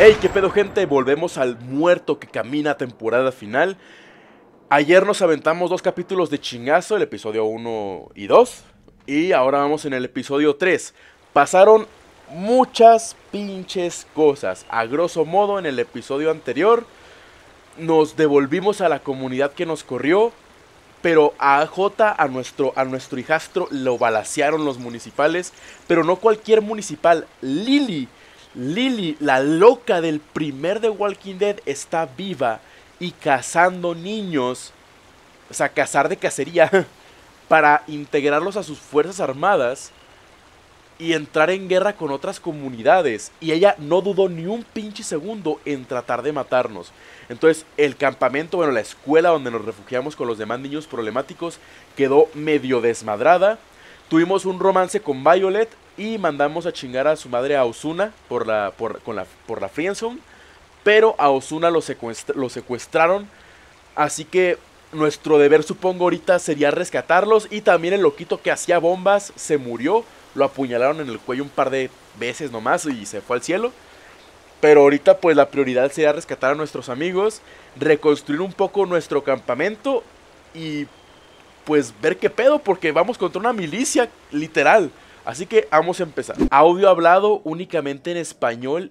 Hey, qué pedo, gente, volvemos al Muerto que Camina temporada final. Ayer nos aventamos 2 capítulos de chingazo, el episodio 1 y 2. Y ahora vamos en el episodio 3. Pasaron muchas pinches cosas. A grosso modo, en el episodio anterior nos devolvimos a la comunidad que nos corrió. Pero a J, a nuestro hijastro, lo balacearon los municipales. Pero no cualquier municipal, Lily, la loca del primer The Walking Dead, está viva y cazando niños. O sea, cazar de cacería para integrarlos a sus fuerzas armadas y entrar en guerra con otras comunidades. Y ella no dudó ni un pinche segundo en tratar de matarnos. Entonces el campamento, bueno, la escuela donde nos refugiamos con los demás niños problemáticos, quedó medio desmadrada. Tuvimos un romance con Violet y mandamos a chingar a su madre, a Ozuna, por la friendzone. Pero a Ozuna lo secuestraron. Así que nuestro deber, supongo, ahorita sería rescatarlos. Y también el loquito que hacía bombas se murió. Lo apuñalaron en el cuello un par de veces nomás y se fue al cielo. Pero ahorita pues la prioridad sería rescatar a nuestros amigos, reconstruir un poco nuestro campamento y pues ver qué pedo, porque vamos contra una milicia, literal. Así que vamos a empezar. Audio hablado únicamente en español.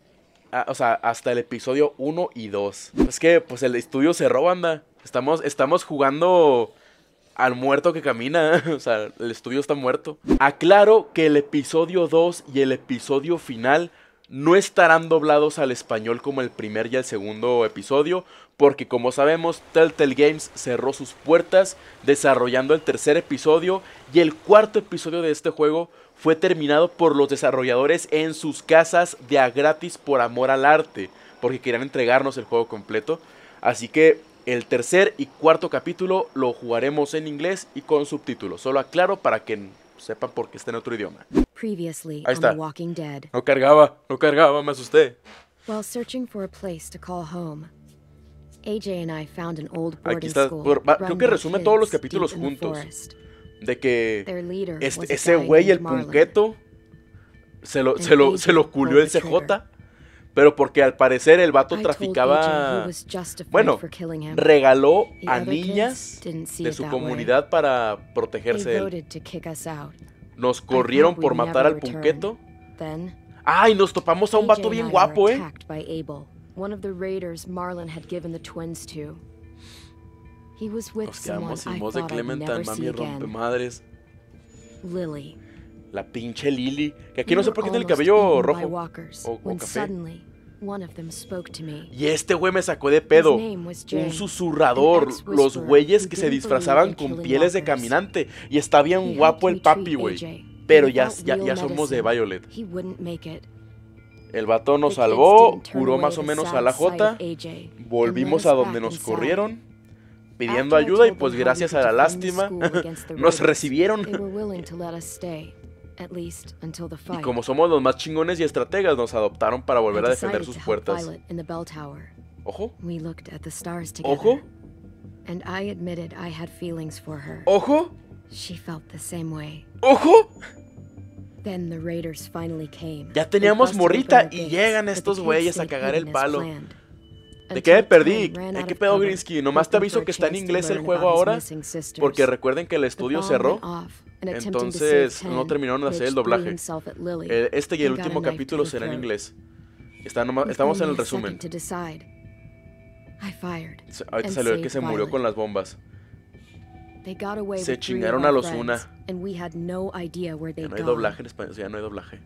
O sea, hasta el episodio 1 y 2. Es que pues el estudio cerró, banda. Estamos jugando al muerto que camina. O sea, el estudio está muerto. Aclaro que el episodio 2 y el episodio final no estarán doblados al español como el primer y el segundo episodio, porque como sabemos, Telltale Games cerró sus puertas desarrollando el tercer episodio, y el cuarto episodio de este juego fue terminado por los desarrolladores en sus casas de a gratis por amor al arte, porque querían entregarnos el juego completo. Así que el tercer y cuarto capítulo lo jugaremos en inglés y con subtítulos. Solo aclaro para que sepan por qué está en otro idioma. Ahí está. No cargaba, me asusté. Aquí está, creo que resume todos los capítulos juntos. De que ese güey, el punqueto, se lo culió el CJ. Pero porque al parecer el vato traficaba, bueno, regaló a niñas de su comunidad para protegerse de él. Nos corrieron por matar al punqueto. ¡Ay! Nos topamos a un vato bien guapo, Nos quedamos sin voz de Clementine, mami rompemadres. La pinche Lily, que aquí no sé por qué tiene el cabello rojo o café. Y este güey me sacó de pedo. Un susurrador. Los güeyes que se disfrazaban con pieles de caminante. Y está bien guapo el papi, güey. Pero ya somos de Violet. El vato nos salvó, curó más o menos a la J. Volvimos a donde nos corrieron, pidiendo ayuda, y pues gracias a la lástima nos recibieron. Y como somos los más chingones y estrategas, nos adoptaron para volver a defender sus puertas. Ojo. Ojo. Ojo. Ojo. Ya teníamos morrita y llegan estos güeyes a cagar el palo. ¿De qué me perdí? ¿Qué pedo, Grinsky? Nomás te aviso que está en inglés el juego ahora, porque recuerden que el estudio cerró. Entonces no terminaron de hacer el doblaje. Este y el último capítulo será en inglés. Estamos en el resumen. Ahorita salió el que se murió con las bombas. Se chingaron a los Ozuna. Ya no hay doblaje en español, ya no hay doblaje.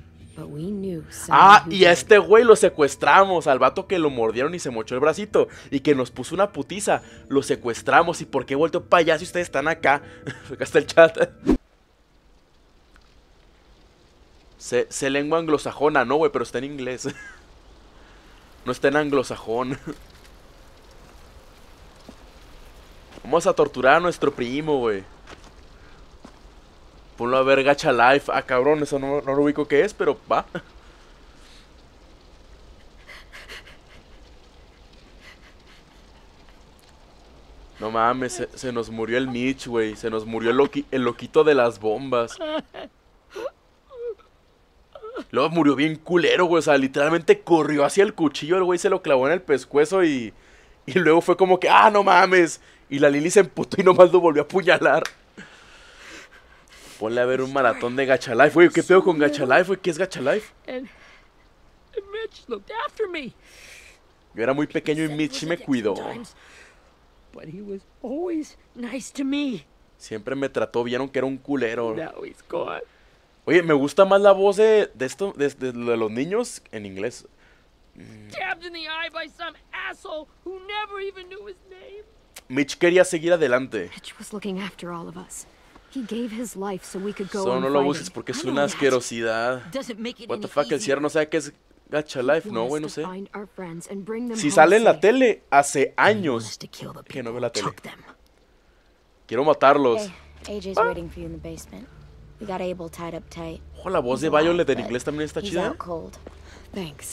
Ah, y a este güey lo secuestramos. Al vato que lo mordieron y se mochó el bracito y que nos puso una putiza, lo secuestramos. ¿Y por qué he vuelto para allá si ustedes están acá? Acá está el chat. Sé lengua anglosajona, no, güey, pero está en inglés. No está en anglosajón. Vamos a torturar a nuestro primo, güey. Ponlo a ver Gacha Life. Ah, cabrón, eso no lo ubico qué es, pero va. No mames, se nos murió el Mitch, güey. Se nos murió el loquito de las bombas. luego murió bien culero, güey. O sea, literalmente corrió hacia el cuchillo, el güey se lo clavó en el pescuezo y luego fue como que, ¡ah, no mames! Y la Lily se emputó y nomás lo volvió a apuñalar. Ponle a ver un maratón de Gacha Life, güey. ¿Qué pedo con Gacha Life, güey? ¿Qué es Gacha Life? Mitch looked after me. Yo era muy pequeño y Mitch me cuidó. But he was always nice to me. Siempre me trató, vieron que era un culero. Now he's gone. Oye, me gusta más la voz de los niños en inglés. Stabbed in the eye by some asshole who never even knew his name. Mitch quería seguir adelante. Mitch was looking after all of us. He gave his life so we could go Solo on no lo fighting. uses porque es una asquerosidad. Doesn't make it What the any fuck, el easier. cierre no sabe qué es Gacha Life. No, güey, no sé. Find our friends and bring them Si home sale en la safe. tele, hace He wants años to kill the que no people veo la who tele. took them. Quiero matarlos. Hey, AJ's waiting for you in the basement. We got Abel tied up tight. Ojo, la voz de He's alive, Violet en but inglés también está he's chida. out cold. Thanks.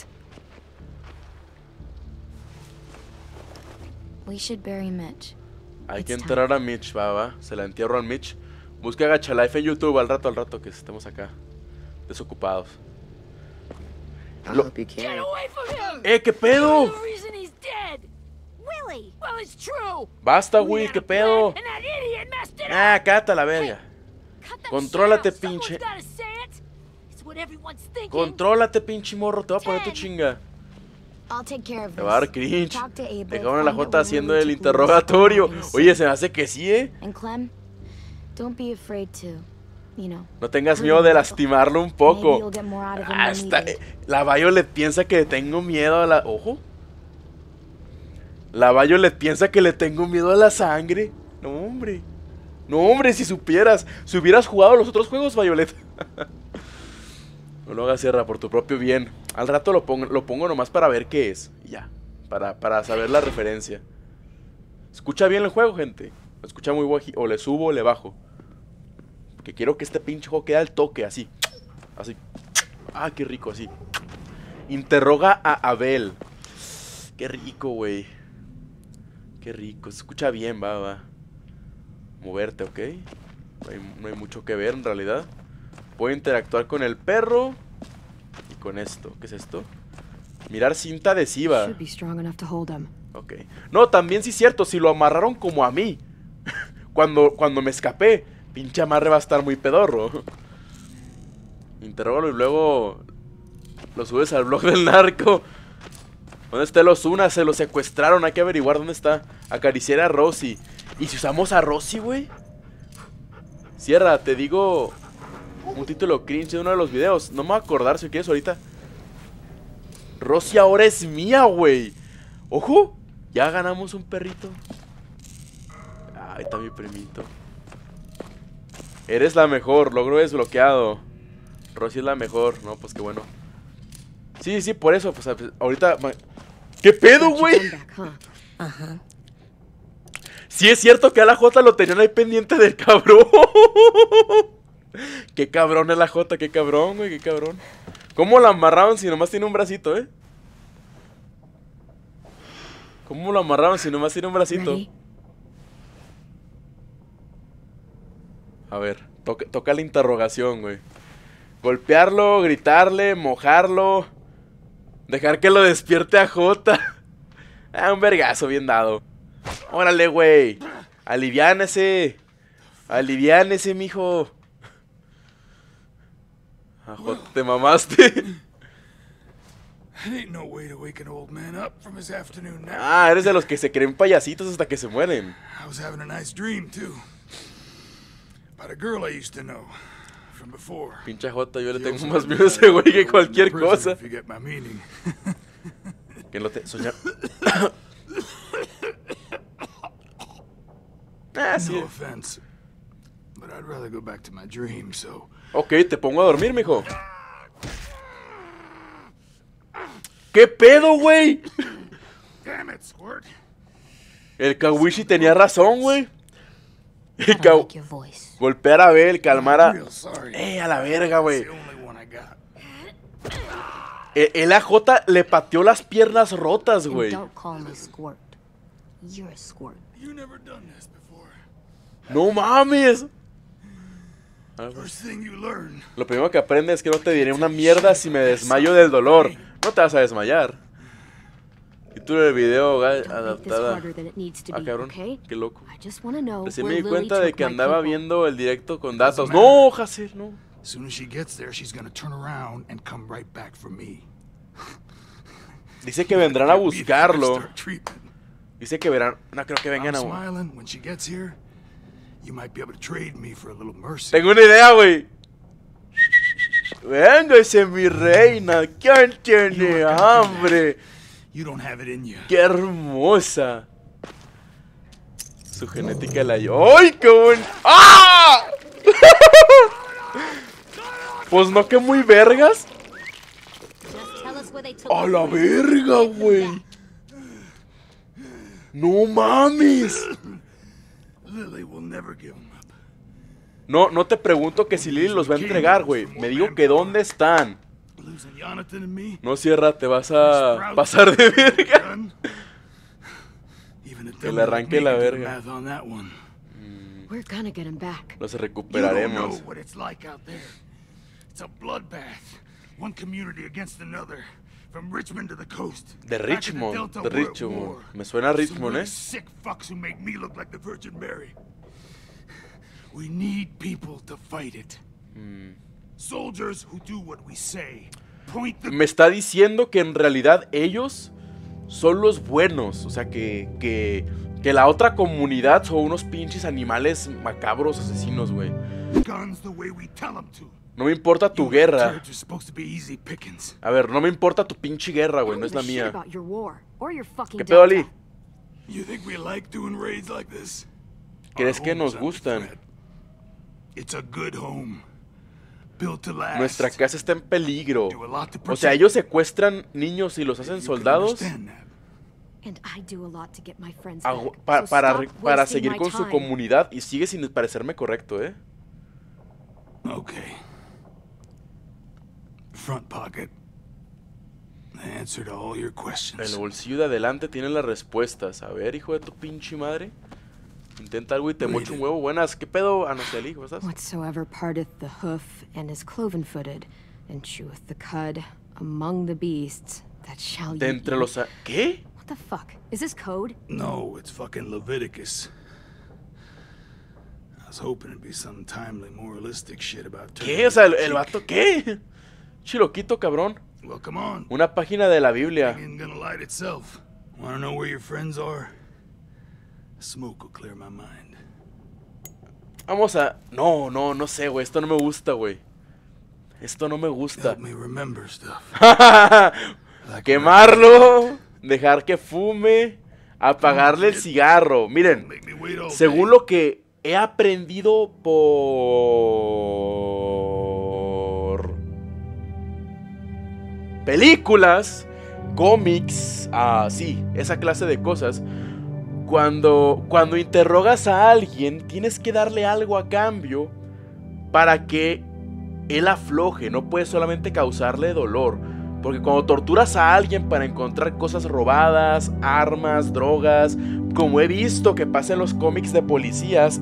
We should bury Mitch. Hay que It's enterrar a Mitch, va. Se la entierro al Mitch. Busca Gacha Life en YouTube al rato que estemos acá. Desocupados. I Lo- hope you Get can. away from him! ¿Qué pedo? The reason he's dead. Willie! Well, it's true. Basta, We Will, had ¿qué a plan, pedo? And that idiot messed it up. Ah, cata la verga. Cut that Contrólate, shit out. Someone's pinche. gotta say it. It's what everyone's thinking. Contrólate, pinche morro. Te voy a poner tu chinga. I'll take care of Te this. va a dar cringe. Talk to Abel. Dejaron a la find out Jota when haciendo Willie el took Louis interrogatorio. and Oye, se me hace que sí, And Clem, don't be afraid to, you know. No tengas miedo de lastimarlo un Maybe poco. you'll get more out of him Ah, than está, needed. la Violet piensa que le tengo miedo a la... Ojo. La Violet piensa que le tengo miedo a la sangre. No, hombre. No, hombre, si supieras. Si hubieras jugado los otros juegos, Violet. No lo hagas, Sierra, por tu propio bien. Al rato lo pongo nomás para ver qué es. Y ya. Para saber la referencia. Escucha bien el juego, gente. Lo escucha muy bajito. O le subo o le bajo. Porque quiero que este pinche juego quede al toque, así. Así. Ah, qué rico, así. Interroga a Abel. Qué rico, güey. Qué rico. Se escucha bien, va. Moverte, ¿ok? No hay mucho que ver en realidad. Puedo interactuar con el perro. Y con esto. ¿Qué es esto? Mirar cinta adhesiva. Should be strong enough to hold him. Ok. No, también sí es cierto. Si lo amarraron como a mí. Cuando me escapé. Pinche amarre va a estar muy pedorro. Interrógalo y luego lo subes al blog del narco. ¿Dónde está el Ozuna? Se lo secuestraron. Hay que averiguar dónde está. Acariciar a Rosy. ¿Y si usamos a Rosy, güey? Sierra, te digo un título cringe de uno de los videos. No me voy a acordar si quieres ahorita. Rosy ahora es mía, güey. ¡Ojo! Ya ganamos un perrito. Ahí está mi primito. Eres la mejor, logro desbloqueado. Rosy es la mejor. No, pues qué bueno. Sí, por eso. Pues ahorita... ¿Qué pedo, güey? Sí es cierto que a la Jota lo tenían ahí pendiente del cabrón. Qué cabrón es la Jota, qué cabrón, güey, qué cabrón. ¿Cómo la amarraron si nomás tiene un bracito, ¿Cómo lo amarraron si nomás tiene un bracito? Ready? A ver, toca la interrogación, güey. Golpearlo, gritarle, mojarlo. Dejar que lo despierte a Jota. Ah, un vergazo bien dado. Órale, güey. Aliviánese. Aliviánese, mijo. Ah, Jota, te mamaste. It ain't no way to wake an old man up from his afternoon nap. Ah, eres de los que se creen payasitos hasta que se mueren. I was having a nice dream, too. About a girl I used to know from before. Pinche Jota, yo le She tengo also más had miedo a me ese tied güey up que in cualquier prison, cosa. If you get my meaning. Que lo te... soñar... Ah, sí. No offense, but I'd rather go back to my dream, so... Ok, te pongo a dormir, mijo. ¿Qué pedo, güey? Damn it, Squirt. El Kawishi tenía razón, güey. I El don't like your voice. Golpear a Abel, calmar a... I'm real sorry. A la verga, It's güey. the only one I got. El AJ le pateó las piernas rotas, And güey. don't call me Squirt. You're a squirt. You never done this before. No mames. First thing you learn. Lo primero que aprendes es que no te diré una mierda si me desmayo del dolor. No te vas a desmayar. Título del video, adaptada. Ah, cabrón, qué loco. Recién me di cuenta de que andaba viendo el directo con datos. No, Hazel, no. As soon as she gets there, she's gonna turn around and come right back for me. Dice que vendrán a buscarlo. Dice que verán. No creo que vengan a. Tengo una idea, güey. Véngase, mi reina. ¿Quién tiene hambre? ¡Qué hermosa! Su genética la... ¡Ay, qué buen! ¡Ah! Pues no, que muy vergas. ¡A la verga, güey! ¡No mames! No te pregunto que si Lily los va a entregar, güey. Me digo que dónde están. No, cierra, te vas a pasar de verga. Que le arranque la verga. Los recuperaremos. De Richmond. Me suena a Richmond, We need people to fight it. Soldiers who do what we say. Me está diciendo que en realidad ellos son los buenos. O sea, que la otra comunidad son unos pinches animales macabros asesinos, güey. No me importa tu guerra. A ver, no me importa tu pinche guerra, güey. No es la mía. ¿Qué pedo, Ali? ¿Crees que nos gustan? Nuestra casa está en peligro. O sea, ellos secuestran niños y los hacen soldados para seguir con su comunidad. Y sigue sin parecerme correcto, ¿eh? Ok. Front pocket. The answer to all your questions. El bolsillo de adelante tiene las respuestas. A ver, hijo de tu pinche madre. Intenta algo y te mocho un huevo. Buenas, ¿qué pedo? Ah, no sé, ¿cómo estás? Whatsoever parteth the hoof and is cloven-footed and cheweth the cud among the beasts that shall de entre los... ¿Qué? What the fuck? Is this code? No, it's fucking Leviticus. I was hoping it'd be some timely moralistic shit about... ¿Qué? O sea, el vato, ¿qué? Chiloquito, cabrón. Well, come on. Una página de la Biblia. Ain't gonna light itself. Wanna know where your friends are? Smoke will clear my mind. Vamos a... No sé, güey. Esto no me gusta, güey. Esto no me gusta. Help me remember stuff. Quemarlo. Dejar que fume. Apagarle el cigarro. Miren, según lo que he aprendido por... películas, cómics, sí, esa clase de cosas... Cuando interrogas a alguien, tienes que darle algo a cambio para que él afloje. No puedes solamente causarle dolor. Porque cuando torturas a alguien para encontrar cosas robadas, armas, drogas, como he visto que pasa en los cómics de policías,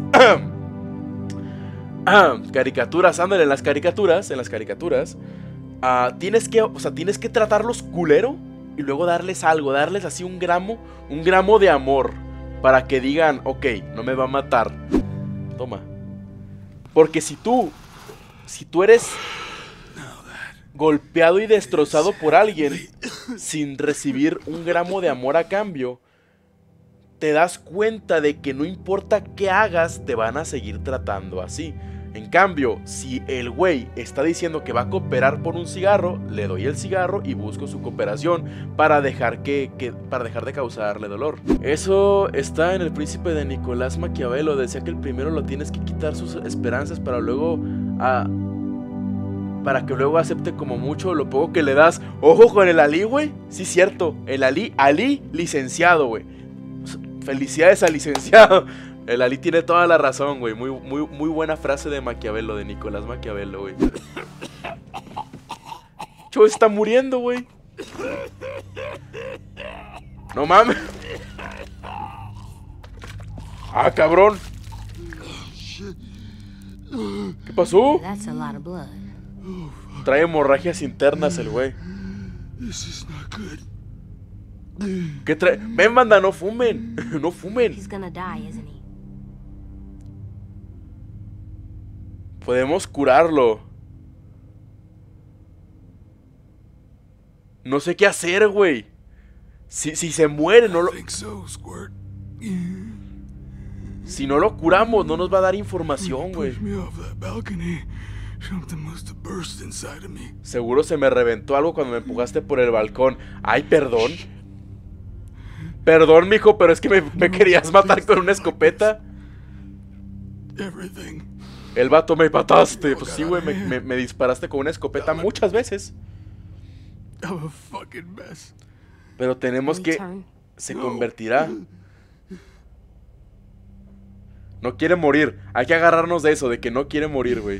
caricaturas, ándale, en las caricaturas, tienes que tratarlos culero y luego darles algo, darles así un gramo de amor. Para que digan, ok, no me va a matar. Toma. Porque si tú eres golpeado y destrozado por alguien sin recibir un gramo de amor a cambio, te das cuenta de que no importa qué hagas, te van a seguir tratando así. En cambio, si el güey está diciendo que va a cooperar por un cigarro, le doy el cigarro y busco su cooperación para dejar de causarle dolor. Eso está en El Príncipe de Nicolás Maquiavelo. Decía que el primero lo tienes que quitar sus esperanzas para que luego acepte como mucho lo poco que le das. Ojo con el Ali, güey. Sí, cierto. El Ali licenciado, güey. Felicidades al licenciado. El Ali tiene toda la razón, güey. Muy buena frase de Maquiavelo, de Nicolás Maquiavelo, güey. Cho está muriendo, güey. No mames. Ah, cabrón. ¿Qué pasó? That's a lot of blood. Trae hemorragias internas el güey. This is not good. ¿Qué trae? Ven, banda, no fumen. No fumen. He's gonna die, isn't he? Podemos curarlo. No sé qué hacer, güey. Si se muere, no lo... I think so, Squirt. Si no lo curamos, no nos va a dar información, güey. Push me off that balcony. Something must have burst inside of me. Seguro se me reventó algo cuando me empujaste por el balcón. Ay, perdón. Perdón, mijo, pero es que me querías matar con una escopeta. Everything. El vato, me mataste. Pues sí, güey, me disparaste con una escopeta muchas veces. I'm a fucking mess. Pero tenemos que... Return. Se convertirá. No quiere morir. Hay que agarrarnos de eso, de que no quiere morir, güey.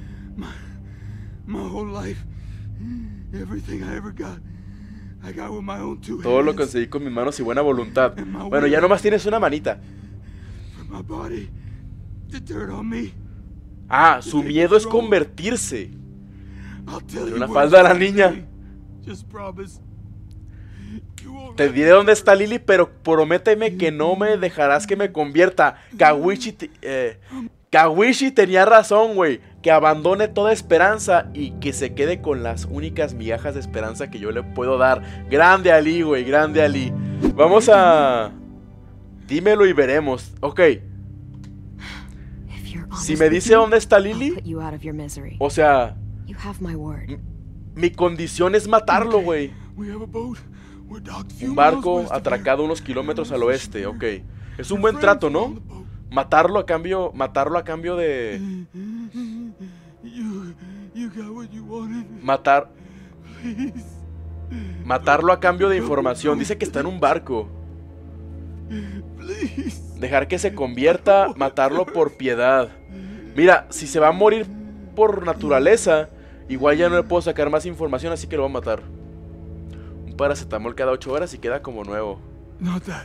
My whole life. Everything I ever got. I got with my own two Todo lo hands. conseguí con mis manos y buena voluntad. Bueno, ya nomás tienes una manita. For my body to turn on me. Ah, su miedo es convertirse. I'll tell En you una where falda a la it's niña. going. Just promise. You won't Te diré dónde está Lily, pero prométeme que no me dejarás que me convierta. Kawishi tenía razón, güey. Que abandone toda esperanza y que se quede con las únicas migajas de esperanza que yo le puedo dar. Grande Ali, güey, grande Ali. Vamos a... Dímelo y veremos. Ok. If you're Si honest me with dice me, dónde está I'll Lily, put you out of your misery. o sea, You have my word. mi condición es matarlo, güey. We have a boat. We're docked a few Un barco miles west of atracado unos kilómetros al oeste, ok. Es un buen trato, ¿no? Matarlo a cambio de... here. You got what you wanted. Matarlo a cambio de información. Dice que está en un barco. Please. Dejar que se convierta, matarlo por piedad. Mira, si se va a morir por naturaleza, igual ya no le puedo sacar más información, así que lo voy a matar. Un paracetamol cada 8 horas y queda como nuevo. Not that.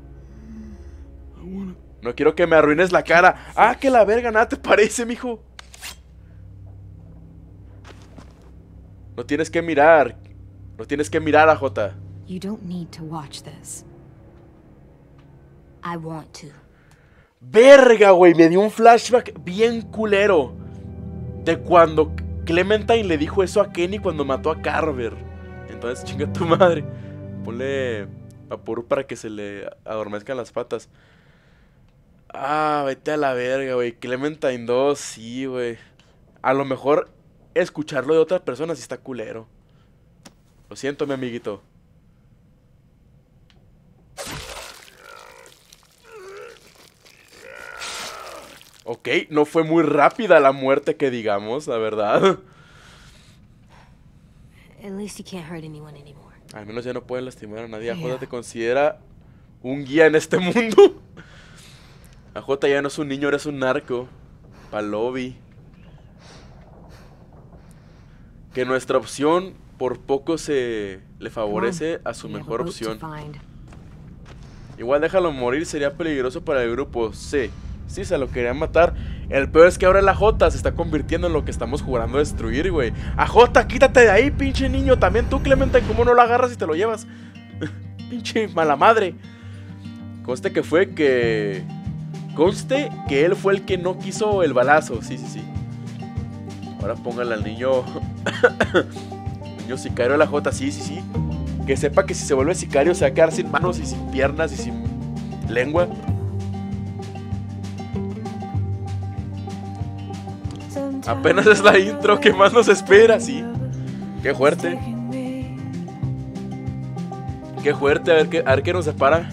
I wanna. No quiero que me arruines la cara. Ah, que la verga, nada te parece, mijo. No tienes que mirar. No tienes que mirar a Jota. You don't need to watch this. I want to. Verga, güey, me dio un flashback bien culero de cuando Clementine le dijo eso a Kenny cuando mató a Carver. Entonces, chinga tu madre. Ponle vapor para que se le adormezcan las patas. Ah, vete a la verga, güey. Clementine 2, sí, güey. A lo mejor escucharlo de otras personas sí está culero. Lo siento, mi amiguito. Ok, no fue muy rápida la muerte que digamos, la verdad. At least you can't hurt anyone anymore. Al menos ya no pueden lastimar a nadie. AJ te considera un guía en este mundo. AJ ya no es un niño, eres un narco. Palobi. Que nuestra opción por poco se le favorece a su We have a mejor boat to opción. find. Igual déjalo morir, sería peligroso para el grupo. Sí, sí se lo querían matar. El peor es que ahora el AJ se está convirtiendo en lo que estamos jugando a destruir, güey. AJ, quítate de ahí, pinche niño. También tú, Clementine, ¿cómo no lo agarras y te lo llevas? Pinche mala madre. Conste que él fue el que no quiso el balazo. Sí, sí, sí. Ahora póngale al niño. Niño sicario de la J. Sí, sí, sí. Que sepa que si se vuelve sicario se va a quedar sin manos y sin piernas y sin lengua. Apenas es la intro que más nos espera, sí. Qué fuerte. Qué fuerte, a ver qué nos separa.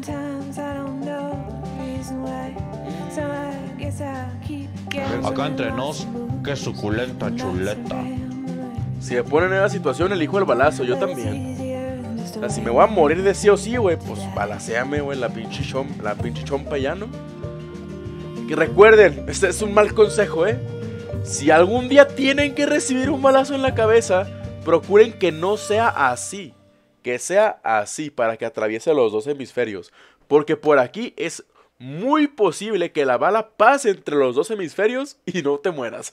Acá entre nos, qué suculenta chuleta. Si me ponen en esa situación, elijo el balazo, yo también. O sea, si me voy a morir de sí o sí, güey, pues balacéame, güey, la pinche chompa ya, ¿no? Que recuerden, este es un mal consejo, Si algún día tienen que recibir un balazo en la cabeza, procuren que no sea así. Que sea así, para que atraviese los dos hemisferios. Porque por aquí es muy posible que la bala pase entre los dos hemisferios y no te mueras.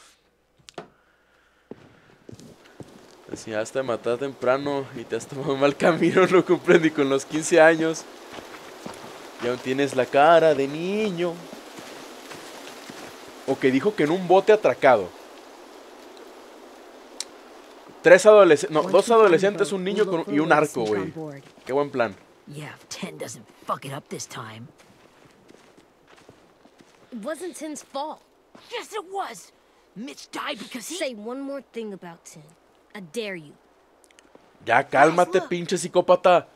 Si has te matado temprano y te has tomado un mal camino, no comprendí con los 15 años. Y aún tienes la cara de niño. O que dijo que en un bote atracado. Dos adolescentes, un niño y un arco, güey. Qué buen plan. Yeah, if Tin doesn't fuck it up this time. It wasn't Tin's fault. Yes, it was. Mitch died because he... Say one more thing about Tin. I dare you. Ya cálmate, pinche psicópata.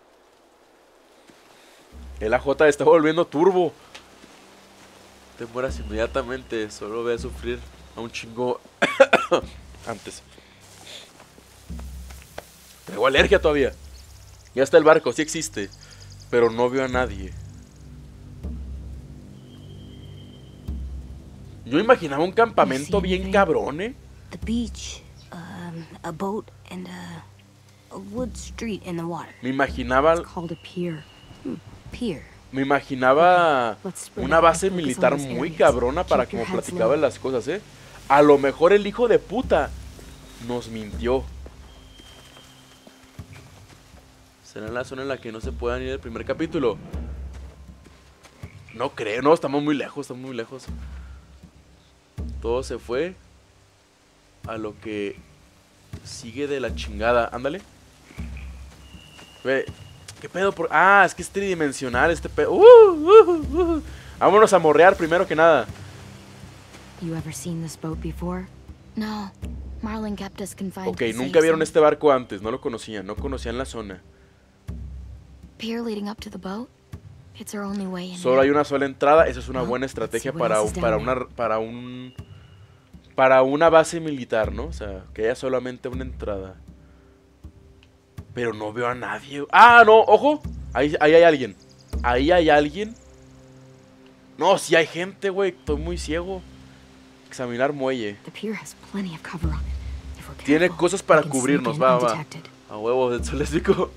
El AJ está volviendo turbo. Te mueras inmediatamente. Solo ve a sufrir a un chingo antes. Tengo alergia todavía. Ya está el barco, sí existe. Pero no veo a nadie. Yo imaginaba un campamento bien cabrón, ¿eh? The beach, a boat and a wood street in the water. Me imaginaba... It's called a pier. Pier. Me imaginaba Let's spread una out base and focus militar on those muy areas. cabrona para Keep your como heads platicaba low. las cosas, ¿eh? A lo mejor el hijo de puta nos mintió. ¿Será en la zona en la que no se puedan ir el primer capítulo? No creo, no, estamos muy lejos, Todo se fue a lo que sigue de la chingada. Ándale. Ve, ¿qué pedo? Ah, es que es tridimensional este pedo. Vámonos a morrear primero que nada. You ever seen this boat before? No. Marlin kept us confined. Ok, to the nunca safe vieron zone. este barco antes, no lo conocían, no conocían la zona. Pier leading up to the boat? It's our only way in. Solo hay una sola entrada, esa es una Well, buena let's estrategia see what else is down para una base militar, ¿no? O sea, que haya solamente una entrada. Pero no veo a nadie. ¡Ah, no! ¡Ojo! Ahí hay alguien. Ahí hay alguien. No, sí hay gente, güey. Estoy muy ciego. Examinar muelle. The pier has plenty of cover on it. If we're Tiene careful, cosas para we can sneak cubrirnos, in va. undetected. A huevo, del solésico.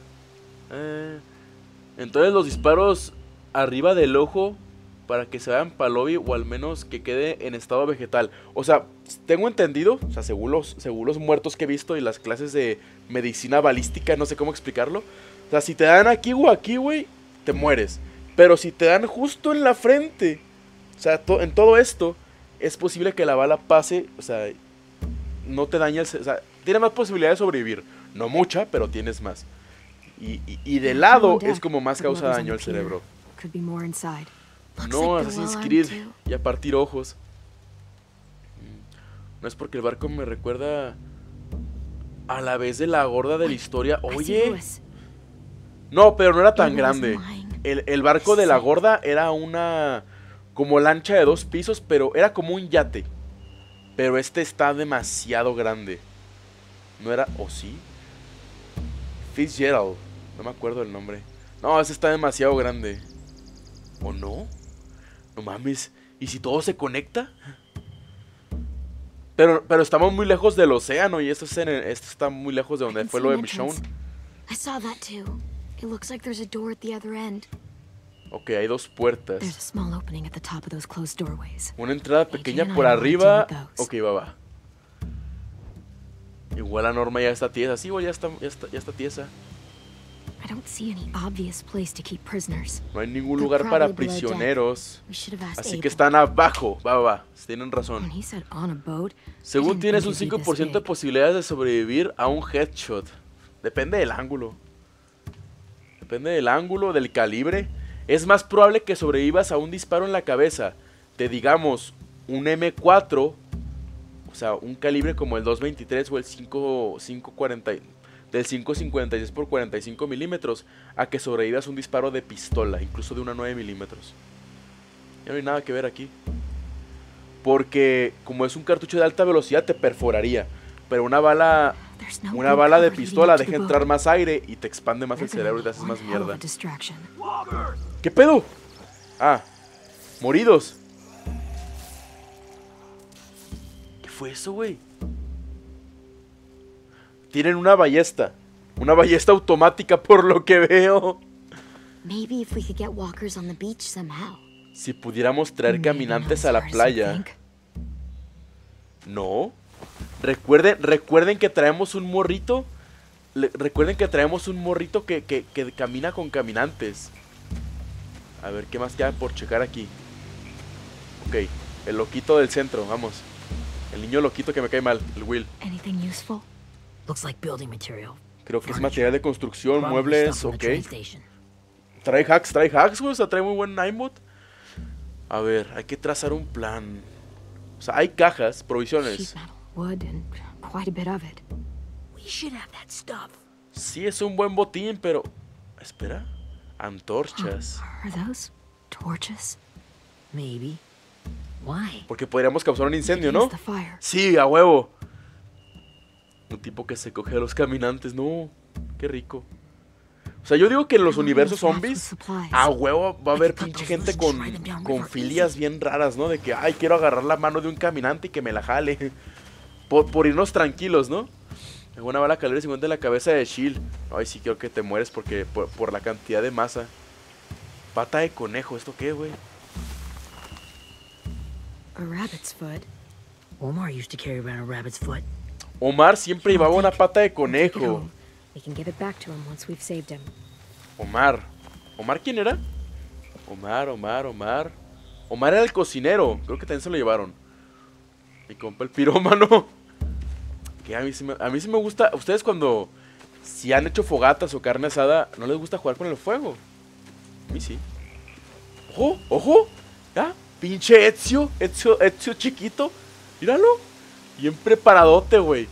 Entonces los disparos arriba del ojo para que se vayan para el lobby o al menos que quede en estado vegetal. O sea, tengo entendido, o sea, según los muertos que he visto y las clases de medicina balística, no sé cómo explicarlo. O sea, si te dan aquí o aquí, güey, te mueres. Pero si te dan justo en la frente, o sea, en todo esto, es posible que la bala pase, o sea, no te dañes, o sea, tienes más posibilidad de sobrevivir. No mucha, pero tienes más. Y de lado es como más causa daño al cerebro. Could be more inside. No, Assassin's Creed, y a partir ojos. No es porque el barco me recuerda a la vez de la gorda de la historia. Oye, no, pero no era tan grande. El barco de la gorda era una como lancha de 2 pisos, pero era como un yate. Pero este está demasiado grande. ¿No era? ¿O sí? Fitzgerald. No me acuerdo el nombre. No, ese está demasiado grande. ¿O no? No mames. ¿Y si todo se conecta? Pero estamos muy lejos del océano. Y esto está muy lejos de donde fue lo de Michonne. I saw that too. It looks like there's a door at the other end. Ok, hay 2 puertas. There's a small opening at the top of those closed doorways. Una entrada pequeña Adrian, por I wanna arriba. deal with those. Ok, va. Igual la Norma ya está tiesa. Sí, güey, ya está tiesa. I don't see any obvious place to keep prisoners. No hay ningún They're lugar para probably below deck. prisioneros. We should have asked Así Abel. que están abajo. Va. Tienen razón. When he said on a boat, Según didn't tienes think un it'd be this 5% de big. posibilidades de sobrevivir a un headshot. Depende del ángulo. Depende del ángulo, del calibre. Es más probable que sobrevivas a un disparo en la cabeza de, digamos, un M4. O sea, un calibre como el 223 o el 540, del 5.56 por 45 milímetros. A que sobrevivas a un disparo de pistola, incluso de una 9 milímetros. Ya no hay nada que ver aquí. Porque como es un cartucho de alta velocidad te perforaría. Pero una bala There's no Una good bala de cover leading pistola up to deja the boat. entrar más aire y te expande más el They're cerebro y gonna te haces be más one hell of mierda. a distraction. ¿Qué pedo? Ah, moridos. ¿Qué fue eso, güey? Tienen una ballesta automática por lo que veo. Maybe if we could get walkers on the beach somehow. Si pudiéramos traer Maybe caminantes not a as la far as you playa. think. No. Recuerden que traemos un morrito. Recuerden que traemos un morrito que camina con caminantes. A ver, ¿qué más queda por checar aquí? Ok, el loquito del centro, vamos. El niño loquito que me cae mal, el Will. Anything useful? Looks like building material. Creo que es material de construcción, Probably muebles, stuff from the ok. train station. Trae hacks, güey, o sea, trae muy buen aimbot. A ver, hay que trazar un plan. O sea, hay cajas, Sheet provisiones. metal, wood, and quite a bit of it. We should have that stuff. Sí, es un buen botín, pero... Espera. Antorchas. Are those torches? Maybe. Why? Porque podríamos causar un incendio, Use ¿no? the fire. Sí, a huevo. Un tipo que se coge a los caminantes, no. Qué rico. O sea, yo digo que en los universos zombies, a huevo va a haber pinche gente con filias bien raras, ¿no? De que, ay, quiero agarrar la mano de un caminante y que me la jale. Por irnos tranquilos, ¿no? Una bala calibre 50 en la cabeza de Shield. Ay, sí, creo que te mueres porque por la cantidad de masa. Pata de conejo, ¿esto qué, güey? A rabbit's foot. Omar used to carry around a rabbit's foot. Omar siempre llevaba una pata de Take it conejo. home. We can give it back to him once we've saved him. Omar. ¿Omar quién era? Omar. Omar era el cocinero. Creo que también se lo llevaron. Mi compa el pirómano. Que a mí sí me gusta. Ustedes cuando... Si han hecho fogatas o carne asada, ¿no les gusta jugar con el fuego? A mí sí. ¡Ojo! ¡Ojo! ¿Ya? Pinche Ezio chiquito. Míralo. Bien preparadote, güey.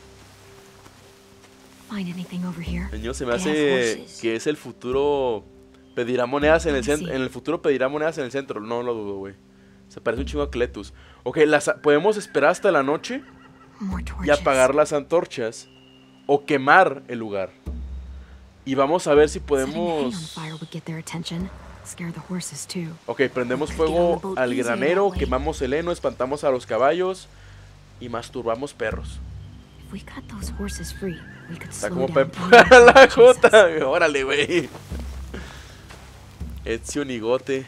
Find anything over here? Señor, se me hace que es el futuro. Pedirá monedas en el centro. En el futuro pedirá monedas en el centro. No lo dudo, güey. Se parece un chingo a Cletus. Ok, podemos esperar hasta la noche More torches. y apagar las antorchas o quemar el lugar. Y vamos a ver si Setting a hay on podemos... fire would get their attention. Scare the horses too. Ok, prendemos fuego al granero, quemamos el heno, espantamos a los caballos y masturbamos perros. If we cut those horses free, we could Está slow como para down empujar a la any chances. jota. Órale, güey. Ezio Nigote.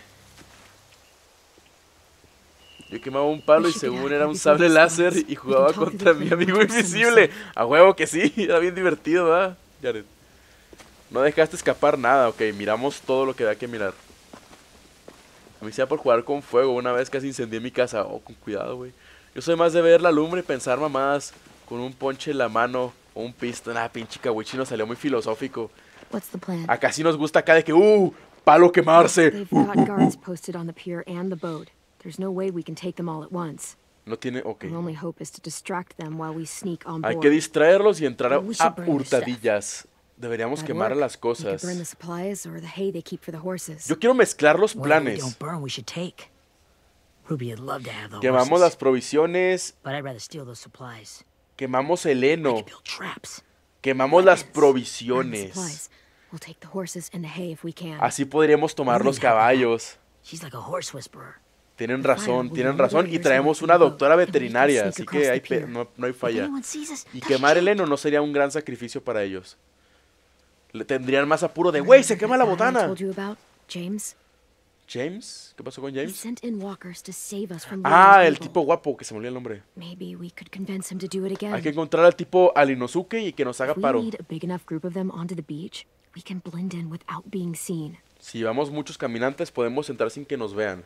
Yo quemaba un palo y según era un sable láser y jugaba contra mi amigo invisible. A huevo que sí, era bien divertido, ¿verdad, Jared? No dejaste escapar nada, ok, miramos todo lo que da que mirar. A mí sea por jugar con fuego, una vez casi incendié mi casa. Oh, con cuidado, güey. Yo soy más de ver la lumbre y pensar mamadas con un ponche en la mano o un pistón. Ah, pinche Kawichi salió muy filosófico. What's the plan? Acá sí nos gusta acá de que, palo quemarse. They've got guards posted on the pier and the boat. There's no way we can take them all at once. No tiene, ok. Our only hope is to distract them while we sneak on board. Hay que distraerlos y entrar We a should burn the hurtadillas. Deberíamos That'd quemar a work. las We could cosas. burn the supplies or the hay they keep for the horses. Yo quiero mezclar los Whatever we planes. don't burn, we should take. Ruby would love to have the Quemamos horses, las provisiones. but I'd rather steal those supplies. Quemamos el I heno. could build traps. Quemamos las Burn the provisiones. supplies. We'll take the horses and the hay if we can. Así podríamos tomar los caballos. She's like a horse whisperer. Tienen The fire razón, will tienen be razón. warriors Y traemos in una the boat, doctora and we can veterinaria, sneak así across que the hay pier. no hay If falla. anyone sees us, Y that's quemar el shit. heno no sería un gran sacrificio para ellos. Le tendrían más apuro de, güey, se quema la Remember that guy I botana. told you about, James? ¿James? ¿Qué pasó con He James? sent in walkers to save us from Ah, Leon's el people. tipo guapo, que se me olvidó el nombre. Maybe we could convince him to do it again. Hay que encontrar al tipo Alinosuke y que nos haga If we paro. lead a big enough group of them onto the beach, we can blend in without being seen. Si llevamos muchos caminantes, podemos entrar sin que nos vean.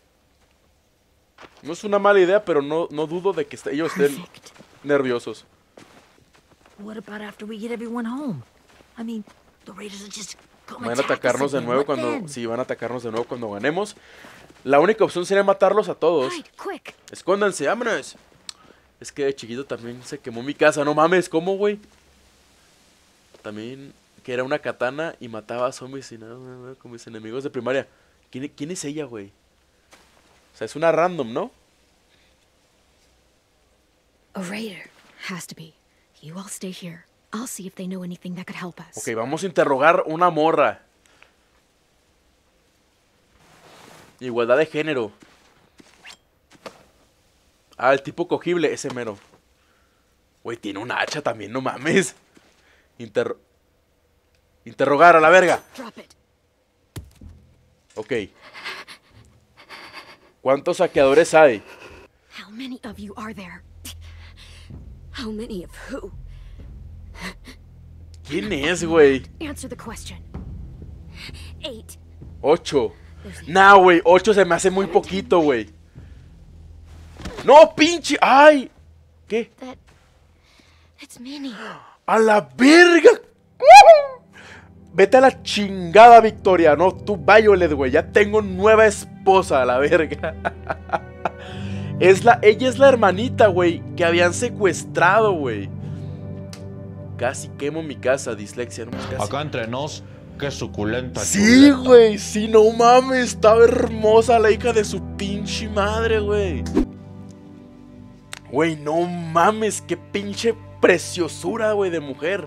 No es una mala idea, pero no dudo de que ellos estén Perfect. nerviosos. What about after we get everyone home? I mean, the raiders will just come Van a attack us atacarnos de again. nuevo What cuando... then? Sí, van a atacarnos de nuevo cuando ganemos. La única opción sería matarlos a todos. Hide, quick! Escóndanse, vámonos. Es que de chiquito también se quemó mi casa. No mames, ¿cómo, güey? También que era una katana y mataba a zombies y nada, con mis enemigos de primaria. ¿Quién es ella, güey? O sea, es una random, ¿no? A raider. Has to be. You all stay here. I'll see if they know anything that could help us. Ok, vamos a interrogar una morra. Igualdad de género. Ah, el tipo cogible, ese mero. Güey, tiene una hacha también, no mames. Interrogar a la verga. Drop it. Ok. ¿Cuántos saqueadores hay? How many of you are there? How many of who? ¿Quién es, güey? Answer the question. 8. 8. Nah, güey, 8 se me hace muy poquito, güey. No, pinche. ¡Ay! ¿Qué? It's Minnie. ¡A la verga! Vete a la chingada, Victoria. No, tú Violet, güey. Ya tengo nueva esposa, a la verga. Ella es la hermanita, güey, que habían secuestrado, güey. Casi quemo mi casa, dislexia, no más casi. Acá entre nos, qué suculenta. Sí, chuleta. güey, sí, no mames. Estaba hermosa la hija de su pinche madre, güey. Güey, no mames, qué pinche preciosura, güey, de mujer.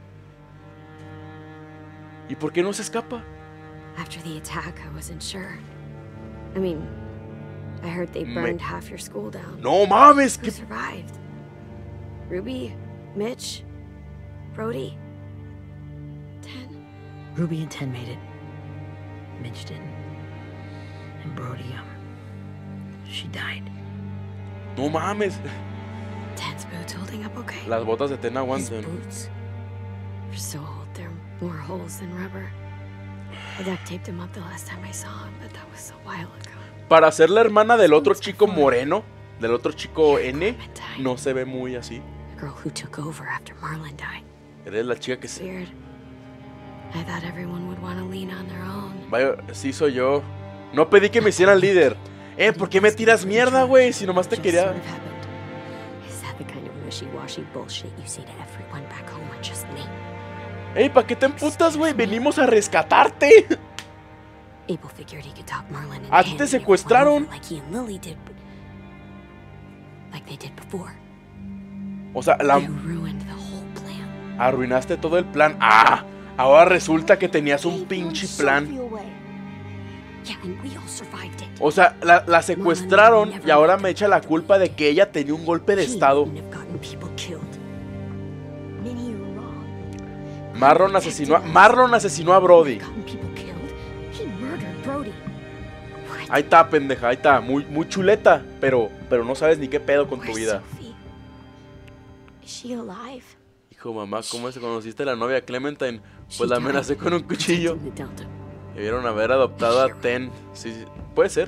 ¿Y por qué no se escapa? After the attack, I wasn't sure. I mean, I heard they burned half your school down. No mames, Who que... survived? Ruby? Mitch? Brody? 10? Ruby and 10 made it. Mitch didn't. And Brody, she died. No mames. 10's boots holding up okay? Las botas de Ten His aguantan. boots are so old, there are more holes than rubber. I duct taped him up the last time I saw him, but that was a while ago. Para ser la hermana del otro chico moreno, del otro chico N, no se ve muy así. The girl who took over after Marlon died. Eres la chica que se... Weird. I thought everyone would want to lean on their own. Vaya, sí soy yo. No pedí que me hicieran líder. ¿Por qué me tiras mierda, güey? Si nomás te Just quería... sort of happened. Is that the kind of wishy-washy bullshit you say to everyone back home or just me? ¿Para qué te emputas, güey? Venimos a rescatarte. Abel figured he could talk Marlon and A ti Ann te and everyone secuestraron. over like he and Lily did, but like they did before. O sea, You ruined the whole plan. arruinaste todo el plan. ¡Ah! Ahora resulta que tenías un pinche plan. Yeah, and we all survived it. O sea, la secuestraron y ahora me echa la culpa de que ella tenía un golpe de estado. He wouldn't have gotten people killed. Minnie, you're wrong. Marlon asesinó a Brody. Gotten people killed. He murdered Brody. What? Ahí está, pendeja, ahí está. Muy chuleta, pero no sabes ni qué pedo con tu Where's vida. Sophie? Is she alive? Hijo, mamá, ¿cómo se conociste a la novia Clementine? Pues la amenacé con un cuchillo. In the Delta. Debieron haber adoptado a Ten. Sí, puede ser.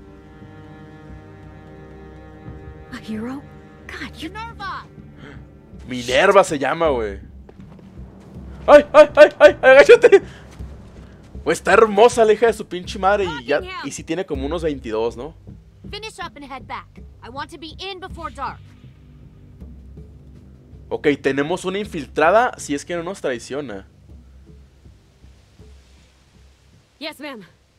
A hero? God, you're Nerva. Minerva se llama, güey. ¡Ay, ay, ay, ay! ¡Agáchate! Pues está hermosa la hija de su pinche madre y sí tiene como unos 22, ¿no? Finish up and head back. I want to be in before dark. Ok, tenemos una infiltrada si es que no nos traiciona. Yes, ma'am.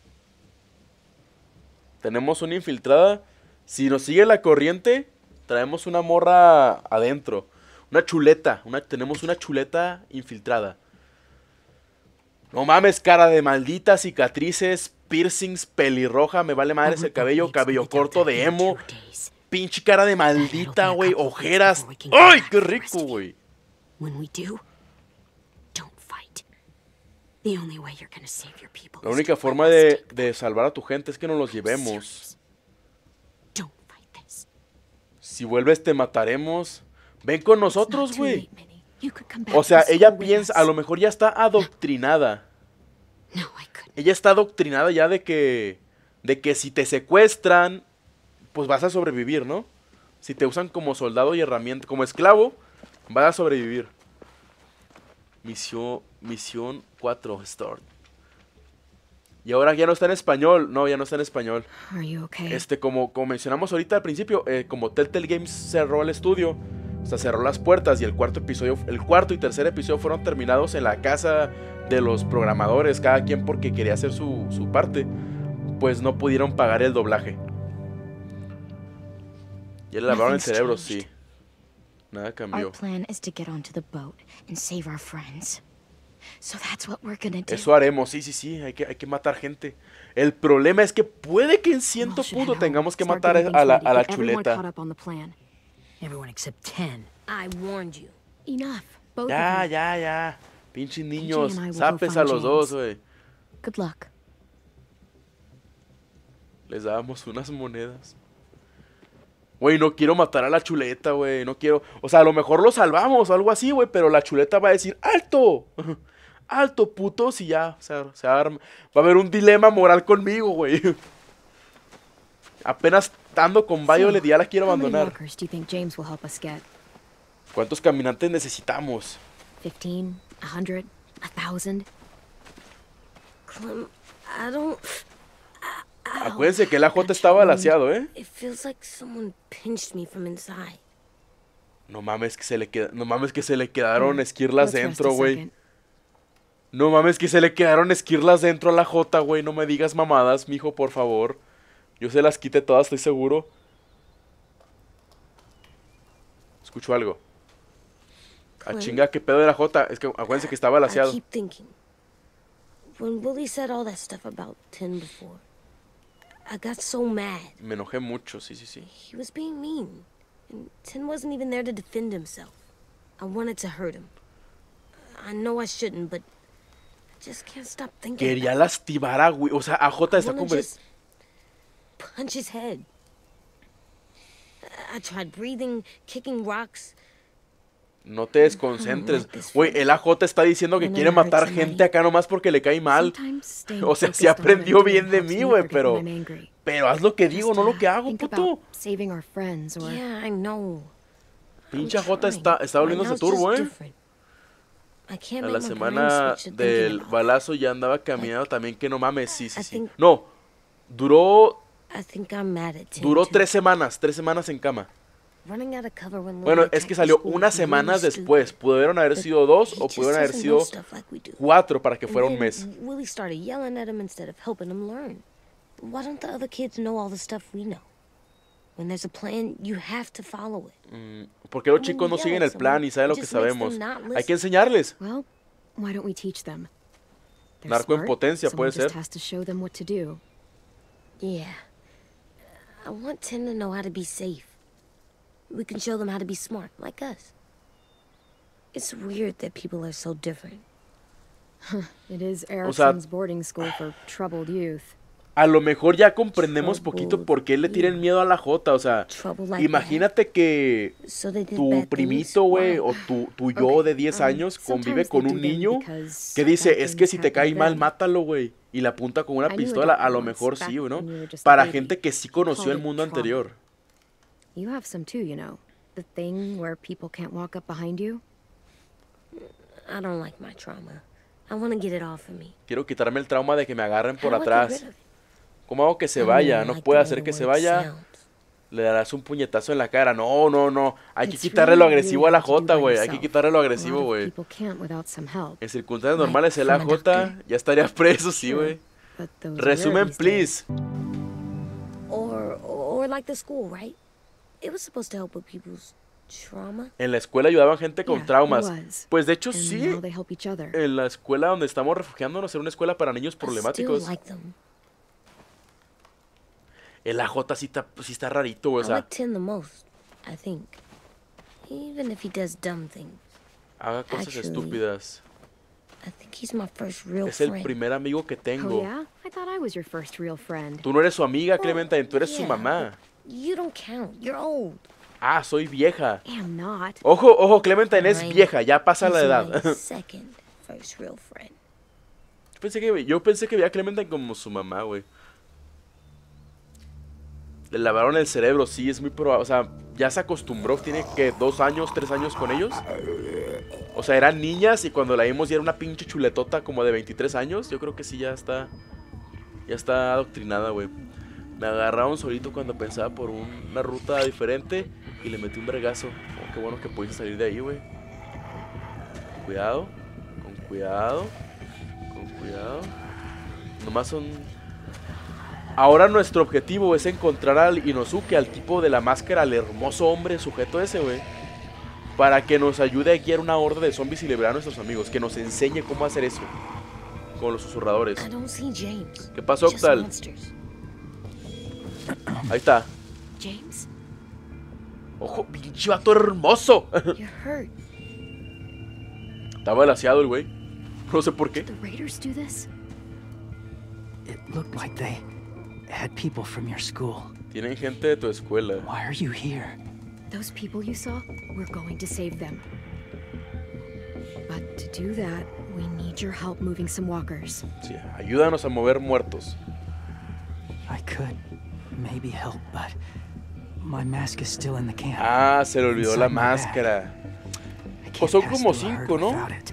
Tenemos una infiltrada. Si nos sigue la corriente, traemos una morra adentro. Una chuleta. Tenemos una chuleta infiltrada. No mames, cara de maldita, cicatrices, piercings, pelirroja, me vale madre ese cabello corto de emo. Pinche cara de maldita, güey, ojeras. ¡Ay, qué rico, güey! When we do, don't fight. The only way you're gonna save your people. La única forma de salvar a tu gente es que nos los llevemos. Don't fight this. Si vuelves te mataremos. Ven con nosotros, It's not too güey. late, Minnie. You could come back O sea, and ella stay with piensa, us. a lo mejor ya está adoctrinada. No, I couldn't. Ella está adoctrinada ya de que si te secuestran, pues vas a sobrevivir, ¿no? Si te usan como soldado y herramienta, como esclavo, vas a sobrevivir. Misión 4, start. Y ahora ya no está en español. No, ya no está en español. Are you okay? Como mencionamos ahorita al principio, como Telltale Games cerró el estudio, o sea, cerró las puertas y el cuarto y tercer episodio fueron terminados en la casa de los programadores, cada quien porque quería hacer su parte, pues no pudieron pagar el doblaje. Ya le lavaron el cerebro, sí. Nada cambió. Our plan is to get onto the boat and save our friends. So that's what we're gonna do. Eso haremos, sí, hay que matar gente. El problema es que puede que en cierto punto tengamos que matar a la chuleta. Everyone except 10. I warned you. Enough. Both of you. Ya. Pinches niños, and I will go zapes find a los dos, James. güey. Good luck. Les dábamos unas monedas. Güey, no quiero matar a la chuleta, güey. No quiero... O sea, a lo mejor lo salvamos o algo así, güey. Pero la chuleta va a decir, ¡alto! ¡Alto, putos! Y ya, o sea, va a haber un dilema moral conmigo, güey. Apenas estando con Violet ya la quiero abandonar. ¿Cuántos caminantes necesitamos? 15, 100, 1000. Clem, I don't... Acuérdense que el AJ está balanceado, ¿eh? It feels like someone pinched me from inside. No mames que se le quedaron esquirlas Let's rest dentro, a güey. second. No mames que se le quedaron esquirlas dentro a la J, güey. No me digas mamadas, mijo, por favor. Yo se las quité todas, estoy seguro. Escucho algo. A Clem, chinga, ¿qué pedo de la J? Es que acuérdense que está I balanceado. keep thinking. When Willie said all that stuff about Tin before, I got so mad. Me enojé mucho, sí, sí, sí. He was being mean. And Tin wasn't even there to defend himself. I wanted to hurt him. I know I shouldn't, but I just can't stop thinking Quería about lastimar a güey. O sea, AJ it. I está wanna como... just punch his head. I tried breathing, kicking rocks. No te desconcentres. Güey, el AJ está diciendo que quiere matar gente acá nomás porque le cae mal. O sea, sí aprendió bien de mí, güey, pero haz lo que digo, no lo que hago, puto. Yeah, I know. Pinche AJ está volviéndose turbo, ¿eh? A la semana del balazo ya andaba caminando también, que no mames, sí, sí, sí. No, duró 3 semanas en cama. Bueno, es que salió unas semanas después. Pudieron haber sido 2 o pudieron haber sido 4 para que fuera un mes. Willie started yelling at him instead of helping him learn. Why don't the other kids know all the stuff we know? When there's a plan, you have to follow it. Porque los chicos no siguen el plan y saben lo que sabemos. Hay que enseñarles. Well, why don't we teach them? They're Narco en smart, potencia puede someone ser. just has to show them what to do. Yeah. I want Tin to know how to be safe. We can show them how to be smart, like us. It's weird that people are so different. It is Ericsson's boarding school for troubled youth. A lo mejor ya comprendemos poquito por qué le tienen miedo a la J. O sea, imagínate que tu primito, güey, o tu yo de 10 años convive con un niño que dice, es que si te cae mal, mátalo, güey. Y le apunta con una pistola. A lo mejor sí, ¿no? Para gente que sí conoció el mundo anterior. You have some too, you know. The thing where people can't walk up behind you. I don't like my trauma. I want to get it off of me. Quiero quitarme el trauma de que me agarren por atrás. ¿Cómo hago que se vaya? No puede hacer que se vaya. Le darás un puñetazo en la cara. No, no, no. Hay que quitarle lo agresivo a la J, güey. Hay que quitarle lo agresivo, güey. En circunstancias normales el AJ ya estaría preso, sí, güey. Resumen, please. Or like the school, right? It was supposed to help with people's trauma. En la escuela ayudaban gente con traumas. Pues de hecho sí. En la escuela donde estamos refugiándonos era una escuela para niños problemáticos. El AJ sí está rarito, güey. O sea, haga cosas estúpidas. Es el primer amigo que tengo. Tú no eres su amiga, Clementine, tú eres su mamá. Ah, soy vieja. Ojo, ojo, Clementine es vieja, ya pasa la edad. Yo pensé que veía a Clementine como su mamá, güey. Le lavaron el cerebro, sí, es muy probable. O sea, ya se acostumbró, tiene que 2 años, 3 años con ellos. O sea, eran niñas y cuando la vimos ya era una pinche chuletota como de 23 años. Yo creo que sí, ya está adoctrinada, güey. Me agarraron solito cuando pensaba por una ruta diferente y le metí un vergazo. Oh, qué bueno que pudiste salir de ahí, güey. Cuidado, con cuidado, con cuidado. Nomás son... Ahora nuestro objetivo es encontrar al Inosuke, al tipo de la máscara, al hermoso hombre sujeto ese, güey. Para que nos ayude a guiar una horda de zombies y liberar a nuestros amigos. Que nos enseñe cómo hacer eso. Con los susurradores. ¿Qué pasó, Octal? Ahí está. James. Ojo, pinche vato hermoso. Está balanceado el güey. No sé por qué. It looked like they had people from your school. Tienen gente de tu escuela. Why are you here? Those people you saw, we're going to save them. But to do that, we need your help moving some walkers. Sí, ayúdanos a mover muertos. I could maybe help, but my mask is still in the camp. Ah, se le olvidó la Inside my bag. máscara. I can't Pues son pass como through a herd 5, ¿no? without it.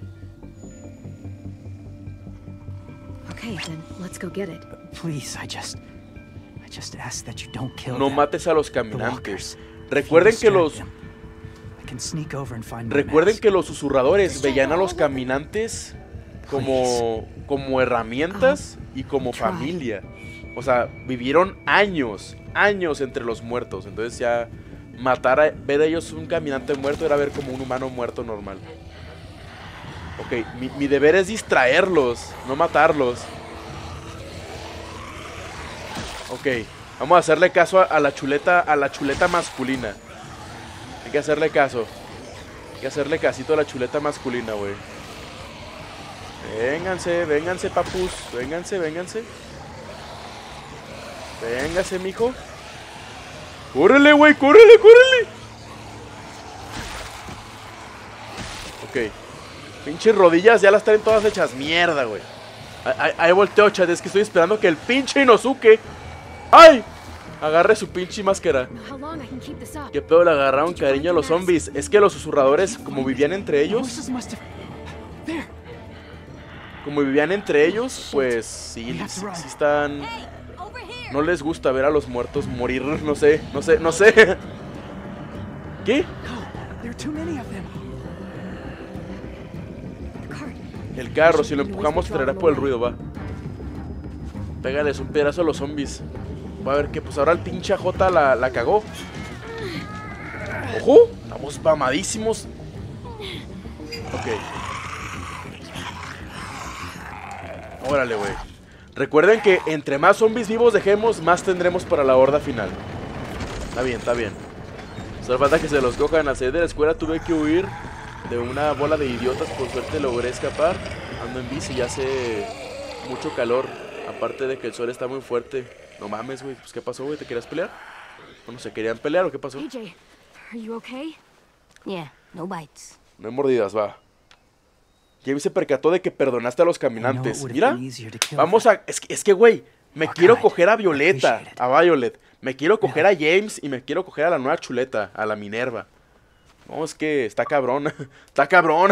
Okay, then let's go get it. Please, I just ask that you don't kill No them. mates a los The caminantes. walkers. Recuerden If que you los disturb them, I can sneak over and find my recuerden mask. que los susurradores veían a los caminantes como herramientas y como familia. O sea, vivieron años entre los muertos. Entonces ya ver a ellos un caminante muerto era ver como un humano muerto normal. Ok, mi deber es distraerlos, no matarlos. Ok, vamos a hacerle caso a la chuleta masculina. Hay que hacerle caso. Hay que hacerle casito a la chuleta masculina, güey. Vénganse, papus. Vénganse. Véngase, mijo. ¡Córrele, güey! ¡Córrele! Ok. Pinches rodillas ya las traen todas hechas mierda, güey. Ahí volteo, chat. Es que estoy esperando que el pinche Inosuke... ¡Ay! Agarre su pinche máscara. How long I can keep this up? ¿Qué pedo le agarraron cariño a los zombies? Es que los susurradores, como vivían entre ellos... Horses must have... There. Como vivían entre ellos, pues sí están... No les gusta ver a los muertos morir, no sé. ¿Qué? There are too many of them. El carro, si lo empujamos traerá por el ruido, va. Pégales un pedazo a los zombies. Va a ver que pues ahora el pinche AJ la cagó. ¡Ojo! Estamos mamadísimos. Ok. Órale, güey. Recuerden que entre más zombies vivos dejemos, más tendremos para la horda final. Está bien. Solo falta que se los cojan. Al salir de la escuela tuve que huir de una bola de idiotas. Por suerte logré escapar. Ando en bici y hace mucho calor. Aparte de que el sol está muy fuerte. No mames, güey. Pues, ¿qué pasó, güey? ¿Te querías pelear? Bueno, ¿se querían pelear o qué pasó? AJ, are you okay? Yeah, no bites. No hay mordidas, va. James se percató de que perdonaste a los caminantes. Mira, vamos a... Es que, güey, me quiero coger a Violeta, a Violet. Me quiero coger a James y me quiero coger a la nueva chuleta, a la Minerva. No, es que está cabrón. Está cabrón.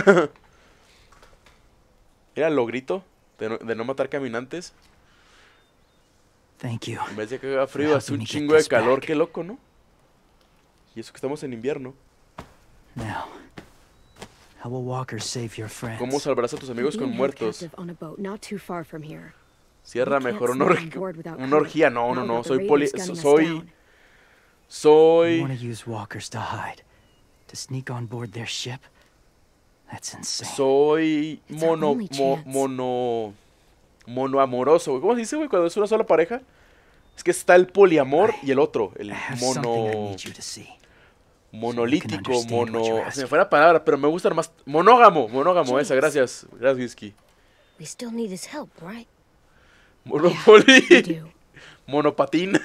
Mira el logrito de no matar caminantes. Thank you. En vez de que haga frío, hace un chingo de calor. Qué loco, ¿no? Y eso que estamos en invierno. Now, how will walkers save your friends? ¿Cómo salvarás a tus amigos con Being held muertos? captive on a boat not too far from here. Cierra We can't mejor sneak on board without una cover. orgía. No. Not without the Soy raiders gunning us down. You want to use walkers to hide, to sneak on board their ship? That's insane. Soy It's our only chance. monoamoroso, güey. ¿Cómo se dice, güey? Cuando es una sola pareja. Es que está el poliamor y el otro. El I have something I need you to see. monolítico, So you can understand what you're Se me fue la palabra, pero me gusta más. Monógamo, esa. Gracias, Whisky. We still need his help, right? Monopoly. We do. Monopatín.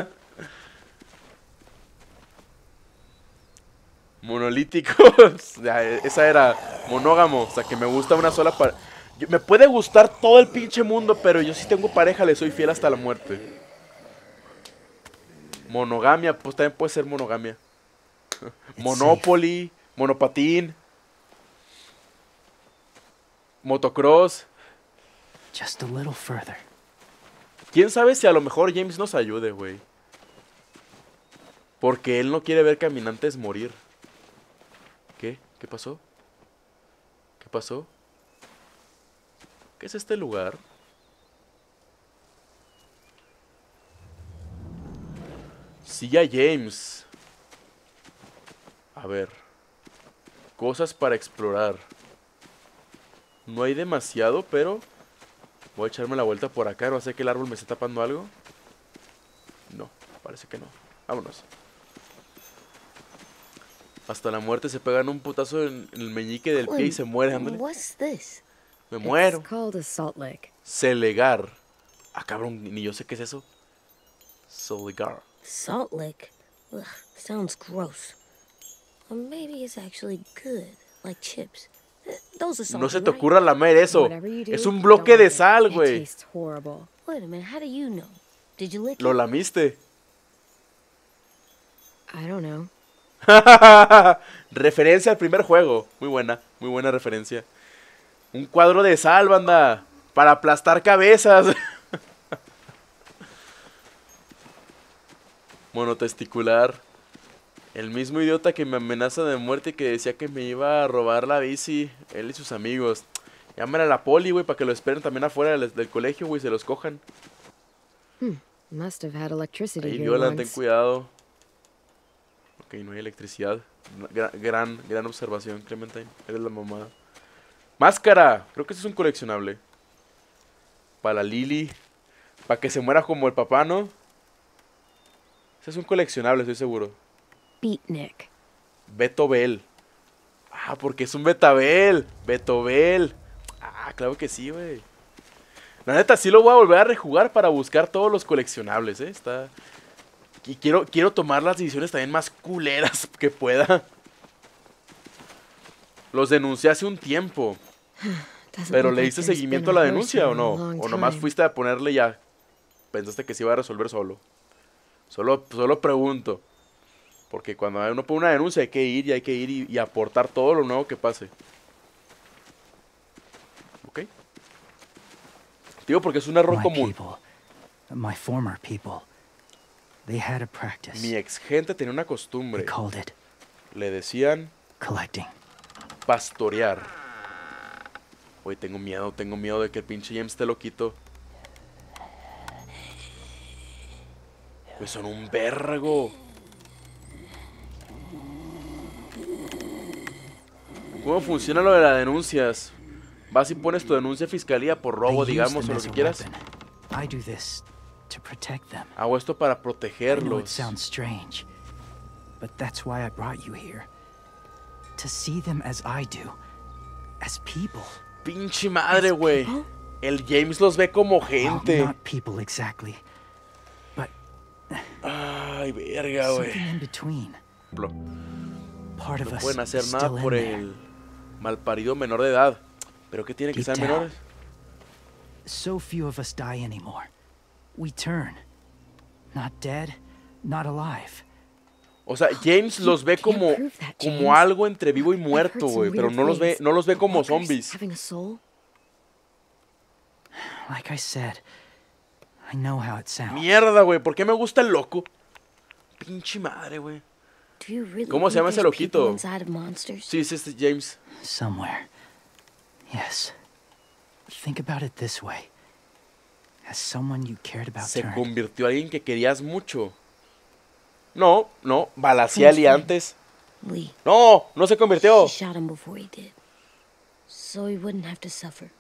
Monolítico. Ya, esa era monógamo. O sea, que me gusta una sola pareja. Me puede gustar todo el pinche mundo, pero yo sí tengo pareja, le soy fiel hasta la muerte. Monogamia, pues también puede ser monogamia. Monopoly, monopatín, motocross. Just a little further. ¿Quién sabe si a lo mejor James nos ayude, güey? Porque él no quiere ver caminantes morir. ¿Qué? ¿Qué pasó? ¿Qué pasó? ¿Qué es este lugar? Sigue a James. A ver. Cosas para explorar. No hay demasiado, pero... Voy a echarme la vuelta por acá. ¿No hace que el árbol me esté tapando algo? No, parece que no. Vámonos. Hasta la muerte se pegan un putazo en el meñique del pie y se muere, ándale. What's this? Me muero. It's called a salt lick. Selegar. Ah, cabrón, ni yo sé qué es eso. Soligar. Salt lick? Ugh, sounds gross. Or maybe it's actually good, like chips. Those are salty, No se te right? ocurra lamer eso. Es un bloque de sal, güey. Wait a minute, how do you know? Did you lick Lo it? lamiste. I don't know. Referencia al primer juego. Muy buena referencia. Un cuadro de sal, banda. Para aplastar cabezas. Monotesticular. El mismo idiota que me amenaza de muerte y que decía que me iba a robar la bici. Él y sus amigos. Llámale a la poli, güey, para que lo esperen también afuera del colegio, güey, se los cojan. Must have had electricity Ahí here violan, ten once. cuidado. Ok, no hay electricidad. Gran observación, Clementine. Eres la mamada. Máscara. Creo que eso es un coleccionable. Para Lily. Para que se muera como el papá, ¿no? Ese es un coleccionable, estoy seguro. Beatnik. Beto Bell. Ah, porque es un Betabel. Beto Bell. Ah, claro que sí, güey. La neta, sí lo voy a volver a rejugar para buscar todos los coleccionables, ¿eh? Y quiero tomar las decisiones también más culeras que pueda. Los denuncié hace un tiempo. Pero ¿le diste seguimiento a la denuncia o no? ¿O nomás fuiste a ponerle ya? ¿Pensaste que se iba a resolver solo? Solo pregunto. Porque cuando uno pone una denuncia hay que ir y aportar todo lo nuevo que pase. ¿Ok? Digo porque es un error común. My former people, they had a practice. Mi ex gente tenía una costumbre. They called it Le decían collecting. pastorear. Oye, tengo miedo de que el pinche James esté loquito. Pues son un vergo. ¿Cómo funciona lo de las denuncias? Vas y pones tu denuncia a fiscalía por robo, digamos, o lo que quieras. I do this to protect them. Hago esto para I know it protegerlos. sounds strange, but that's why I brought you here. To see them as I do, as people. Pinche madre, güey. El James los ve como Well, gente. not people exactly, but Ay, verga, something güey. in between. Part of No us pueden hacer is nada still por in there. el malparido menor de edad. ¿Pero qué tiene que Deep ser down. menores? So few of us die anymore. We turn. Not dead, not alive. O sea, James los ve como algo entre vivo y muerto, güey. Pero no los ve como zombies. Having a soul? Like I said, I know how it sounds. Mierda, güey. ¿Por qué me gusta el loco? Pinche madre, güey. Do you really ¿Cómo se llama ese think there's people loquito? inside of monsters? Sí, es este James. Somewhere. Yes. Think about it this way. As someone you cared about Se turned. convirtió en alguien que querías mucho. No, balacé a Lee antes. Lee. No se convirtió. She shot him before he did. So he wouldn't have to suffer.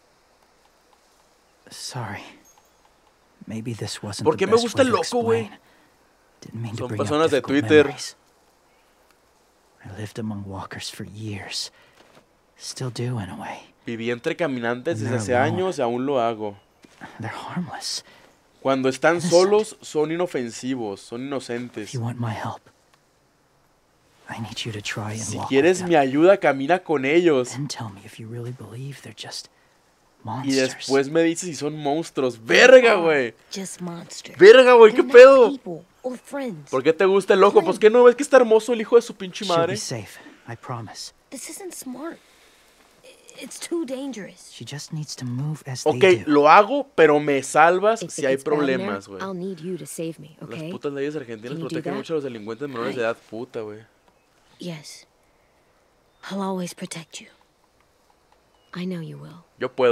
Sorry. Maybe this wasn't ¿Por the qué me best gusta el way to loco, güey? explain. Didn't mean to Son bring up personas de difficult Twitter. memories. I lived among walkers for years. Still do in a way. Viví entre caminantes desde They're hace alone. años y aún lo hago. They're harmless. Cuando están Innocent. solos, son inofensivos, son If inocentes. you want my help, I need you to try and Si walk quieres with mi them. ayuda, camina con ellos. Then tell me if you really believe they're just Y monsters. después me dices si son monstruos. ¡Verga, güey! Just monsters. ¡Verga, güey! ¿Qué They're not pedo? people or friends. ¿Por qué te gusta el loco? Pues que no ves que está hermoso el hijo de su pinche She'll madre. be safe, I promise. This isn't smart. It's too dangerous. She just needs to move as Ok, they do. lo hago, pero me salvas If si it hay gets bad in there, problemas, güey. I'll need you to save me, Las okay? putas leyes argentinas Can you do protegen that? mucho a los delincuentes menores de edad. Puta, güey. Yes. I'll always protect you. I know you will. Yo puedo.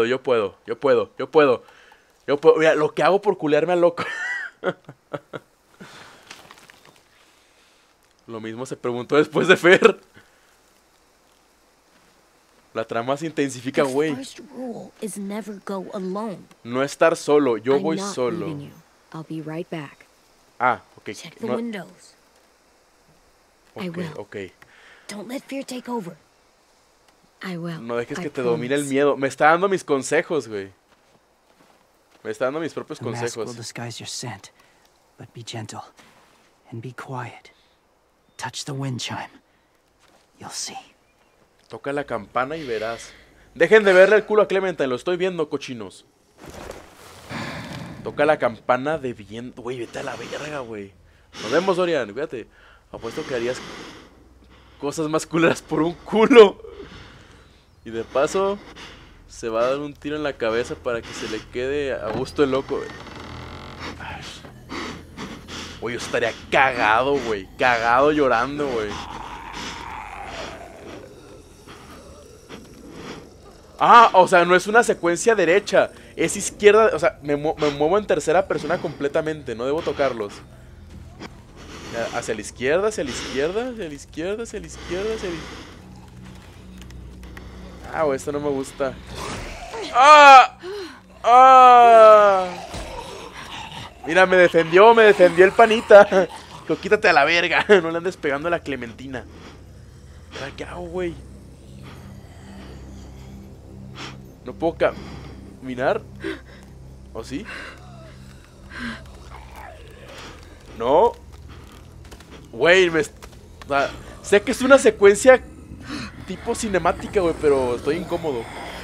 Mira, lo que hago por culearme al loco. Lo mismo se preguntó después de Fer. La trama se intensifica, The güey. first rule is never go alone. No estar solo, yo I'm voy not solo. leaving you. I'll be right back. Ah, ok. Check the No, windows. I will. ok. Don't let fear take over. I will. No dejes I que te domine el promise. miedo. Me está dando mis consejos, güey. Me está dando mis propios The mask will consejos. disguise your scent, But be gentle and be quiet. Touch the wind chime. You'll see. Toca la campana y verás. Dejen de verle el culo a Clementine, lo estoy viendo, cochinos. Toca la campana de viento. Güey, vete a la verga, güey. Nos vemos, Dorian, cuídate. Apuesto que harías cosas más culeras por un culo. Y de paso, se va a dar un tiro en la cabeza para que se le quede a gusto el loco, güey. Güey, yo estaría cagado, güey. Cagado llorando, güey. Ah, o sea, no es una secuencia derecha. Es izquierda, o sea, me muevo en tercera persona completamente. No debo tocarlos. Hacia la izquierda, hacia la izquierda, hacia la izquierda, hacia la izquierda, hacia la izquierda. Ah, güey, esto no me gusta. ¡Ah! ¡Ah! Mira, me defendió el panita. Pero quítate a la verga. No le andes pegando a la Clementina. ¿Qué hago, güey? No puedo caminar. ¿O sí? No. Güey, o sea, sé que es una secuencia tipo cinemática, güey, pero estoy incómodo.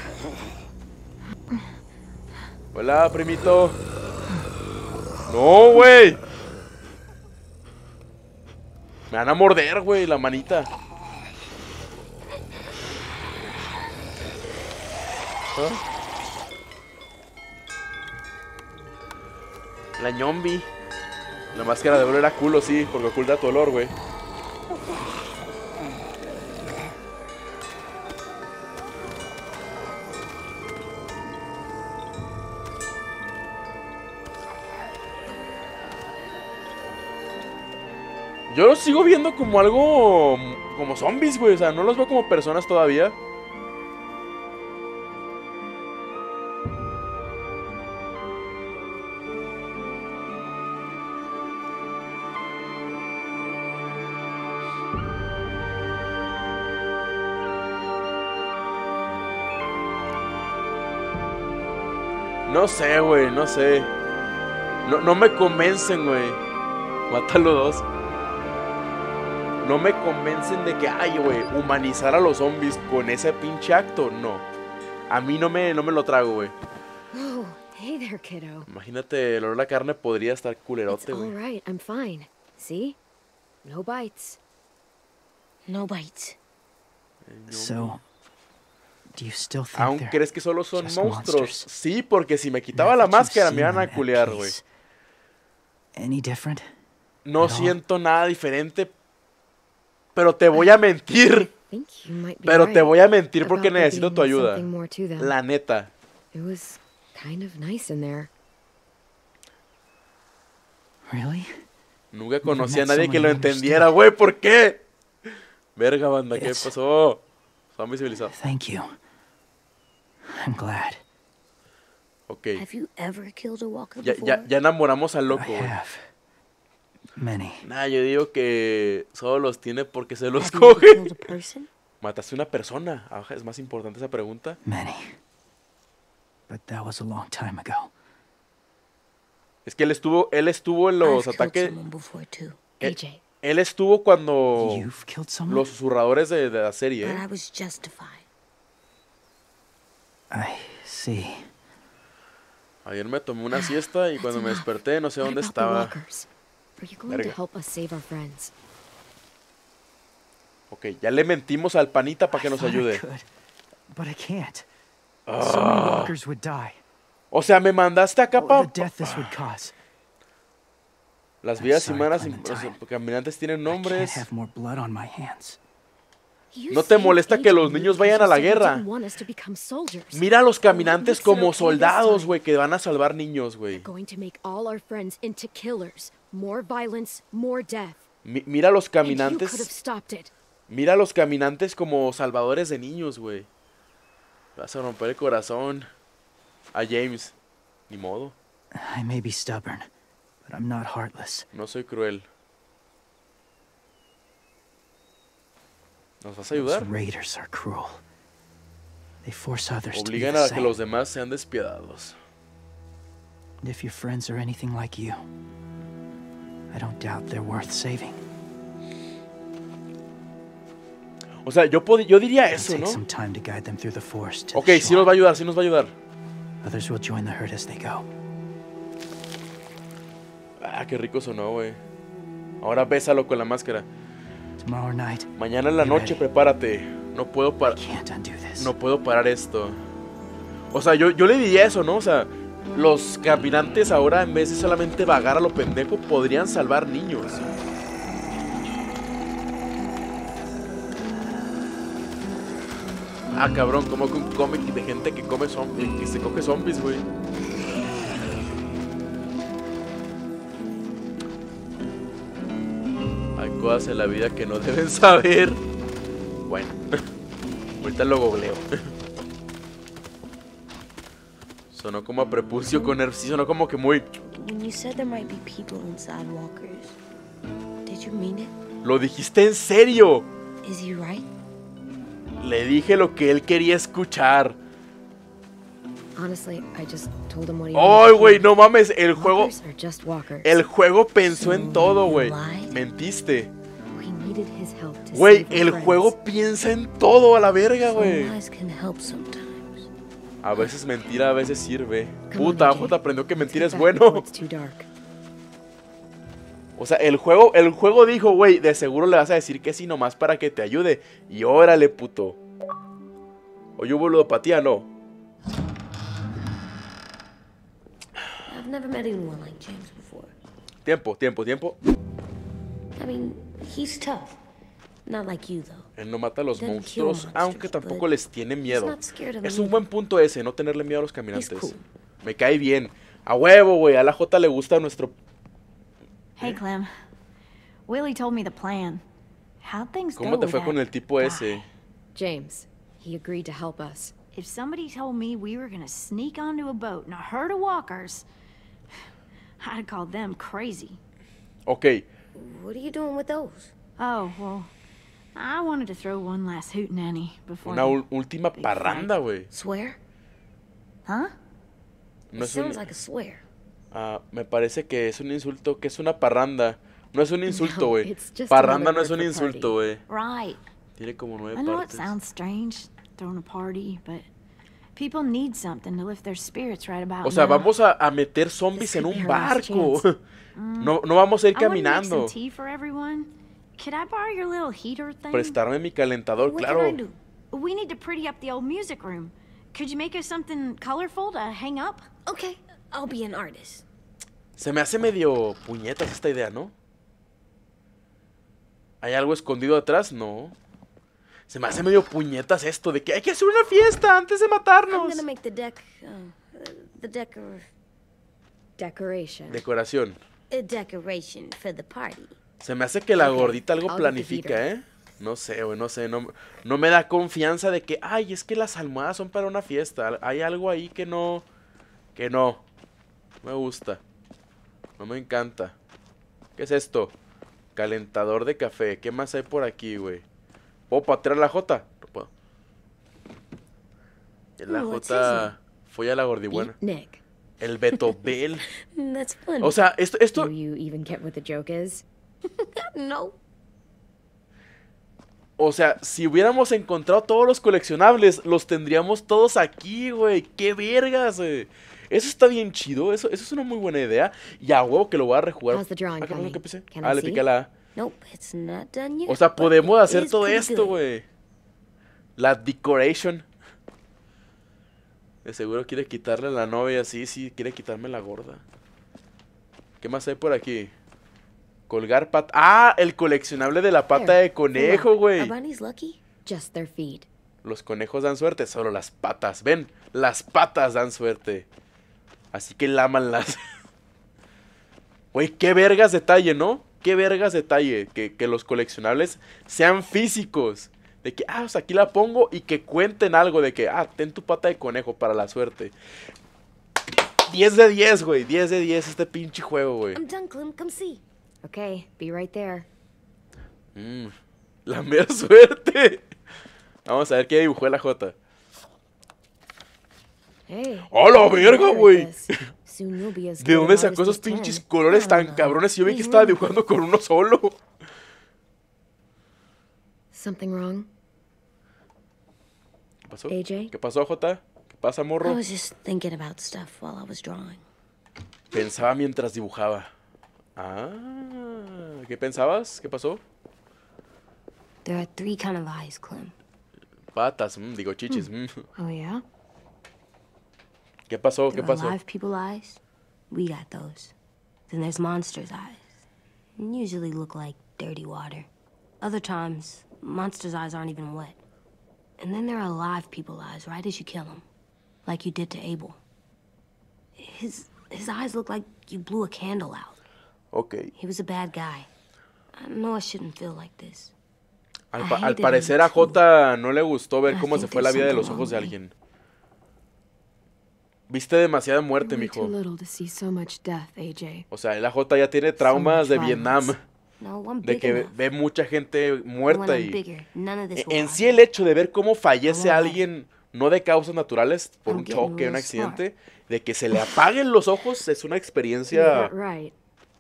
Hola, primito. No, güey. Me van a morder, güey, la manita. ¿Ah? La ñombi. La máscara de oro era culo, sí, porque oculta tu olor, güey. Yo los sigo viendo como algo... como zombies, güey. O sea, no los veo como personas todavía. No sé, güey, no sé. No me convencen, güey. Mátalo dos. No me convencen de que, ay, güey, humanizar a los zombies con ese pinche acto, no. A mí no me lo trago, güey. Oh, hey there, kiddo. Imagínate, el olor a la carne podría estar culerote, It's all güey. right, I'm fine. See? No bites. No bites. So, do you still think ¿Aún they're crees que solo son just monstruos? monsters? Sí, porque si me quitaba Now la that you've máscara me seen iban a them at culear, güey. peace, any different? No at all? siento nada diferente. Pero te voy a mentir. Think you might be Pero right te voy a mentir porque about there necesito tu being ayuda. something more to them. La neta. It was kind of nice in there. Really? Nunca Never conocí a met nadie que lo someone who entendiera, understood. güey. ¿Por qué? Verga, banda, ¿qué It's- pasó? Zombie civilizado. Thank you. I'm glad. Ok. Have you ever killed a walker Ya, before? ya enamoramos al loco, I güey. have. Many. Nah, yo digo que solo los tiene porque se los Have you ever coge. killed a person? ¿Mataste a una persona? Ajá, es más importante esa pregunta. Many. But that was a long time ago. Es que él estuvo en los I've killed ataques. someone before too, AJ, Él estuvo cuando You've killed someone? los susurradores de la serie, but I ¿eh? was justified. I see. Ayer me tomé una siesta y cuando me enough. desperté no sé what dónde about the estaba. walkers? Are you going Verga. to help us save our friends? Ok, ya le mentimos al panita para que I nos thought I ayude. could, but I can't. So many walkers would die. O sea, me mandaste acá Or para... the death this would cause. Las I'm vidas sorry, humanas Clementine. caminantes tienen I can't nombres. have more blood on my hands. You ¿No te saved molesta que AJ los niños vayan a because la you said you guerra? didn't want us to become soldiers. Mira a los caminantes makes it como okay this soldados, time? güey, que van a salvar niños, güey. Going to make all our friends into killers. More violence, more death. Mira a los And you could have caminantes. stopped it. Mira a los caminantes como salvadores de niños, güey. Vas a romper el corazón a James. Ni modo, I may be stubborn, but I'm not heartless. no soy cruel. ¿Nos vas a Those ayudar? raiders are cruel. They force others to be Obligan the a que same. los demás sean despiadados. And if your friends are anything like you, I don't doubt they're worth saving. O sea, yo diría It'll eso, take ¿no? some time to guide them through the forest to Ok, the sí nos va a ayudar, sí nos va a ayudar. Others will join the herd as they go. Ah, qué rico sonó, güey. Ahora bésalo con la máscara. Tomorrow night, Mañana en la be noche, ready. prepárate. No puedo parar. Can't undo this. No puedo parar esto. O sea, yo le diría eso, ¿no? O sea, los caminantes ahora, en vez de solamente vagar a lo pendejo, podrían salvar niños. Ah, cabrón, como que un cómic de gente que come zombies, que se coge zombies, güey. Hay cosas en la vida que no deben saber. Bueno, ahorita lo googleo. Sonó como a prepucio con sí, sonó como que muy... When you said there might be people inside walkers, did you mean it? ¿Lo dijiste en serio? Is he right? Le dije lo que él quería escuchar. Honestly, I just told him what he ¡Ay, güey! No mames, el juego... Walkers are just walkers. El juego pensó en todo, güey. Mentiste. We needed his help to Güey, save our el friends. juego piensa en todo a la verga, güey. Lies can help sometimes. A veces mentira, a veces sirve. Come on, Puta, Jay. Jota aprendió que mentir Let's es get back before bueno. it's too dark. O sea, el juego dijo, güey, de seguro le vas a decir que sí nomás para que te ayude. Y órale, puto. Oye, hubo ludopatía, no. I've never met anyone like James before. Tiempo. I mean, he's tough. Not like you, though. Él no mata a los Doesn't kill monstruos, monsters, aunque tampoco but les tiene miedo. he's not scared of Es them un buen punto ese, no tenerle miedo a los caminantes. He's cool. Me cae bien. A huevo, güey. A la J le gusta nuestro... Hey, Clem. Willie told me the plan. How'd things ¿Cómo go te with fue that con el tipo guy? ese? James, he agreed to help us. If somebody told me we were gonna sneak onto a boat in a herd of walkers, I'd call them crazy. Ok. What are you doing with those? Oh, well, I wanted to throw one last hootenanny before Una the última big parranda, güey. Swear? Huh? No It es un... sounds like a swear. Ah, me parece que es un insulto, que es una parranda. No es un insulto, güey. it's just Parranda another no es un word for insulto, güey. Right. Tiene como 9 I know it partes. sounds strange, throwing a party, but people need something to lift their spirits right about O sea, now. vamos a meter zombies en could be un our last barco. chance. No vamos a ir I wanna make caminando. some tea for everyone. Could I borrow your little heater thing? Prestarme mi calentador, What claro. can I do? We need to pretty up the old music room. Could you make us something colorful to hang up? Okay, I'll be an artist. Se me hace medio puñetas esta idea, ¿no? ¿Hay algo escondido atrás? No. Se me hace medio puñetas esto de que hay que hacer una fiesta antes de I'm matarnos. gonna make the Decoration. Decoración. a decoration for the party. Se me hace que la gordita algo I'll get the planifica, heater. ¿eh? No sé, güey, no sé. No me da confianza de que, ay, es que las almohadas son para una fiesta. Hay algo ahí que no. Que no. Me gusta. No me encanta. ¿Qué es esto? Calentador de café. ¿Qué más hay por aquí, güey? ¿Puedo patear a la Jota? No puedo. La what's Jota fue a la gordibuena. Beat Nick. El Beto Bell. That's funny. O sea, esto Do you even get what the joke is? No. O sea, si hubiéramos encontrado todos los coleccionables, los tendríamos todos aquí, güey. ¡Qué vergas, güey! Eso está bien chido, eso es una muy buena idea. Y a huevo que lo voy a rejugar. How's the drawing Ah, cabrón, coming? ¿qué puse? Can I Le see? piqué la A. Nope, it's not done yet. O sea, but podemos it hacer is todo pretty esto, good. güey. La decoration. De seguro quiere quitarle la novia, sí, quiere quitarme la gorda. ¿Qué más hay por aquí? Colgar pata. ¡Ah! El coleccionable de la pata de conejo, Are güey. bunnies lucky? Just their feet. Los conejos dan suerte, solo las patas. Ven, las patas dan suerte. Así que lámanlas. Güey, qué vergas detalle, ¿no? Qué vergas detalle. Que los coleccionables sean físicos. De que, o sea, aquí la pongo y que cuenten algo de que, ten tu pata de conejo para la suerte. 10 de 10, güey. 10 de 10 este pinche juego, güey. I'm done, Clem. Come see. Okay, be right there. La mera suerte. Vamos a ver qué dibujó la Jota. Hey. ¡A la you're verga, good at güey! this. Soon you'll be as ¿De good dónde an sacó artist esos as 10. pinches colores tan cabrones? Yo vi que estaba dibujando con uno solo. Something wrong? ¿Qué pasó? AJ? ¿Qué pasó, Jota? ¿Qué pasa, I morro? was just thinking about stuff while I was drawing. Pensaba mientras dibujaba. Ah, ¿qué pensabas? ¿Qué pasó? There are 3 kind of eyes, Clem. Patas, digo chichis. Oh, yeah? ¿Qué pasó? There ¿Qué are pasó? live people eyes. We got those. Then there's monsters' eyes. Usually look like dirty water. Other times, monsters' eyes aren't even wet. And then there are live people eyes right as you kill them. Like you did to Abel. His eyes look like you blew a candle out. Ok. He was a bad guy. I know I shouldn't feel like this. Al parecer a Jota no le gustó ver cómo se fue la vida de los ojos de alguien. Viste demasiada muerte, Way too mijo. little to see so much death, AJ. O sea, la Jota ya tiene traumas de Vietnam. No, I'm De big que enough. ve mucha gente And when muerta I'm y... bigger, none of this will En happen. sí el hecho de ver cómo fallece alguien, no de causas naturales, por un I'm getting choque, un real accidente, de que se le apaguen los ojos, es una Is experiencia that right?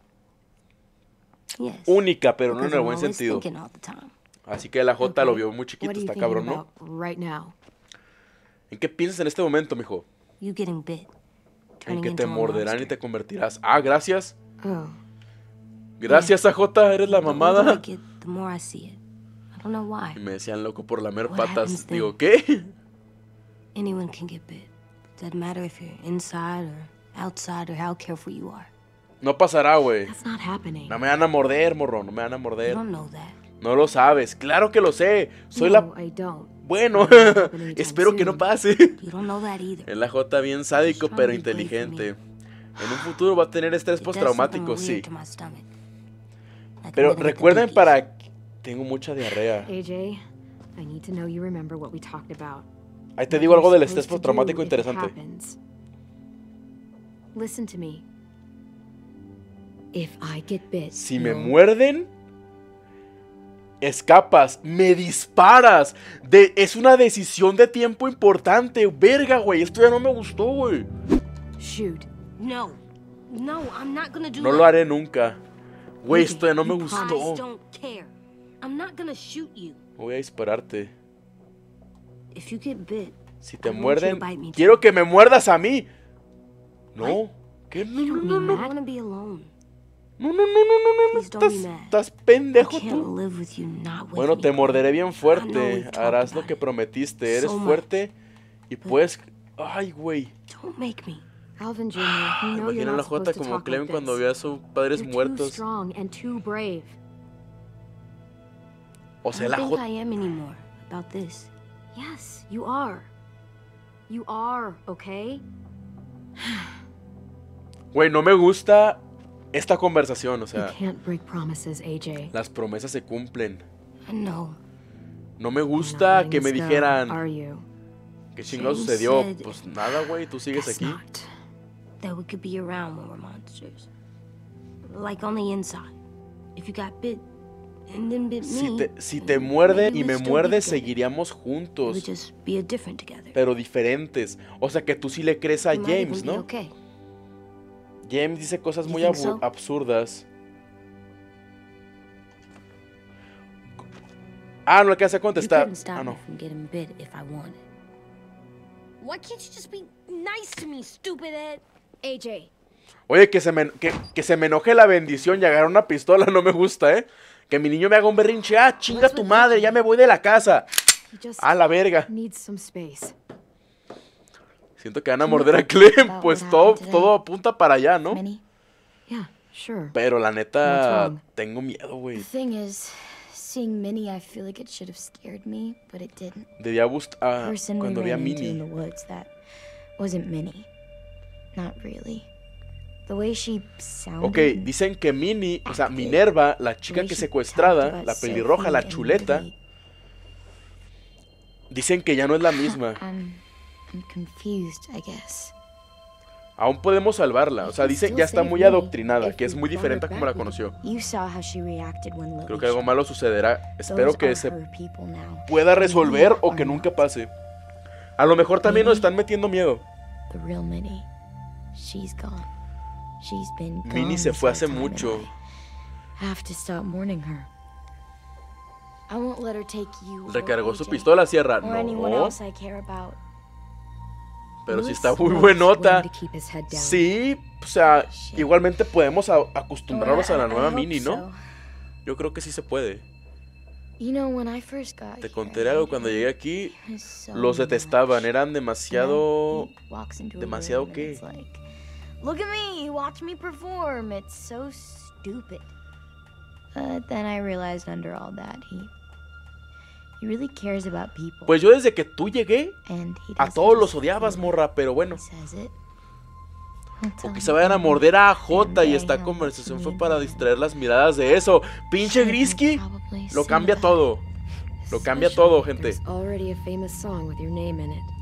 Yes. única, pero no en Because el I'm buen always sentido. thinking all the time. Así que la Jota lo Okay. vio muy chiquito, What are you está thinking cabrón, ¿no? about right now? ¿En qué piensas en este momento, mijo? You getting bit. En Turning que te into a morderán y monster. te convertirás. Ah, gracias. Oh, Gracias, AJ, eres la The older I mamada. get, the more I see it. I don't know why. Y me decían loco por lamer What patas. happens then? Digo, ¿qué? Anyone can get bit. Doesn't matter if you're inside or outside or how careful you are. No pasará, güey. that's not happening. No me van a morder, morro, no me van a You morder. don't know that. No lo sabes. Claro que lo sé. Soy No, la... I don't. Bueno, Not happening anytime espero que no soon. pase. You don't know that either. El AJ bien sádico, pero inteligente. En un futuro va a tener estrés It does something postraumático, weird sí. to my stomach. Like I'm Pero gonna get the recuerden boogies. para... Tengo mucha diarrea. AJ, I need to know you remember what we talked about. Ahí te What digo algo you're del estrés supposed to do postraumático if it interesante. happens. Listen to me. If I get bit, Si me you'll- muerden, escapas, me disparas. Es una decisión de tiempo importante. Verga, güey. Esto ya no me gustó, güey. shoot. No. No, I'm not gonna do No that. lo haré nunca. Güey, esto ya no me I just gustó. don't care. I'm not gonna shoot you. Voy a dispararte. If you get bit, Si te I want you muerden, to bite me too. quiero que me muerdas a mí. No. ¿Qué? No, no, no, I no. don't wanna be alone. No, no, no, no, no, no. Please don't be Estás, mad. estás pendejo I can't tú. live with you not with Bueno, me. te morderé bien I know fuerte. we've talked Harás lo about que it. prometiste. Eres So much. fuerte y puedes... Ay, güey. Don't make me. Alvin Jr., you know you're Imagina a la not supposed Jota to como talk Clem like cuando this. vio a sus padres You're too muertos. strong and too brave. O sea, I la don't think Jota... I am anymore about this. Yes, you are. You are, okay? Güey, no me gusta esta conversación. O You sea, can't break promises, AJ. las promesas se cumplen. I know. No me You're not gusta letting que me us go, dijeran... are you? ¿Qué chingados James sucedió? said- Pues nada, güey. Tú sigues Guess aquí. not. That we could be around when we're monsters. Like on the inside. If you got bit and then bit me. Si te muerde maybe y me we'd still be muerdes, together. seguiríamos It juntos. would just be a different together. Pero diferentes. O sea que tú sí le crees a We might even James, be ¿no? okay. James dice cosas You muy think so? absurdas. Ah, no le queda You contestar. couldn't stop Ah, me no. from getting bit if I wanted. Why can't you just be nice to me, stupid Ed? AJ, Oye, que se me enoje la bendición y agarrar una pistola no me gusta, ¿eh? Que mi niño me haga un berrinche. Ah, chinga tu madre, ya me voy de la casa. he just A la verga. needs some space. Siento que van a morder a Clem. about Pues what todo, happened today? todo apunta para allá, ¿no? Minnie? Yeah, sure. Pero la What's neta, wrong? tengo miedo, güey. The thing is, seeing Minnie, I feel like it should have scared me, but it didn't. Debía buscar Person we cuando vi a ran into in Minnie. the woods, that wasn't Minnie. Not really. The way she sounded. Ok, dicen que Minnie, o sea, Minerva, la chica que secuestrada, la pelirroja, la chuleta, dicen que ya no es la misma. I'm confused, I guess. Aún podemos salvarla. O sea, dicen ya está muy adoctrinada, que es muy diferente a como la conoció. You saw how she reacted when Lily Creo que algo shot. malo sucederá. Espero Those que are se her people now. pueda resolver You o are que not. nunca pase. A lo mejor también nos están metiendo miedo. The real Minnie. she's gone. She's been gone. Minnie se this fue whole hace time, mucho. and I have to stop mourning her. I won't let her take you. Recargó su pistola, Sierra. Or anyone No. else I care about. Pero sí Lewis está muy loves buenota. Gwen to keep his head down. Sí, o sea, igualmente podemos acostumbrarnos a la nueva I Minnie, hope ¿no? so. Yo creo que sí se puede. You know, when I first got Te here, contaré algo, cuando llegué aquí, so los detestaban, much. eran demasiado... He walks into a ¿Demasiado room and qué? it's like, look at me, watch me perform. It's so stupid. But then I realized under all that, he really cares about people. Pues yo desde que tú llegué, And he a doesn't todos los just odiabas, feel it, morra, pero bueno. he says it. He'll tell O me quizá vayan a everything. morder a Jota y And esta I know conversación what fue you para mean. distraer las miradas de eso. Pinche Should've Grisky, probably lo seen cambia that. todo. Lo cambia Especially todo, if gente. There's already a famous song with your name in it.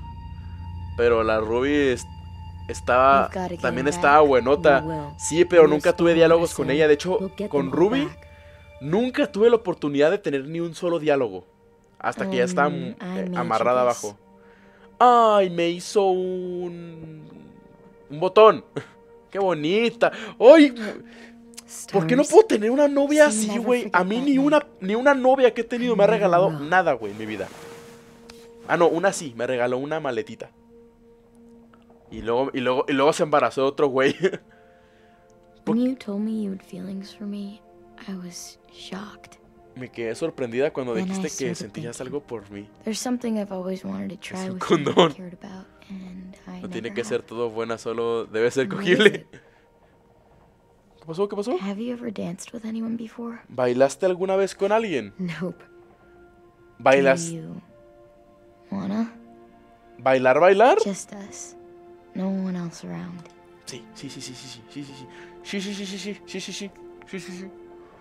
Pero la Ruby estaba, We've gotta get también him estaba back. buenota. We will. Sí, pero We'll nunca tuve spoil diálogos her con soon. ella. De hecho, We'll get con them all Ruby back. nunca tuve la oportunidad de tener ni un solo diálogo. Hasta que ya estaba I made amarrada you this. abajo. Ay, me hizo un botón. Qué bonita. Ay, ¿por qué no Stars. puedo tener una novia So así, never güey? A forget mí that ni una novia que he tenido me ha Never regalado will. nada, güey, en mi vida. Ah, no, una sí, me regaló una maletita. Y luego se embarazó de otro güey. When you told me you had feelings for me, I was shocked. Me quedé sorprendida cuando Then I dijiste que started sentías thinking. algo por mí. There's something I've always wanted to try un with someone I condón. cared about, and I No tiene never que ser have. todo buena, solo debe ser What is cogible. it? ¿Qué pasó? ¿Qué pasó? Have you ever danced with anyone before? ¿Bailaste alguna vez con alguien? Nope. ¿Bailas? Do you wanna? ¿Bailar? Just us. No one else around. Sí. Sí.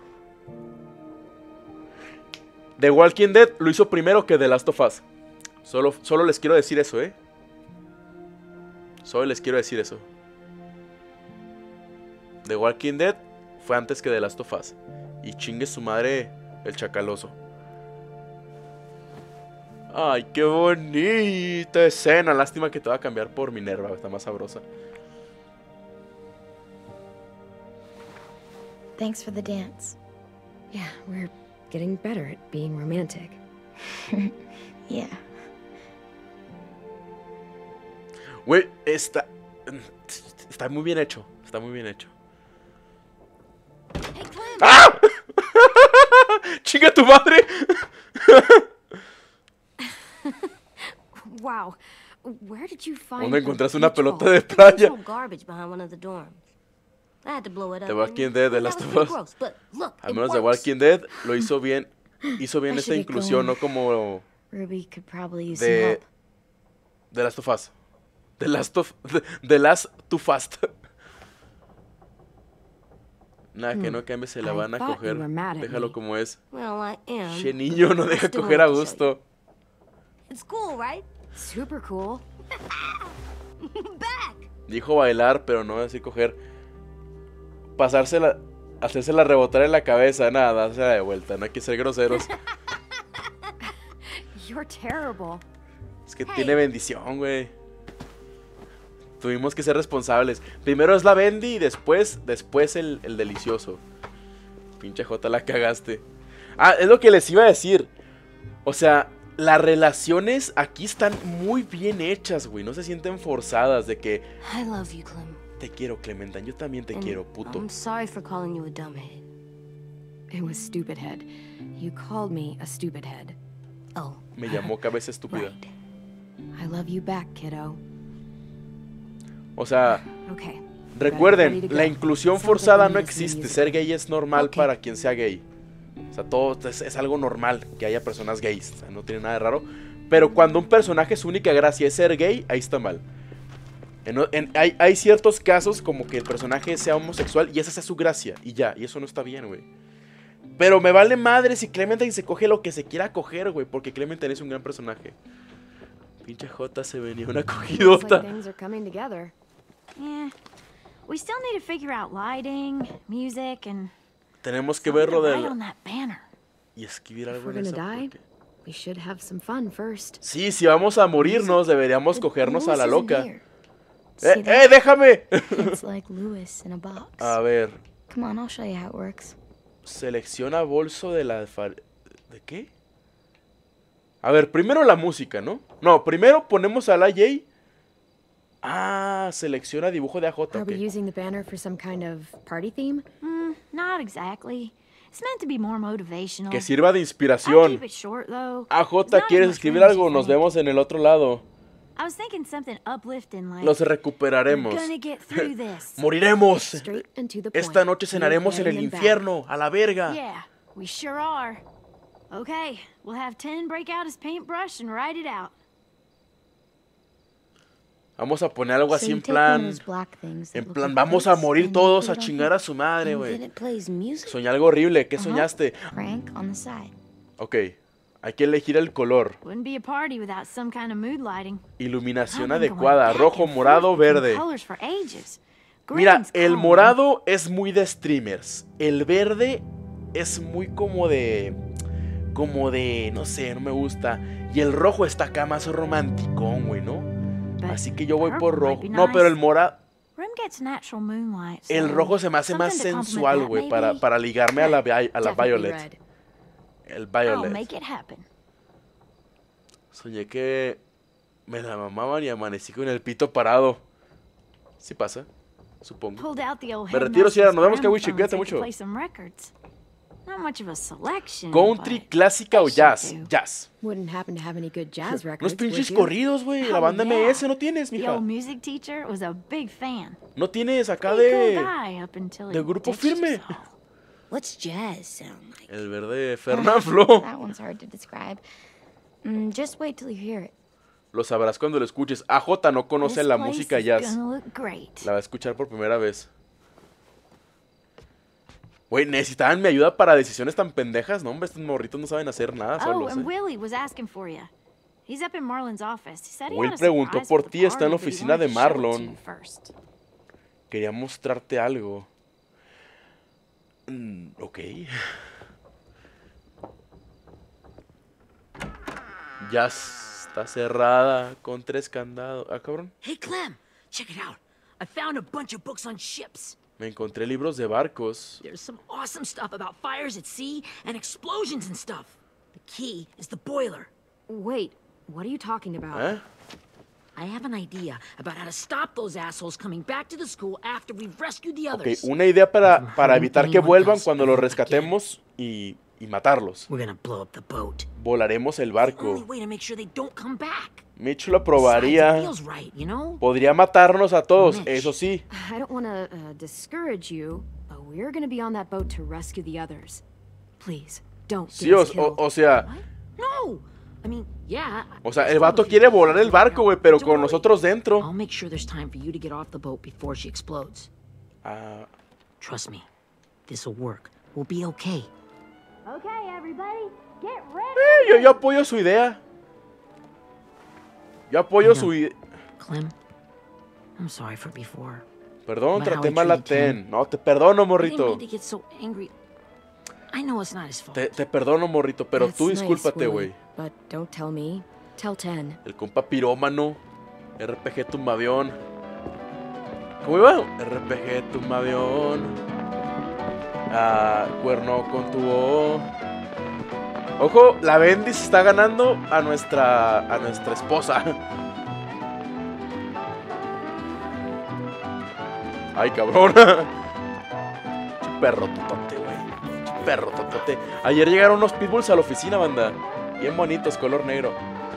The Walking Dead lo hizo primero que The Last of Us. Solo les quiero decir eso, ¿eh? Solo les quiero decir eso. The Walking Dead fue antes que The Last of Us. Y chingue su madre el chacaloso. Ay, qué bonita escena. Lástima que te va a cambiar por Minerva, está más sabrosa. Thanks for the dance. Yeah, we're getting better at being romantic. Yeah. Güey, está muy bien hecho. Está muy bien hecho. Hey, Clem! ¡Ah! ¡Chinga tu madre! Wow. Where did you find ¿Dónde a encontraste una beach pelota ball? de playa? There's no garbage behind one of the dorms. I had to blow it up. The Walking Dead, The Last of Us. But look, Al it menos The works. Walking Dead lo hizo bien. Hizo bien I esta should get inclusión, going. no como Ruby could probably use some de help. The Last of Us. The Last Too Fast. Nada, que no cambie, se la I van a thought coger. you were mad at Déjalo me. como es. Well, I am. Che niño, no I deja still coger a want to show you. gusto. It's cool, right? Super cool. Back! Dijo bailar, pero no decir coger. Hacérsela rebotar en la cabeza, nada, dársela de vuelta. No hay que ser groseros. You're terrible. Es que tiene bendición, güey. Tuvimos que ser responsables. Primero es la Bendy y después el delicioso. Pinche Jota, la cagaste. Ah, es lo que les iba a decir. O sea, las relaciones aquí están muy bien hechas, güey. No se sienten forzadas de que I love you, Clem. te quiero, Clementine. Yo también te And quiero, puto. I'm sorry for calling you a dumbhead. It was stupid head. You called me a stupid head. Oh. Me llamó cabeza estúpida. Right. I love you back, kiddo. O sea, Okay. recuerden, la inclusión Sounds forzada like no we need to existe. use Ser it. gay es normal Ok. para quien sea gay. O sea, todo es algo normal que haya personas gays. O sea, no tiene nada de raro. Pero cuando un personaje su única gracia es ser gay, ahí está mal. Hay ciertos casos como que el personaje sea homosexual y esa sea su gracia. Y ya, y eso no está bien, güey. Pero me vale madre si Clementine se coge lo que se quiera coger, güey. Porque Clementine es un gran personaje. Pinche Jota, se venía una Looks like cogidota. things are coming together. Yeah. We still need to figure out lighting, music, and Tenemos que something ver lo to de... write on that banner. Y escribir If algo we're en gonna esa, die, porque- we should have some fun first. Sí, si vamos a morirnos, deberíamos cogernos a la Who's in loca. here? See that? ¡Déjame! It's like Lewis in a box. A ver. Come on, I'll show you how it works. Selecciona bolso de la... ¿De qué? A ver, primero la música, ¿no? No, primero ponemos a la J. Ah, selecciona dibujo de AJ. Are we Ok. using the banner for some kind of party theme? Not exactly. It's meant to be more motivational. Que sirva de I'll inspiración. keep it short, though. AJ, It's not ¿quieres much escribir room, algo? you Nos think. vemos en el otro lado. I was thinking something uplifting like Los recuperaremos. We're gonna get through this. Moriremos. Straight and to the point. Esta noche cenaremos en el Getting them back. infierno. A la verga. Yeah, we sure are. Okay, we'll have 10 break out his paintbrush and write it out. Vamos a poner algo So así you en take one of plan... those black things that En look plan, like vamos a plates morir and todos put a it on chingar a su madre, And then güey. it plays music. Soñé algo horrible. ¿Qué soñaste? crank on the side. Ok. Hay que elegir el color. Wouldn't be a party without some kind of mood lighting. Iluminación I've been going adecuada. back Rojo, and morado, forth between verde. colors for ages. Mira, Green's el calm. morado es muy de streamers. El verde es muy como de... no sé, no me gusta. Y el rojo está acá más romanticón, güey, ¿no? But Así que yo voy purple por might rojo. be No, pero el nice. morado... Rem gets natural moonlight. El so rojo se me hace más something to complement sensual, that, güey. maybe? Para ligarme a la Definitely Violet. red. El I'll Violet. make it happen. Soñé que me la mamaban y amanecí con el pito parado. Sí pasa, supongo. Pulled out the old Me retiro, Sierra. Nos vemos, Kawichi. gramophones Cuídate so I could mucho. play some records. Not much of a selection. Country, but clásica o they should jazz. do. Jazz. Wouldn't happen to have any good jazz records. Unos pinches would you? corridos, güey. La Oh, banda yeah. MS no tienes, The mija. old music teacher was a big fan. No tienes acá Pretty de... cool guy up until he de grupo ditched us firme. all. What's jazz sound like? El verde Fernanfloo. That one's hard to describe. Just wait till you hear it. Lo sabrás cuando lo escuches. AJ no conoce This la place música is jazz. gonna look great. La va a escuchar por primera vez. Güey, necesitaban mi ayuda para decisiones tan pendejas. No, hombre, estos morritos no saben hacer nada Oh, solos, and eh. Willie was asking for you. He's up in Marlon's office. He said he Will had a preguntó surprise por for the ti, está en la party, but he oficina wanted de to show it to Marlon. you first. Quería mostrarte algo. Ok. Ya está cerrada con 3 candados. Ah, cabrón. Hey, Clem, check it out. I found a bunch of books on ships. Me encontré libros de barcos. There's some awesome stuff about fires at sea and explosions and stuff. The key is the boiler. Wait, what are you talking about? ¿Eh? I have an idea about how to stop those assholes coming back to the school after we've rescued the Ok, others. una idea para evitar que vuelvan cuando los rescatemos y matarlos. We're gonna blow up the boat. Volaremos el Only barco. way to make sure they don't come back. Mitch lo Besides, it probaría. feels right, you know? Podría matarnos a todos, Mitch. eso sí. I don't want to discourage you, but we're going to be on that boat to rescue the others. Please, don't Sí, get us killed. o sea, No! I mean, yeah. o sea, el vato quiere volar el barco, güey, pero con nosotros dentro. I'll make sure there's time for you to get off the boat before she explodes. Ah, Trust me, this'll work. We'll be okay. Okay, everybody, get ready. yo apoyo su idea. Yo apoyo su idea. Clem, I'm sorry for before. Perdón, But how traté I mal a treated Ten. No, te perdono, I didn't morrito. mean to get so angry. I know it's not his fault. Te perdono, morrito, pero That's tú nice, discúlpate, Willie, güey. But don't tell me. Tell 10. El compa pirómano. RPG tumbavión. ¿Cómo iba? RPG tumbavión. Cuerno con tubo. Ojo, la Bendis está ganando a nuestra esposa. Ay, cabrón. Perro totote, güey. Perro totote. Ayer llegaron unos pitbulls a la oficina, banda. Bien bonitos, color negro.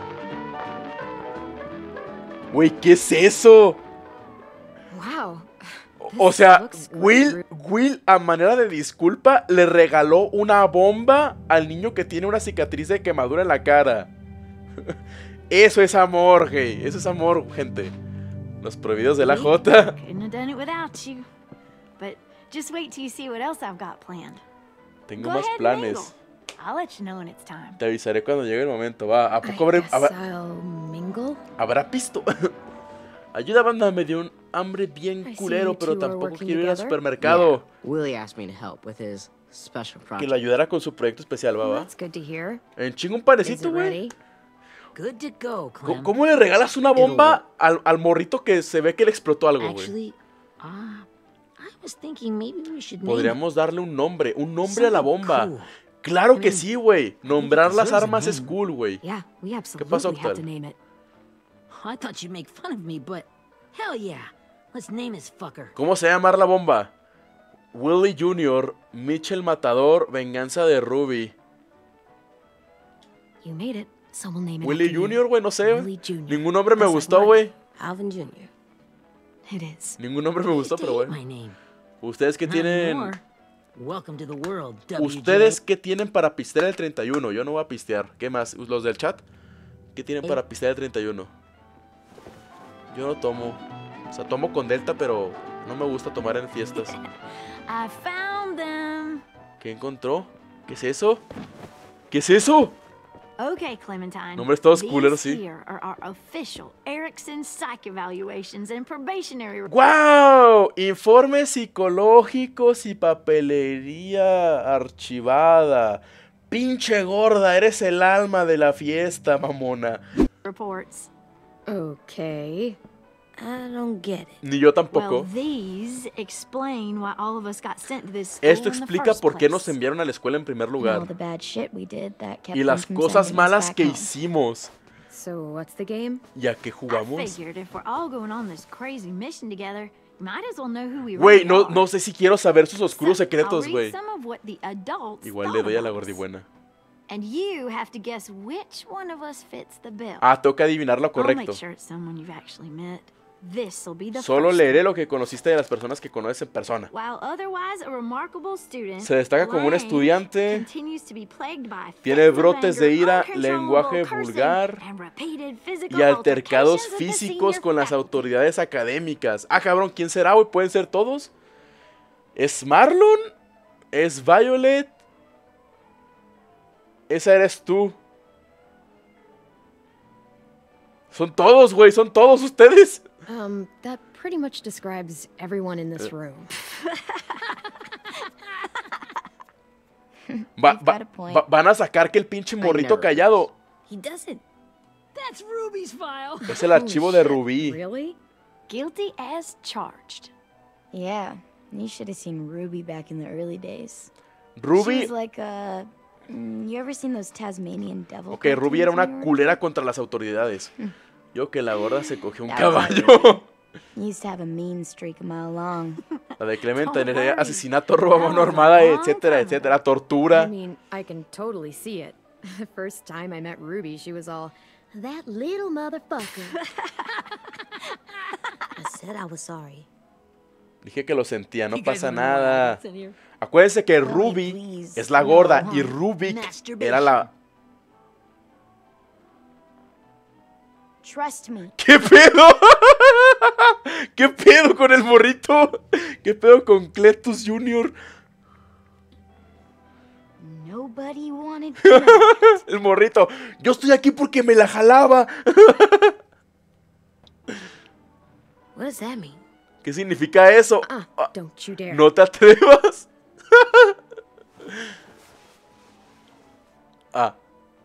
Güey, ¿qué es eso? Wow. O sea, looks great. Will, a manera de disculpa, le regaló una bomba al niño que tiene una cicatriz de quemadura en la cara. Eso es amor, güey. Eso es amor, gente. Los prohibidos de la J. Couldn't have done it without you. But just wait till you see what else I've got planned. Tengo Go más ahead and planes. mingle. I'll let you know when it's time. Te avisaré cuando llegue el momento. Va, ¿a poco I guess I'll mingle. habrá pisto? Ayuda, banda, me dio un hambre bien I see culero, you pero two are tampoco working quiero ir al together. supermercado. Willie asked me to help with his special Que project. le ayudara con su proyecto especial, Well, va. that's good to hear. En chingo un Is panecito, it güey. ready? Good to go, Clem. ¿Cómo le regalas una bomba al morrito que se ve que le explotó algo, güey? Actually, I was thinking maybe we should name Podríamos darle un nombre a la bomba. Claro que sí, güey. Nombrar las armas es cool, güey. Yeah, we ¿Qué absolutely pasó, have to Octal? name it. I thought you'd make fun of me, but hell yeah. Let's name this fucker. ¿Cómo se va a llamar la bomba? Willie Jr., Mitchell Matador, Venganza de Ruby. You made it. So we'll name it Willie after you. Jr., güey, no sé. Willie Jr. Ningún nombre me Just like gustó, mine. güey. Alvin Jr. It is. Ningún nombre me gustó, pero My bueno. name. ¿Ustedes qué Not tienen? more. Welcome to the world, ¿Ustedes qué tienen para pistear el 31? Yo no voy a pistear. ¿Qué más? ¿Los del chat? ¿Qué tienen para pistear el 31? Yo no tomo. O sea, tomo con Delta, pero no me gusta tomar en fiestas. I found them. ¿Qué encontró? ¿Qué es eso? ¿Qué es eso? Okay, Clementine. Nombres todos These culeros, sí. here are our official Erickson psych evaluations and probationary. ¡Guau! Informes psicológicos y papelería archivada. Pinche gorda, eres el alma de la fiesta, mamona. Reports. Okay. I don't get it. Ni yo tampoco. Well, these explain why all of us got sent to this school Esto in the explica first por qué place. nos enviaron a la escuela en primer And all lugar. the bad shit we did that kept Y them las from cosas sending us malas back que home. hicimos. So what's the game? ¿Y a qué I jugamos? figured if we're all going on this crazy mission together, you might as well know who we Güey, really no, are. no sé si quiero saber sus oscuros So, secretos, I'll güey. read some of what the adults Igual le thought doy a la about us. gordibuena. And you have to guess which one of us fits the bill. Ah, tengo que adivinar lo I'll correcto. make sure it's someone you've actually met. This'll be the Solo first leeré one. lo que conociste de las personas que conoces en persona. While otherwise a remarkable student, Se destaca como un Lang estudiante, continues to be plagued by tiene fits of brotes de anger, ira, uncontrollable lenguaje cursing, vulgar and repeated physical y altercados altercations with the físicos senior con las faculty. autoridades académicas. Ah, cabrón, ¿quién será, güey? ¿Pueden ser todos? ¿Es Marlon? ¿Es Violet? Esa eres tú. Son todos, güey, son todos ustedes. That pretty much describes everyone in this room. Van a sacar que el pinche morrito callado He doesn't. That's Ruby's file. es el archivo de Rubí. Really? Guilty as charged. Yeah, you should have seen Ruby back in the early days. She Ruby, was like a... you ever seen those Tasmanian devil ok, Ruby era cartoons when una you were a culera contra las autoridades. Yo que la gorda se cogió un That was caballo. Ruby. You used to have a mean streak a mile long. La de Clementine Don't era worry. asesinato, robo a mano That was a armada, long etcétera, time etcétera, I tortura. mean, I can totally see it. The first time I met Ruby, she was all, that little motherfucker. I said I was sorry. Dije que lo sentía, no You guys pasa wonder why nada. it's in here. Acuérdense que Ay, Ruby please, es la no, gorda huh? y Rubik Masturbation. era la... Trust me. ¿Qué pedo? ¿Qué pedo con el morrito? ¿Qué pedo con Cletus Jr.? Nobody wanted to know. El morrito. Yo estoy aquí porque me la jalaba. What does that mean? ¿Qué significa eso? Don't you dare. No te atrevas. Ah.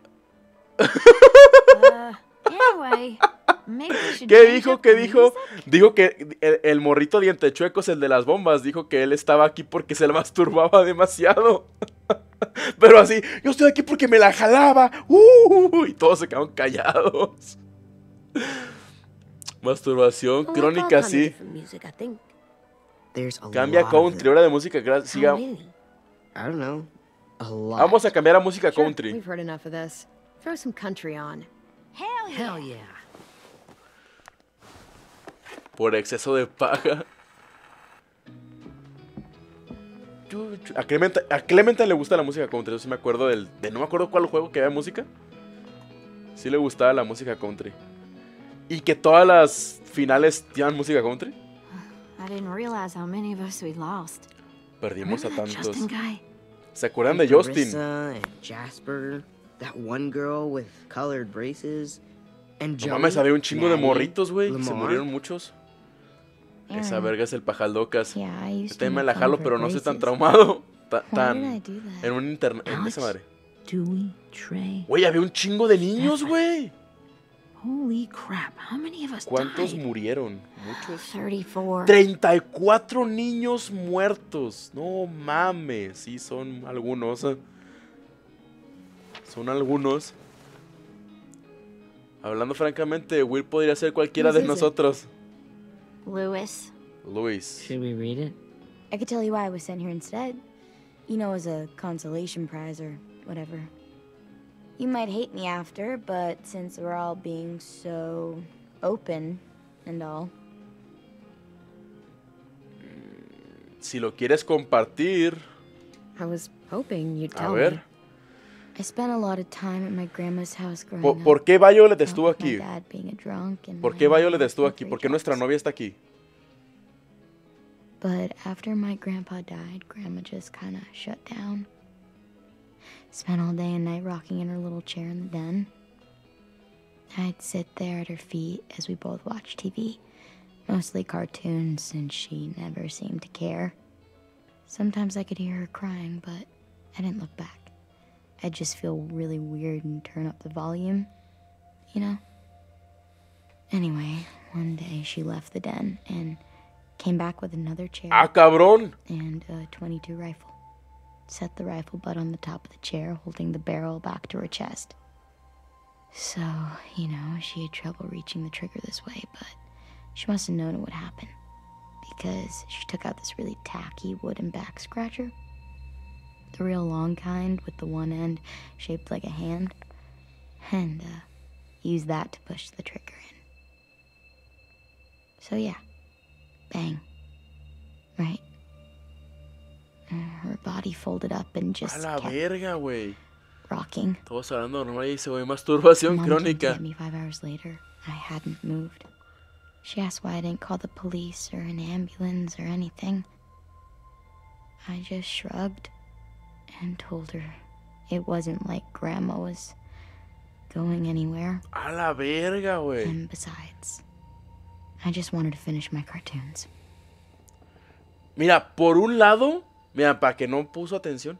Anyway, maybe we should ¿Qué change dijo? up ¿Qué the dijo? music? Dijo que el morrito diente chuecos, el de las bombas, dijo que él estaba aquí porque se le masturbaba demasiado. Pero así, yo estoy aquí porque me la jalaba. Y todos se quedaron callados. Masturbación, Well, crónica, it's all kind of sí. different music, I think. There's a Cambia lot of country, them. hora de música. Siga. How many? I don't know. A lot. Vamos a cambiar a música Sure, country. we've heard enough of this. Throw some country on. Hell yeah. Hell yeah. Por exceso de paja. A Clementine le gusta la música country. Yo sí me acuerdo no me acuerdo cuál juego que había música. Sí le gustaba la música country. Y que todas las finales tienen música country. I didn't realize how many of us we lost. Perdimos a Remember that tantos. Justin guy? ¿Se acuerdan de And Justin? Carissa and Jasper, that one girl with colored braces, and No mames, había un chingo de Maddie, morritos, güey. Se Lamar. murieron muchos. Esa Aaron. verga es el pajaldocas. Yeah, I Yo used to también me make la fun jalo, of her pero no soy tan braces. traumado. Why Tan. did I do that? En un internet. En esa Alex. madre. Dewey, Trey. Güey, había un chingo de niños, güey. Holy crap, how many of us ¿Cuántos died? murieron? Muchos. 34. 34 niños muertos. No mames. Sí, son algunos. Son algunos. Hablando francamente, Will podría ser cualquiera de nosotros. Lewis. Luis. Should we read it? I could tell you why I was sent here instead. You know, as a consolation prize or whatever. You might hate me after, but since we're all being so open and all. Si lo quieres compartir. I was hoping you'd A tell ver. me. I spent a lot of time at my grandma's house growing up. ¿Por qué Violet estuvo with my aquí? dad being a drunk and ¿Por my qué mom Violet estuvo working aquí? 3 ¿Por qué nuestra jobs. novia está aquí? But after my grandpa died, Grandma just kind of shut down. Spent all day and night rocking in her little chair in the den. I'd sit there at her feet as we both watched TV. Mostly cartoons, since she never seemed to care. Sometimes I could hear her crying, but I didn't look back. I'd just feel really weird and turn up the volume, you know? Anyway, one day she left the den and came back with another chair. ¡Ah, cabrón! And a .22 rifle. Set the rifle butt on the top of the chair, holding the barrel back to her chest. So, you know, she had trouble reaching the trigger this way, but she must have known it would happen. Because she took out this really tacky wooden back scratcher. The real long kind with the one end shaped like a hand. And, used that to push the trigger in. So yeah. Bang. Right. Her body folded up and A just la kept verga, güey. rocking. Todos hablando normal y dice, güey, masturbación Mom came to crónica. get me 5 hours later. I hadn't moved. She asked why I didn't call the police or an ambulance or anything. I just shrugged and told her it wasn't like Grandma was going anywhere. A la verga, güey. And besides, I just wanted to finish my cartoons. Mira, por un lado, mira, para que no puso atención.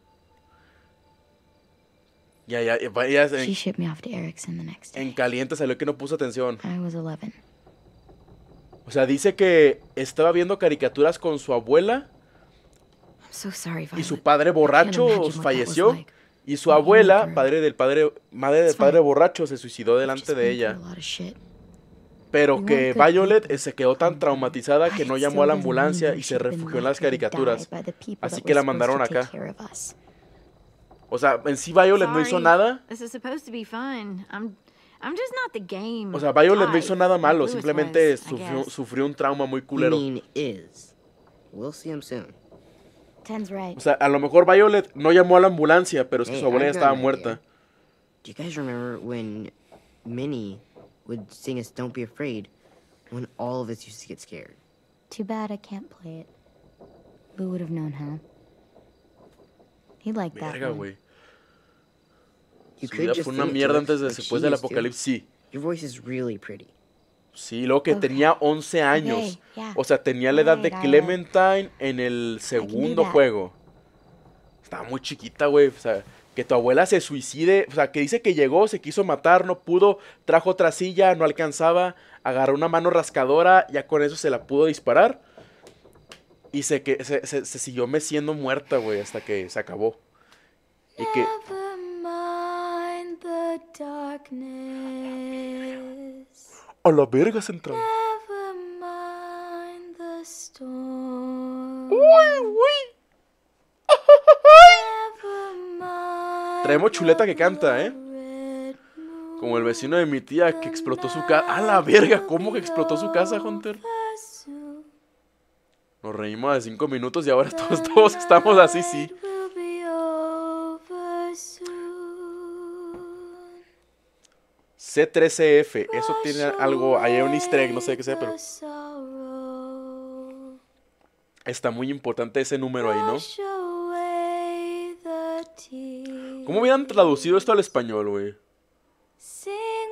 Ya, She shipped me off to Erickson the next day. en caliente salió que no puso atención. I was 11. O sea, dice que estaba viendo caricaturas con su abuela I'm so sorry, y Violet. su padre I can't borracho imagine what that falleció. was like. Y su What you went abuela, through. madre del It's padre fine. borracho, se suicidó I've delante just de been ella. through a lot of shit. Pero We que weren't good Violet people. se quedó tan traumatizada que no It llamó a still la doesn't ambulancia mean y that se she'd been refugió en las left to die caricaturas. by the people Así that que la were supposed mandaron to take acá. care of us. O sea, en sí Violet no hizo Sorry. nada. This is supposed to be fun. I'm just not the game. O sea, Violet no hizo type, nada malo. like Lewis Simplemente was, I guess. sufrió un trauma muy You culero. mean is. We'll see him soon. Ten's right. O sea, a lo mejor Violet no llamó a la ambulancia, pero es que Hey, su abuela ya I got estaba an muerta. idea. Do you guys remember when Minnie would sing us Don't Be Afraid when all of us used to get scared? Too bad I can't play it. Lou would have known how. He liked that Verga, one. güey. You Su could vida just fue una sing it to mierda us antes de like después she del used to. apocalipsis. Sí. Your voice is really pretty. Sí, luego que Okay. tenía 11 años. Okay, yeah. O sea, tenía la edad de Alright, Clementine en el segundo that. juego. Estaba muy chiquita, güey. O sea, que tu abuela se suicide. O sea, que dice que llegó, se quiso matar, no pudo. Trajo otra silla, no alcanzaba. Agarró una mano rascadora, ya con eso se la pudo disparar. Y se siguió meciendo muerta, güey, hasta que se acabó. Y que... Never mind the darkness. A la verga central. Never mind the storm. Uy, uy. Never mind Traemos chuleta que canta, the ¿eh? red moon. Como el vecino de mi tía que explotó su casa. ¡A la verga! ¿Cómo que explotó su casa, Hunter? Nos reímos de 5 minutos y ahora todos estamos así, sí. Will be over soon. C13F. Eso tiene algo. Ahí hay un easter egg, no sé qué sea, pero está muy importante ese número ahí, ¿no? Wash away the tears. ¿Cómo hubieran traducido esto al español, güey? Sing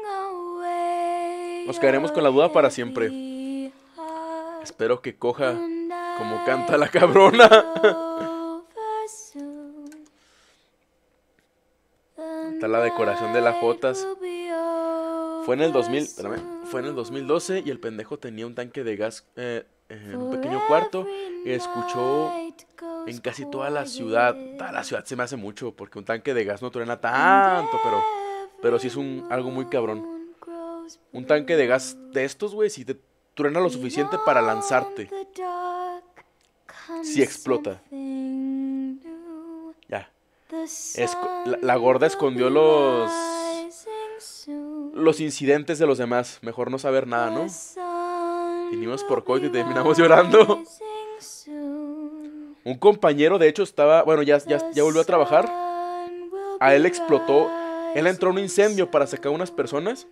away Nos quedaremos con la duda para siempre. your heart. Espero que coja And como I canta la cabrona. over soon. The Está la decoración de las night jotas. will be over Fue en el 2000, espérame, fue en el 2012 y el pendejo tenía un tanque de gas en un pequeño cuarto y escuchó en casi toda la ciudad. Toda la ciudad se me hace mucho porque un tanque de gas no truena tanto, pero sí es algo muy cabrón. Un tanque de gas de estos, güey, si te truena lo suficiente para lanzarte. Si explota. Ya. La gorda escondió los incidentes de los demás. Mejor no saber nada, ¿no? Vinimos por coito y terminamos llorando. Un compañero, de hecho, estaba... Bueno, ya volvió a trabajar. A él explotó. Él entró en un incendio para sacar unas personas.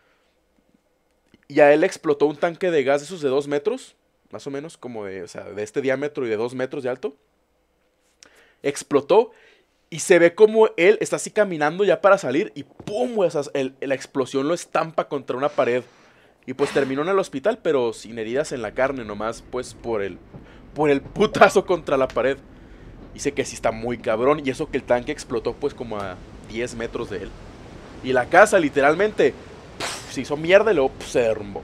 Y a él explotó un tanque de gas de esos de 2 metros. Más o menos, como de este diámetro y de 2 metros de alto. Explotó. Y se ve como él está así caminando ya para salir. Y ¡pum! La explosión lo estampa contra una pared. Y pues terminó en el hospital, pero sin heridas en la carne. Nomás pues por el putazo contra la pared. Dice que sí está muy cabrón. Y eso que el tanque explotó pues como a 10 metros de él. Y la casa literalmente se hizo mierda y luego se derrumbó.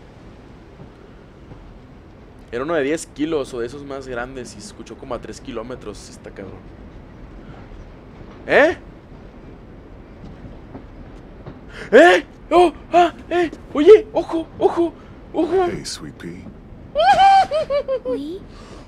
Era uno de 10 kilos o de esos más grandes. Y se escuchó como a 3 kilómetros. Está cabrón. ¿Eh? ¡Oh! ¡Ah! Oye, ojo, ojo, ojo. Hey, Sweet Pea. Lee?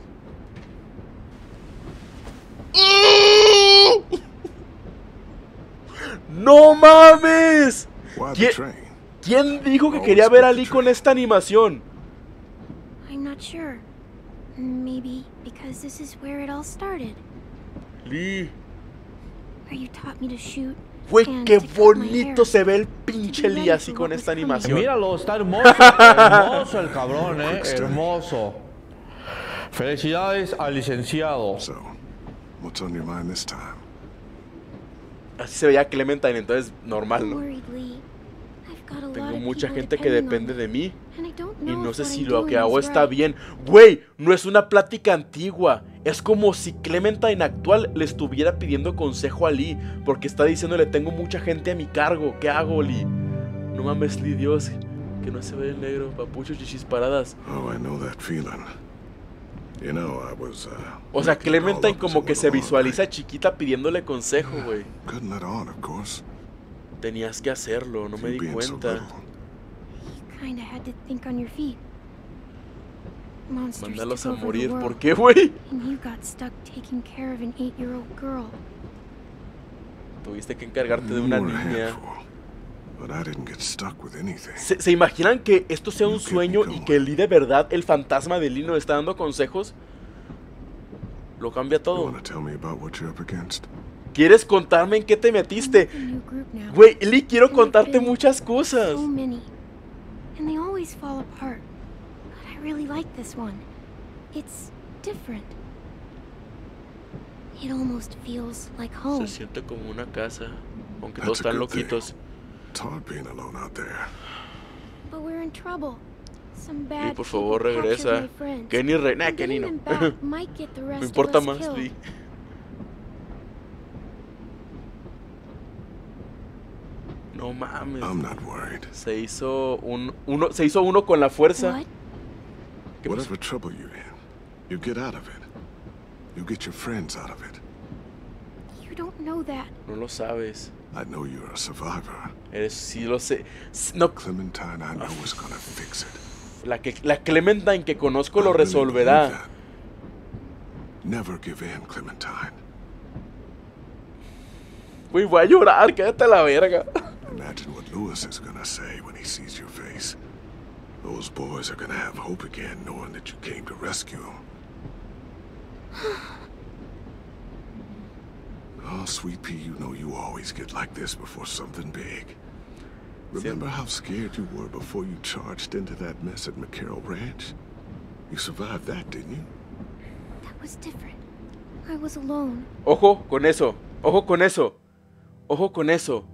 ¡No mames! Why the train? ¿Quién dijo que quería ver a Lee con esta animación? I'm not sure. Maybe because this is where it all started. Lee. Where you taught me to shoot. Güey, qué bonito se ve el pinche Lee así con esta animación. Míralo, está hermoso. Hermoso el cabrón, hermoso. Felicidades al licenciado. So, what's on your mind this time? Así se veía Clementine, entonces normal, ¿no? Tengo mucha gente que depende de mí y no sé si lo que hago está bien. Güey, no es una plática antigua. Es como si Clementine actual le estuviera pidiendo consejo a Lee, porque está diciéndole, tengo mucha gente a mi cargo. ¿Qué hago, Lee? No mames, Lee, Dios. Que no se ve el negro, papucho, chichis paradas. Oh, I know that feeling. You know, I was, o sea, Clementine como que se visualiza chiquita pidiéndole consejo, güey. Couldn't let on, of course. Tenías que hacerlo, no me di cuenta. Kinda had to think on your feet. Monsters Mándalos took a over morir, the world, ¿por qué, güey? and you got stuck taking care of an 8-year-old girl. Tuviste que encargarte de una niña. But I didn't get stuck with anything. ¿Se imaginan que esto sea un sueño y que Lee de verdad, el fantasma de Lee, nos está dando consejos? Lo cambia todo. You wanna tell me about what you're up against? ¿Quieres contarme en qué te metiste? Güey, Lee, quiero contarte muchas cosas. So many, and they always fall apart. But I really like this one. It's different. It almost feels like home. Se siente como una casa, aunque todos están loquitos. It's hard being alone out there. But we're in trouble. Some bad Lee, por favor, people captured regresa. my friends. Kenny, And Kenny getting no. them back might get the rest Me of importa us más, killed. Lee. No mames. I'm not worried. Se hizo uno con la fuerza. What? Whatever trouble you're in, you get out of it. You get your friends out of it. You don't know that. No lo sabes. I know you're a survivor. Sí lo sé. No. Clementine, I know is gonna fix it. La Clementine que conozco lo resolverá. Never give in, Clementine. Uy, voy a llorar, quédate a la verga. Imagine what Lewis is gonna say when he sees your face. Those boys are gonna have hope again, knowing that you came to rescue them. Oh, Sweet Pea, you know you always get like this before something big. Remember how scared you were before you charged into that mess at McCarroll Ranch? You survived that, didn't you? That was different. I was alone. Ojo con eso. Ojo con eso. Ojo con eso.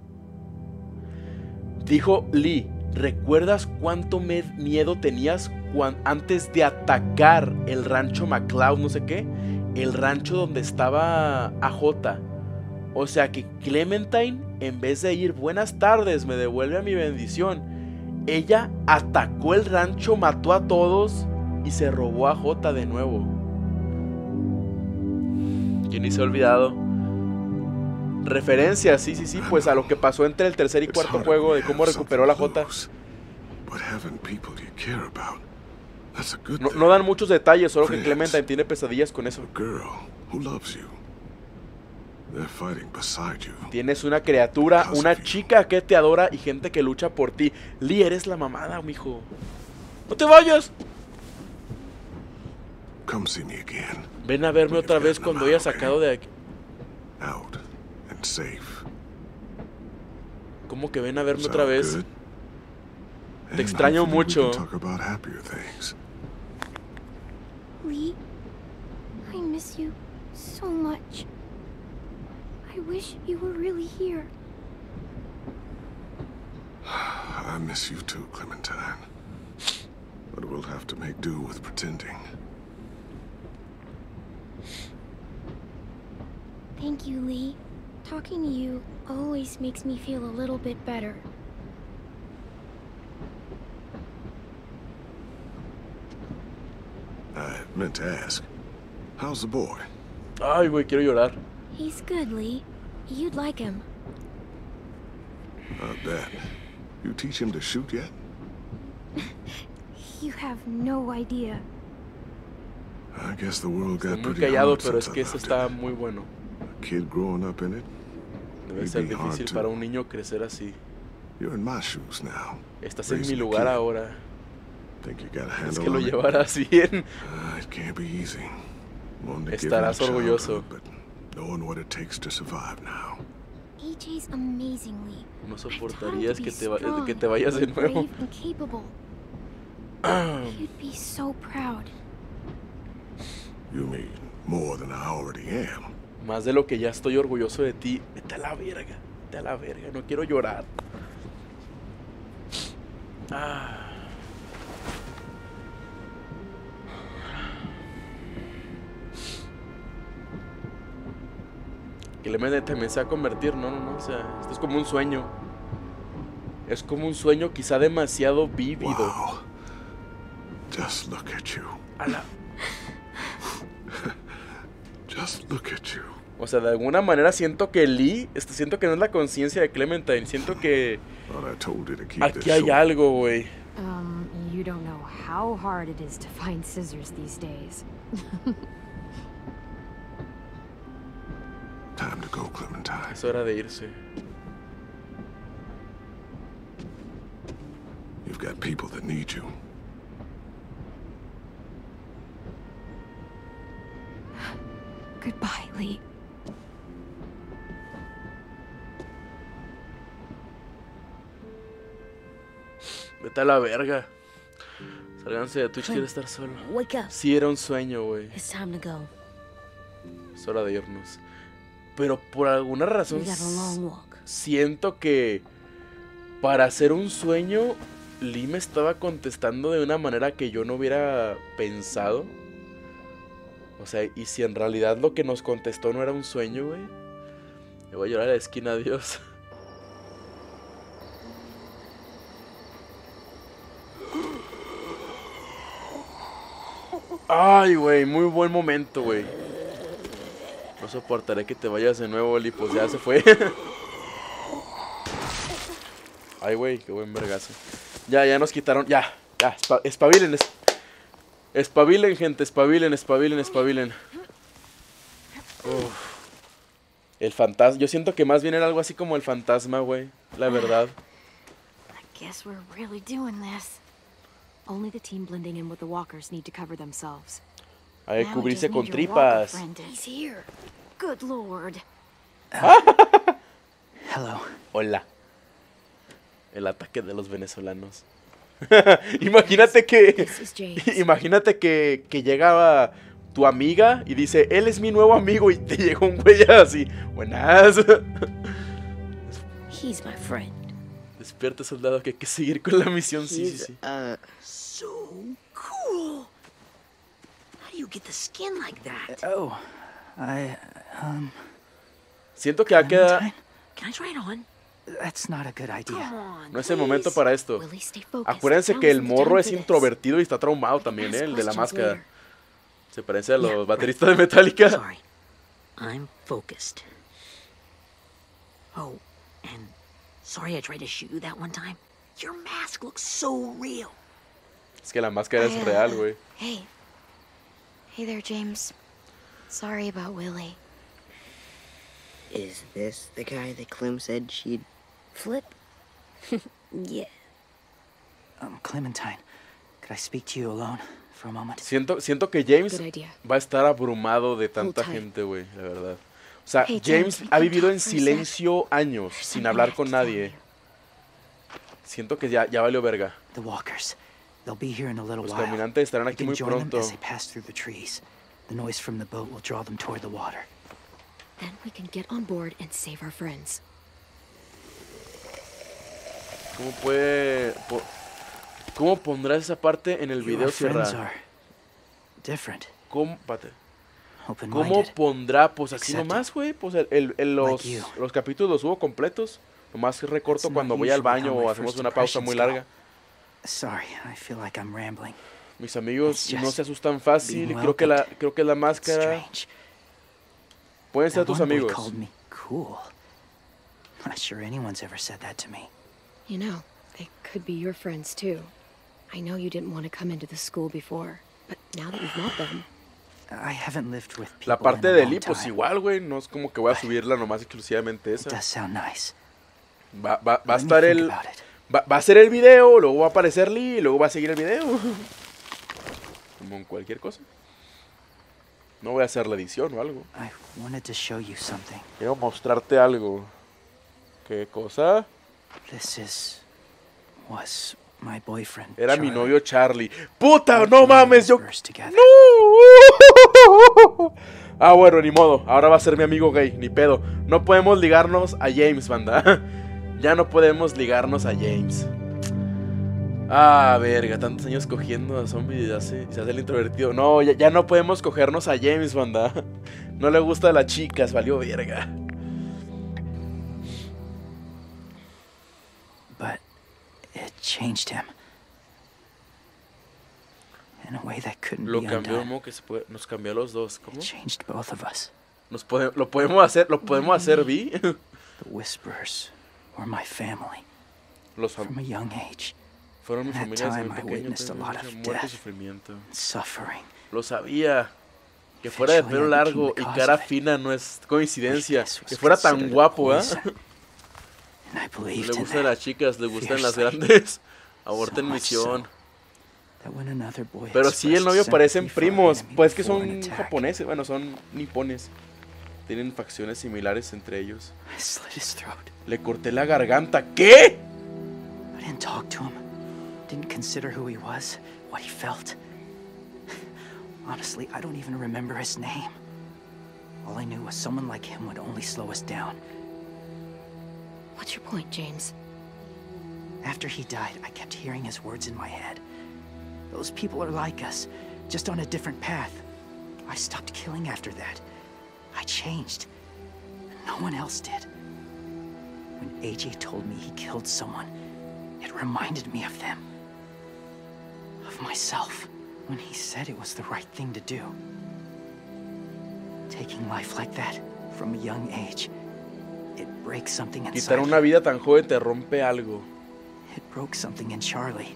Dijo Lee, ¿recuerdas cuánto miedo tenías antes de atacar el rancho McCloud, no sé qué? El rancho donde estaba AJ. O sea que Clementine, en vez de ir buenas tardes, me devuelve a mi bendición, ella atacó el rancho, mató a todos y se robó a Jota de nuevo. ¿Quién ni se ha olvidado? Referencias, sí, pues a lo que pasó entre el tercer y cuarto juego, de cómo recuperó la Jota. No dan muchos detalles, solo que Clementine tiene pesadillas con eso. Tienes una criatura, una chica que te adora y gente que lucha por ti. Lee, eres la mamada, mijo. ¡No te vayas! Ven a verme otra vez cuando haya sacado de aquí. ¿Cómo que ven a verme otra vez? Te extraño mucho. Lee, I miss you so much. I wish you were really here. I miss you too, Clementine. But we'll have to make do with pretending. Thank you, Lee. Talking to you always makes me feel a little bit better. I meant to ask, how's the boy? Ay, güey, quiero llorar. He's good, Lee. You'd like him. I bet. You teach him to shoot yet? You have no idea. I guess the world got Muy pretty callado, hard pero es since que I eso left está it. muy bueno. A kid growing up in it. Debe ser difícil para un niño crecer así. You're in my shoes now. Estás en mi lugar ahora. Think you got a Es handle que lo on it? llevarás bien. It can't be easy. One to give Estarás him a orgulloso. childhood, but knowing what it takes to survive now. AJ's amazing, Lee. No I've taught him soportarías to que be te strong, vayas de nuevo. brave and capable. You'd be so proud. You mean more than I already am? Más de lo que ya estoy orgulloso de ti. Vete a la verga. Vete a la verga. No quiero llorar. Clemente también se va a convertir. No. O sea, esto es como un sueño. Es como un sueño quizá demasiado vívido. Wow. Just look at you. Just look at you. O sea, de alguna manera siento que Lee, siento que no es la conciencia de Clementine, siento que aquí hay algo, güey. You don't know how hard it is to find scissors these days. Time to go, Clementine. Es hora de irse. You've got people that need you. Goodbye, Lee. Vete a la verga. Sálganse de Twitch, quiero estar solo. Wake up. Sí, era un sueño, güey. It's time to go. Es hora de irnos. Pero por alguna razón We got a long walk. siento que para hacer un sueño, Lee me estaba contestando de una manera que yo no hubiera pensado. O sea, y si en realidad lo que nos contestó no era un sueño, güey. Me voy a llorar a la esquina, adiós. Ay, güey, muy buen momento, güey. No soportaré que te vayas de nuevo, Lee, pues ya se fue. Ay, güey, qué buen vergazo. Ya nos quitaron, ya, espabilen, espabilen, gente, espabilen. Uf. El fantasma, yo siento que más bien era algo así como el fantasma, güey, la verdad. I guess we're really doing this. Only the team blending in with the walkers need to cover themselves. Hay que Now we cubrirse just con need your walker tripas. friend. He's here. Good lord. Hello. Hola. El ataque de los venezolanos. Imagínate que llegaba tu amiga y dice, él es mi nuevo amigo, y te llega un güey así, buenas. He's my friend. Despierta, soldado, que hay que seguir con la misión. Sí. So cool. How do you get the skin like that? Oh, I, Siento que va a quedar... Can I try it on? That's not a good idea. No es el momento para esto. Willie, stay focused. Acuérdense Now que el is the morro time es for this. introvertido y está traumado también, el de la questions máscara. later. Se parece a los bateristas de Metallica. Sorry. I'm focused. Oh, and sorry I tried to shoot you that one time. Your mask looks so real. Es que la máscara es real, güey. Hey. Hey there, James. Sorry about Willie. Is this the guy that Clem said she'd flip? Yeah. Clementine, could I speak to you alone for a moment? Siento que James Good idea. va a estar abrumado de tanta tight. gente, güey, la verdad. O sea, Hey, James James, we ha can vivido talk en for a sec. silencio años, sin hablar con nadie. Siento que ya valió verga. The walkers. They'll be here in a little Los while. caminantes estarán We aquí can muy join them pronto. as they pass through the trees. The noise from the boat will draw them toward the water. Then we can get on board and save our friends. ¿Cómo puede...? ¿Cómo pondrás esa parte en el video, Your friends Sierra? are different. ¿Cómo Open-minded. pondrá? Pues así Accepting. nomás, güey. Pues Like you. los capítulos los subo completos. Nomás recorto That's cuando not voy al usually baño how my o hacemos first una pausa muy impressions larga. Sorry, I feel like I'm rambling. Mis amigos It's just no se asustan fácil. being Creo que la It's máscara... strange. Pueden ser That tus one boy amigos. called me cool. Not sure anyone's ever said that to me. You know, they could be your friends too. I know you didn't want to come into the school before, but now that you've met them, I haven't lived with people La parte in a de long Lee, pues time. igual, güey. No es como que voy a subirla nomás exclusivamente It esa. does sound nice. Va a Let me estar think el... about it. Va a ser el video, luego va a aparecer Lee y luego va a seguir el video. Como en cualquier cosa. No voy a hacer la edición o algo. I wanted to show you something. Quiero mostrarte algo. ¿Qué cosa? Was my boyfriend. Era mi Charlie. novio Charlie. ¡Puta! ¡No mames! Yo... First together. ¡No! Ah, bueno, ni modo. Ahora va a ser mi amigo gay. Ni pedo. No podemos ligarnos a James, banda. Ya no podemos ligarnos a James. Ah, verga. Tantos años cogiendo a zombies y se hace el introvertido. No, ya no podemos cogernos a James, banda. No le gusta a las chicas. Valió verga. But it changed him. In a way that couldn't Lo be cambió de undone. modo que nos cambió a los dos. ¿Cómo? Changed both of us. Lo podemos hacer, Vi. The Whisperers were my family. From a young age. Fueron mi At familia desde time, muy I pequeño. witnessed a lot of Muerte y death, sufrimiento. suffering. Lo sabía. Que fuera de pelo Eventually, I largo became y the cara cause of it. fina no es coincidencia. This was Que fuera tan considered a guapo, ¿eh? poison. And I Le believed in gustan that. las chicas, le gustan las fiercely. grandes. Aborten So much misión. That when another boy Pero sí, el expressed novio parecen sympathy for our primos. enemy Pues que before son an attack, japoneses, bueno, son nipones. Tienen facciones similares entre ellos. I slit his throat. Le corté la garganta. ¿Qué? I didn't talk to him. Didn't consider who he was, what he felt. Honestly, I don't even remember his name. All I knew was someone like him would only slow us down. what's your point, James? After he died, I kept hearing his words in my head. Those people are like us, just on a different path. I stopped killing after that. I changed. No one else did. When AJ told me he killed someone, it reminded me of them. Of myself. When he said it was the right thing to do. Taking life like that, from a young age, it breaks something inside Quitar una you. vida tan joven te rompe algo. It broke something in Charlie.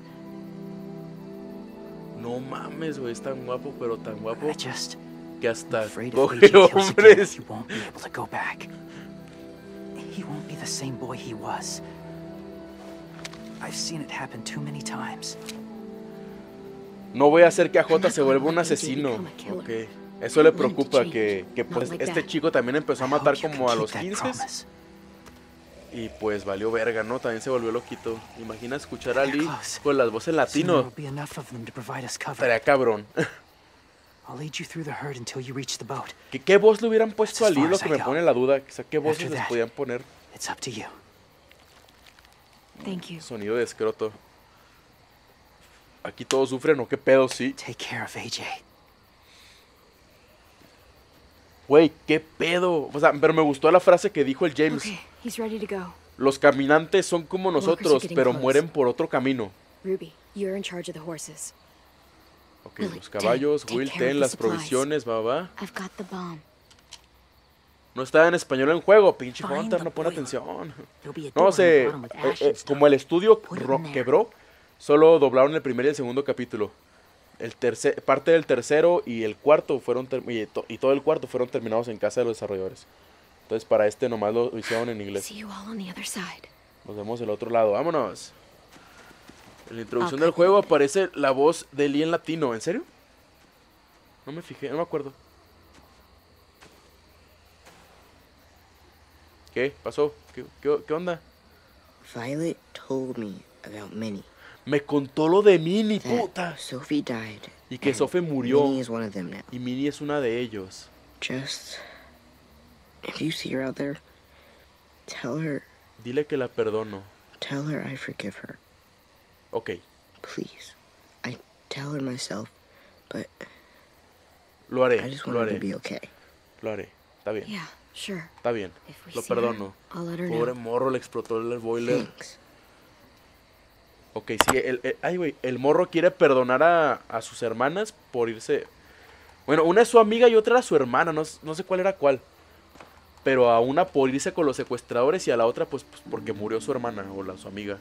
No mames, güey, es tan guapo, pero tan guapo I just que hasta afraid if coge AJ kills again, hombres. he won't be able to go back. He won't be the same boy he was. I've seen it happen too many times. No voy a hacer que AJ se vuelva un asesino. Ok. Eso le preocupa, que pues este chico también empezó a matar como a los 15. Y pues valió verga, ¿no? También se volvió loquito. Imagina escuchar a Lee con las voces Soon there latino. will be enough of them to provide us cover. Estaría cabrón. I'll lead you through the herd until you reach the boat. ¿Qué voz le hubieran puesto a That's as Lee? far Lo as que I me go. pone la duda. O sea, ¿qué voces After les that, podían poner? It's up to you. Thank you. Sonido de escroto. Aquí todos sufren, ¿o qué pedo? Sí. Take care of AJ. Güey, ¿qué pedo? O sea, pero me gustó la frase que dijo el James. Okay, he's ready to go. Los caminantes son como nosotros, getting pero close. mueren por otro camino. Ruby, you're in charge of the horses. Ok, los caballos, take Will, care of ten the las supplies. provisiones, va. I've got the bomb. No está en español en juego, pinche Find Hunter, the no pone boiler. atención. There'll be a door No on the sé, bottom with ash and stuff. como el estudio Put it in there. quebró, solo doblaron el primer y el segundo capítulo. Parte del tercero y el cuarto fueron y todo el cuarto fueron terminados en casa de los desarrolladores. Entonces para este nomás lo hicieron en inglés. See you all on the other side. Nos vemos del otro lado, vámonos. En la introducción del juego aparece la voz de Lee en latino, ¿en serio? No me fijé, no me acuerdo. ¿Qué pasó? ¿Qué onda? Violet told me about Minnie. Me contó lo de Minnie, That puta. Sophie died. Y que and Sophie murió. Minnie is one of them now. Y Minnie es una de ellos. Just, if you see her out there, tell her. Dile que la perdono. Tell her I forgive her. Ok. Please. I tell her myself, but Lo haré, I just lo want her haré. to be okay. Lo haré. Está bien. Yeah, sure. Está bien. If we Lo see her, perdono. I'll let her Pobre know. morro, le explotó el boiler. Thanks. Ok, sí, ay, güey, el morro quiere perdonar a sus hermanas por irse. Bueno, una es su amiga y otra era su hermana, no sé cuál era cuál. Pero a una por irse con los secuestradores y a la otra pues porque murió su hermana o su amiga.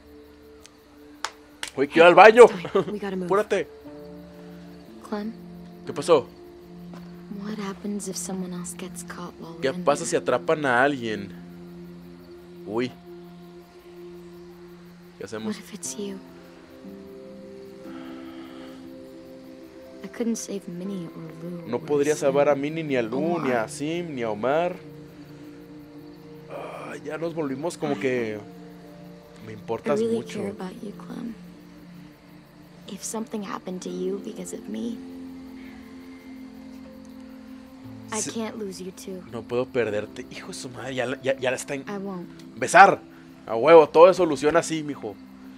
Güey, quiero al baño. We gotta move. Apúrate. Clem, ¿Qué pasó? what happens if someone else gets caught while ¿Qué we're in pasa there? si atrapan a alguien? Uy. ¿Qué hacemos? What if it's you? I couldn't save Minnie or Lou. No or podría Sim. salvar a Minnie, ni a Lu, Omar. ni a Sim, ni a Omar. Ah, ya nos volvimos como que... Me I importas really mucho. care about you, Clem. If something happened to you because of me, I Sí. can't lose you too. No puedo perderte. Hijo de su madre, ya la está en... I won't. Besar. A huevo, todo se soluciona así, mijo.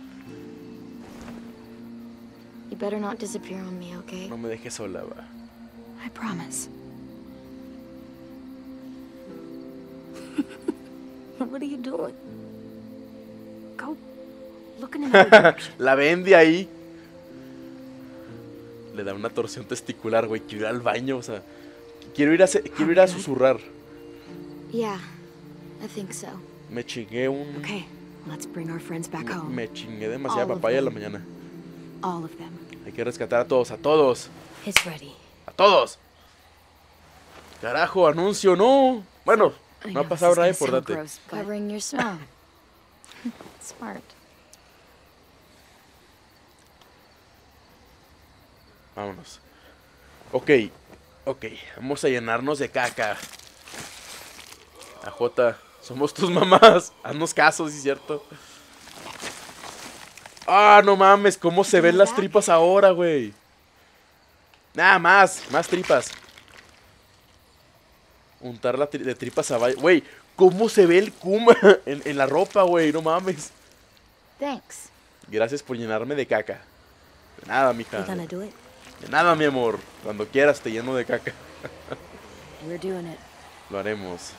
You better not disappear on me, okay? No me dejes sola, va. I promise. What are you doing? Go look in another direction. La ven de ahí. Le da una torsión testicular, güey. Quiero ir al baño, o sea... Quiero ir a susurrar. Yeah, I think so. Me chingué un... Okay, let's bring our friends back home. Me chingué demasiada All of papaya en la them. mañana. All of them. Hay que rescatar a todos, a todos. It's ready. ¡A todos! Carajo, anuncio, no. Bueno, I no ha know pasado this nada is gonna sound importante. gross, but Covering your smell. Smart. Vámonos. Ok, vamos a llenarnos de caca. AJ, somos tus mamás. Haznos caso, ¿sí es cierto? Ah, no mames, cómo se ven las tripas ahora, güey. Nada más tripas. Untar de tripas a güey, cómo se ve el kuma en la ropa, güey, no mames. Thanks. Gracias por llenarme de caca. De nada, mija. You gonna do it? De nada, mi amor. Cuando quieras te lleno de caca. we're doing it. Lo haremos.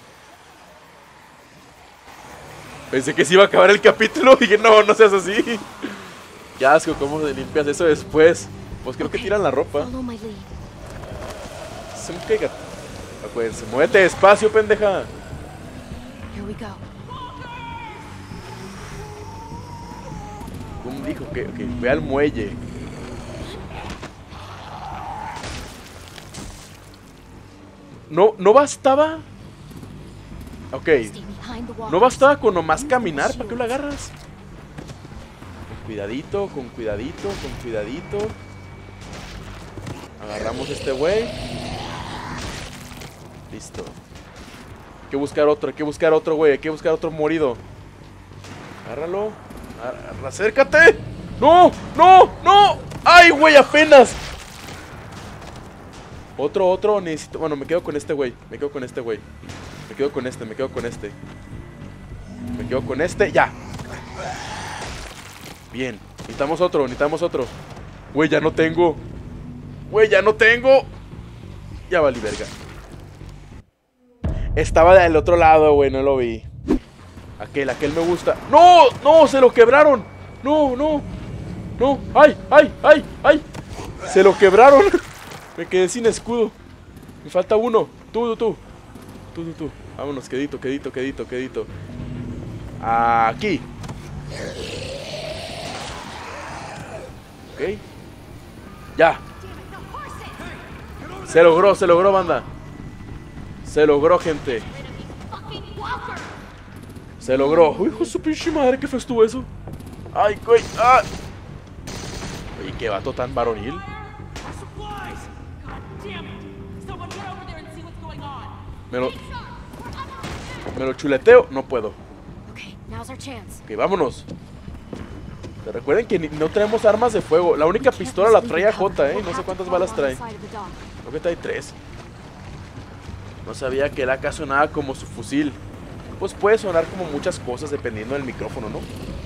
Pensé que se iba a acabar el capítulo. Dije, no seas así. Qué asco, ¿cómo te limpias eso después? Pues creo que tiran la ropa. Follow my lead. Se me caiga. Acuérdense, muévete despacio, pendeja. Here we go. ¿Cómo dijo? Que ve al muelle. No bastaba. Ok. No bastaba con nomás caminar. ¿Para qué lo agarras? Con cuidadito. Agarramos a este güey. Listo. Hay que buscar otro, güey. Hay que buscar otro morido. Agárralo. Acércate. ¡No! ¡Ay, güey! Apenas. Otro. Necesito. Bueno, me quedo con este güey. Me quedo con este. Ya. Bien. Necesitamos otro. Güey, ya no tengo. Ya valí verga. Estaba del otro lado, güey. No lo vi. Aquel me gusta. ¡No! ¡No! ¡Se lo quebraron! ¡No! ¡No! ¡No! ¡Ay! ¡Ay! ¡Ay! ¡Ay! ¡Se lo quebraron! Me quedé sin escudo. Me falta uno. Tú. Vámonos, quedito. Aquí. Ok. Ya. Se logró, banda. Se logró, gente. Se logró. Uy, hijo de su pinche madre, ¿qué fue estuvo eso? Ay, güey. ¡Ah! Oye, qué vato tan varonil. Me lo chuleteo. No puedo. Ok, vámonos. Pero recuerden que no traemos armas de fuego. La única pistola la trae AJ, no sé cuántas balas trae. Creo que trae 3. No sabía que el AK sonaba como su fusil. Pues puede sonar como muchas cosas dependiendo del micrófono, ¿no?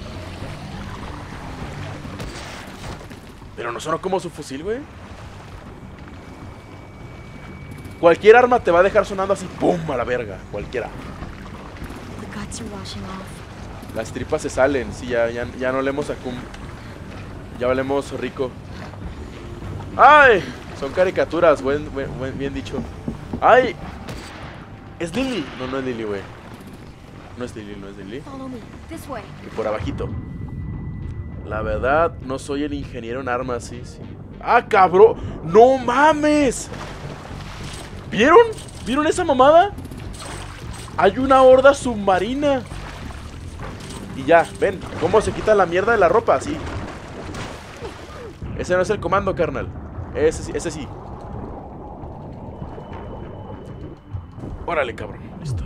Pero no sonó como su fusil, güey. Cualquier arma te va a dejar sonando así, ¡pum! A la verga. Cualquiera. Las tripas se salen. Sí, ya no olemos a cum. Ya olemos rico. ¡Ay! Son caricaturas, bien dicho. ¡Ay! ¿Es Lily? No es Lily, güey. No es Lily. Y por abajito. La verdad, no soy el ingeniero en armas, sí. ¡Ah, cabrón! ¡No mames! ¿Vieron? ¿Vieron esa mamada? Hay una horda submarina. Y ya, ven, cómo se quita la mierda de la ropa, así. Ese no es el comando, carnal. Ese sí. Órale, cabrón, listo.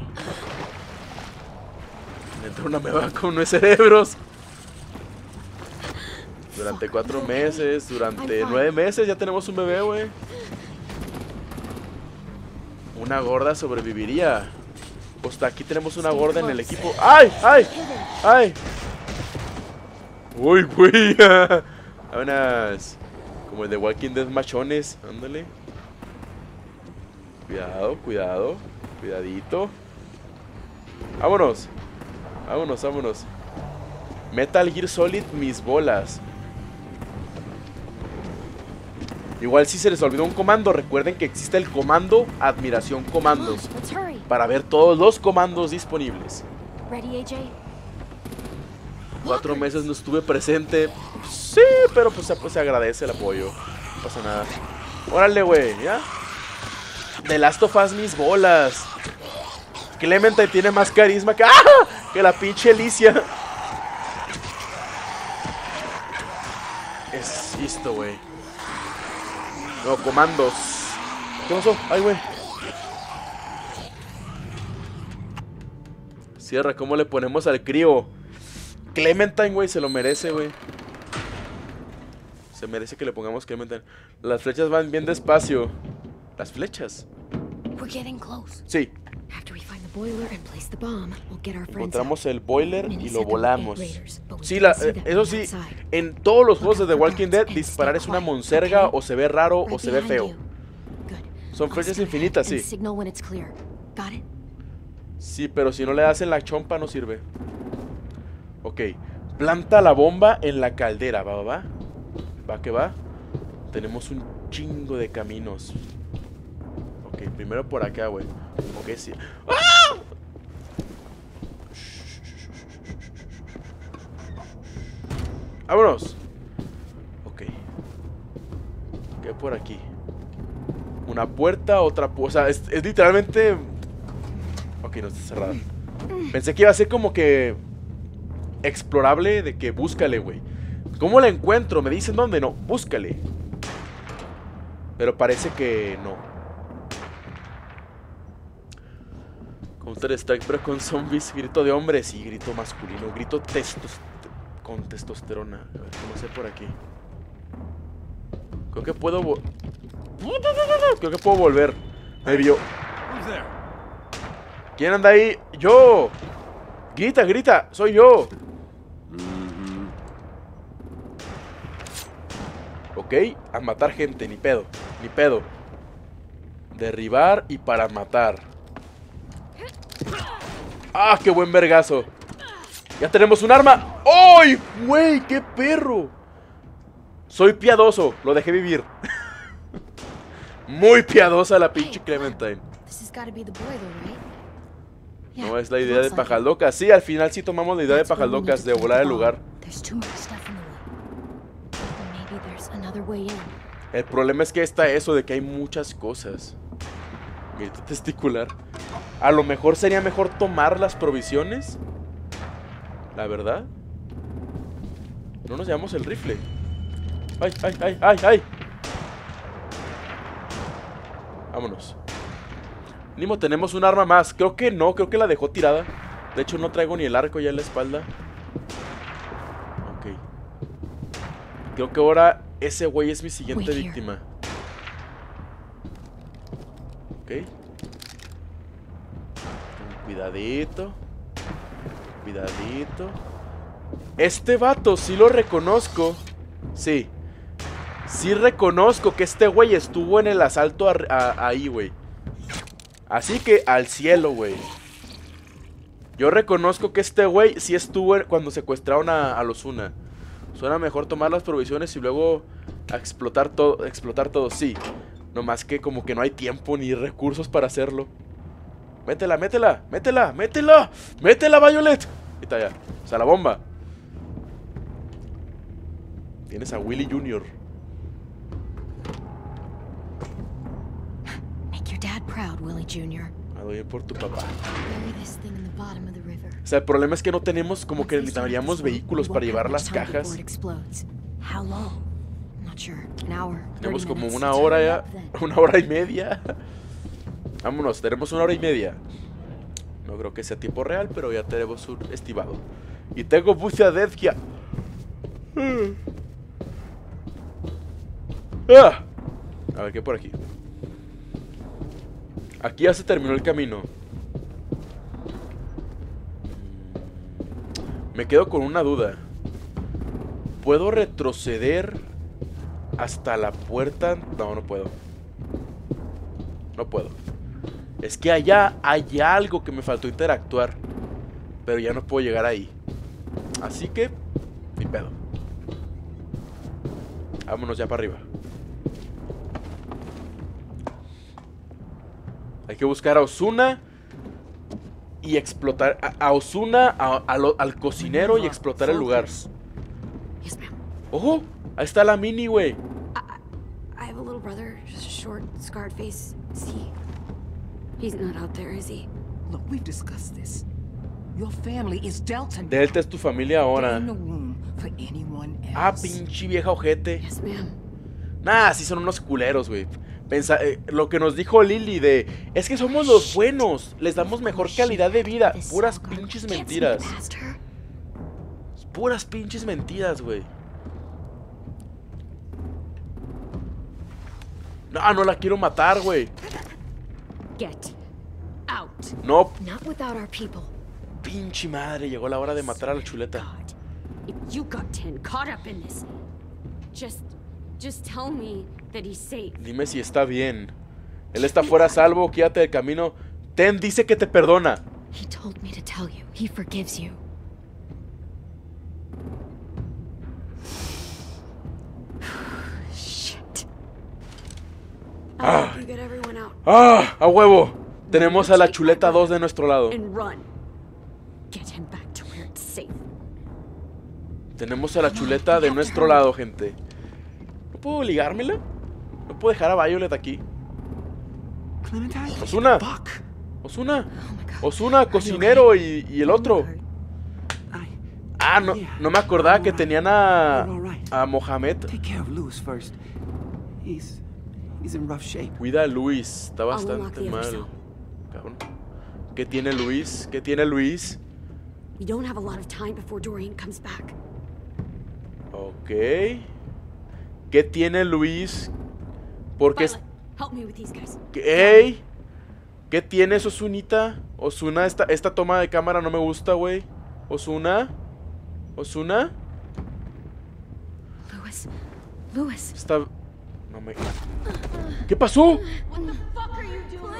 Me entró una meba con 9 cerebros. Durante 4 meses, durante 9 meses ya tenemos un bebé, güey. Una gorda sobreviviría. Hasta aquí tenemos una gorda en el equipo. ¡Ay! ¡Ay! ¡Ay! ¡Uy, güey! Unas... como el de Walking Dead machones. Ándale. Cuidado. Cuidadito. ¡Vámonos! Vámonos. Metal Gear Solid, mis bolas. Igual si se les olvidó un comando, recuerden que existe el comando Admiración Comandos para ver todos los comandos disponibles. 4 meses no estuve presente. Sí, pero pues se agradece el apoyo. No pasa nada. Órale, güey, ¿ya? The Last of Us, mis bolas. Clementine tiene más carisma que la pinche Alicia. Es esto, güey. No, comandos. ¿Qué pasó? Ay, güey. Cierra, ¿cómo le ponemos al crío? Clementine, güey, se lo merece, güey. Se merece que le pongamos Clementine. Las flechas van bien despacio. ¿Las flechas? Sí. Encontramos el boiler y lo volamos. Sí, eso sí, en todos los juegos de The Walking Dead, disparar es una monserga, o se ve raro, o se ve feo. Son flechas infinitas, sí. Sí, pero si no le das en la chompa no sirve. Ok, planta la bomba en la caldera, va. Va que va. Tenemos un chingo de caminos. Ok, primero por acá, güey. Ok, sí. ¡Ah! ¡Vámonos! Ok. ¿Qué hay por aquí? Una puerta, otra puerta. O sea, es literalmente... Ok, no está cerrada. Pensé que iba a ser como que... explorable, de que búscale, güey. ¿Cómo la encuentro? Me dicen dónde, no. Búscale. Pero parece que no. Counter Strike, pero con zombies. Grito de hombre, sí, grito masculino. Grito con testosterona. A ver, ¿cómo sé por aquí? Creo que puedo volver. Me vio. ¿Quién anda ahí? ¡Yo! Grita, soy yo. Ok, a matar gente, ni pedo. Derribar y para matar. ¡Ah, qué buen vergazo! Ya tenemos un arma. ¡Ay, güey! ¡Qué perro! Soy piadoso, lo dejé vivir. Muy piadosa la pinche Clementine. No es la idea de Pajaldocas. Sí, al final sí tomamos la idea de Pajaldocas, de volar el lugar. El problema es que está eso de que hay muchas cosas. Grito testicular. A lo mejor sería mejor tomar las provisiones. La verdad. No nos llevamos el rifle. ¡Ay, ay, ay, ay, ay! Vámonos. Mínimo tenemos un arma más. Creo que no, creo que la dejó tirada. De hecho no traigo ni el arco ya en la espalda. Ok. Creo que ahora ese güey es mi siguiente víctima. Ok. Cuidadito. Cuidadito. Este vato sí lo reconozco. Sí. Sí reconozco que este güey estuvo en el asalto ahí, güey. Así que al cielo, güey. Yo reconozco que este güey sí estuvo cuando secuestraron a los Una. Suena mejor tomar las provisiones y luego explotar todo, sí. Nomás que como que no hay tiempo ni recursos para hacerlo. Métela, métela, métela, métela. Métela, Violet. Ahí está ya. O sea, la bomba. Tienes a Willy Jr. Make your dad proud, Willy Jr. A doy por tu papá. O sea, el problema es que no tenemos como que necesitaríamos vehículos para llevar las cajas. Tenemos como una hora ya. Una hora y media. Vámonos, tenemos una hora y media. No creo que sea tiempo real, pero ya tenemos un estimado. Y tengo bucea de Edgia. A ver, ¿qué por aquí? Aquí ya se terminó el camino. Me quedo con una duda. ¿Puedo retroceder hasta la puerta? No, no puedo. No puedo. Es que allá hay algo que me faltó interactuar. Pero ya no puedo llegar ahí. Así que, ni pedo. Vámonos ya para arriba. Hay que buscar a Ozuna y explotar a Ozuna, al cocinero y explotar el lugar. ¡Ojo! Ahí está la mini, güey. I have a little brother, short, scarred face. He's not out there, is he? Look, we've discussed this. Your family is Delta. Delta es tu familia ahora. Ain't no room for anyone else. Ah, pinche vieja ojete. Yes, ma'am. Nah, sí son unos culeros, güey. Lo que nos dijo Lily de... Es que somos los buenos. Les damos mejor calidad de vida. Puras pinches mentiras. Puras pinches mentiras, güey. No, no la quiero matar, güey. Get out. No. Not without our people. Pinche madre, llegó la hora de matar a la chuleta. If you got 10 caught up in this, just tell me that he's safe. Dime si está bien. Él está fuera a salvo, quédate del camino. Ten dice que te perdona. He told me to tell you. He forgives you. Shit. Ah. You get everyone out. ¡Ah! ¡A huevo! Tenemos a la chuleta 2 de nuestro lado. And run. Get him back to where it's safe. Tenemos a la chuleta de nuestro lado, gente. ¿No puedo ligármela? ¿No puedo dejar a Violet aquí? Ozuna. Ozuna. Ozuna, cocinero y el otro. Ah, no me acordaba que tenían a Mohamed. Cuida a Luis, está bastante mal. Cabrón. ¿Qué tiene Luis? ¿Qué tiene Luis? We don't have a lot of time before Dorian comes back. Ok. ¿Qué tiene Luis? Porque es... Help me with these guys. ¿Qué? ¿Qué tienes, Ozunita? Ozuna, esta toma de cámara no me gusta, güey. Ozuna. Ozuna. Lewis. Está... No me... ¿Qué pasó?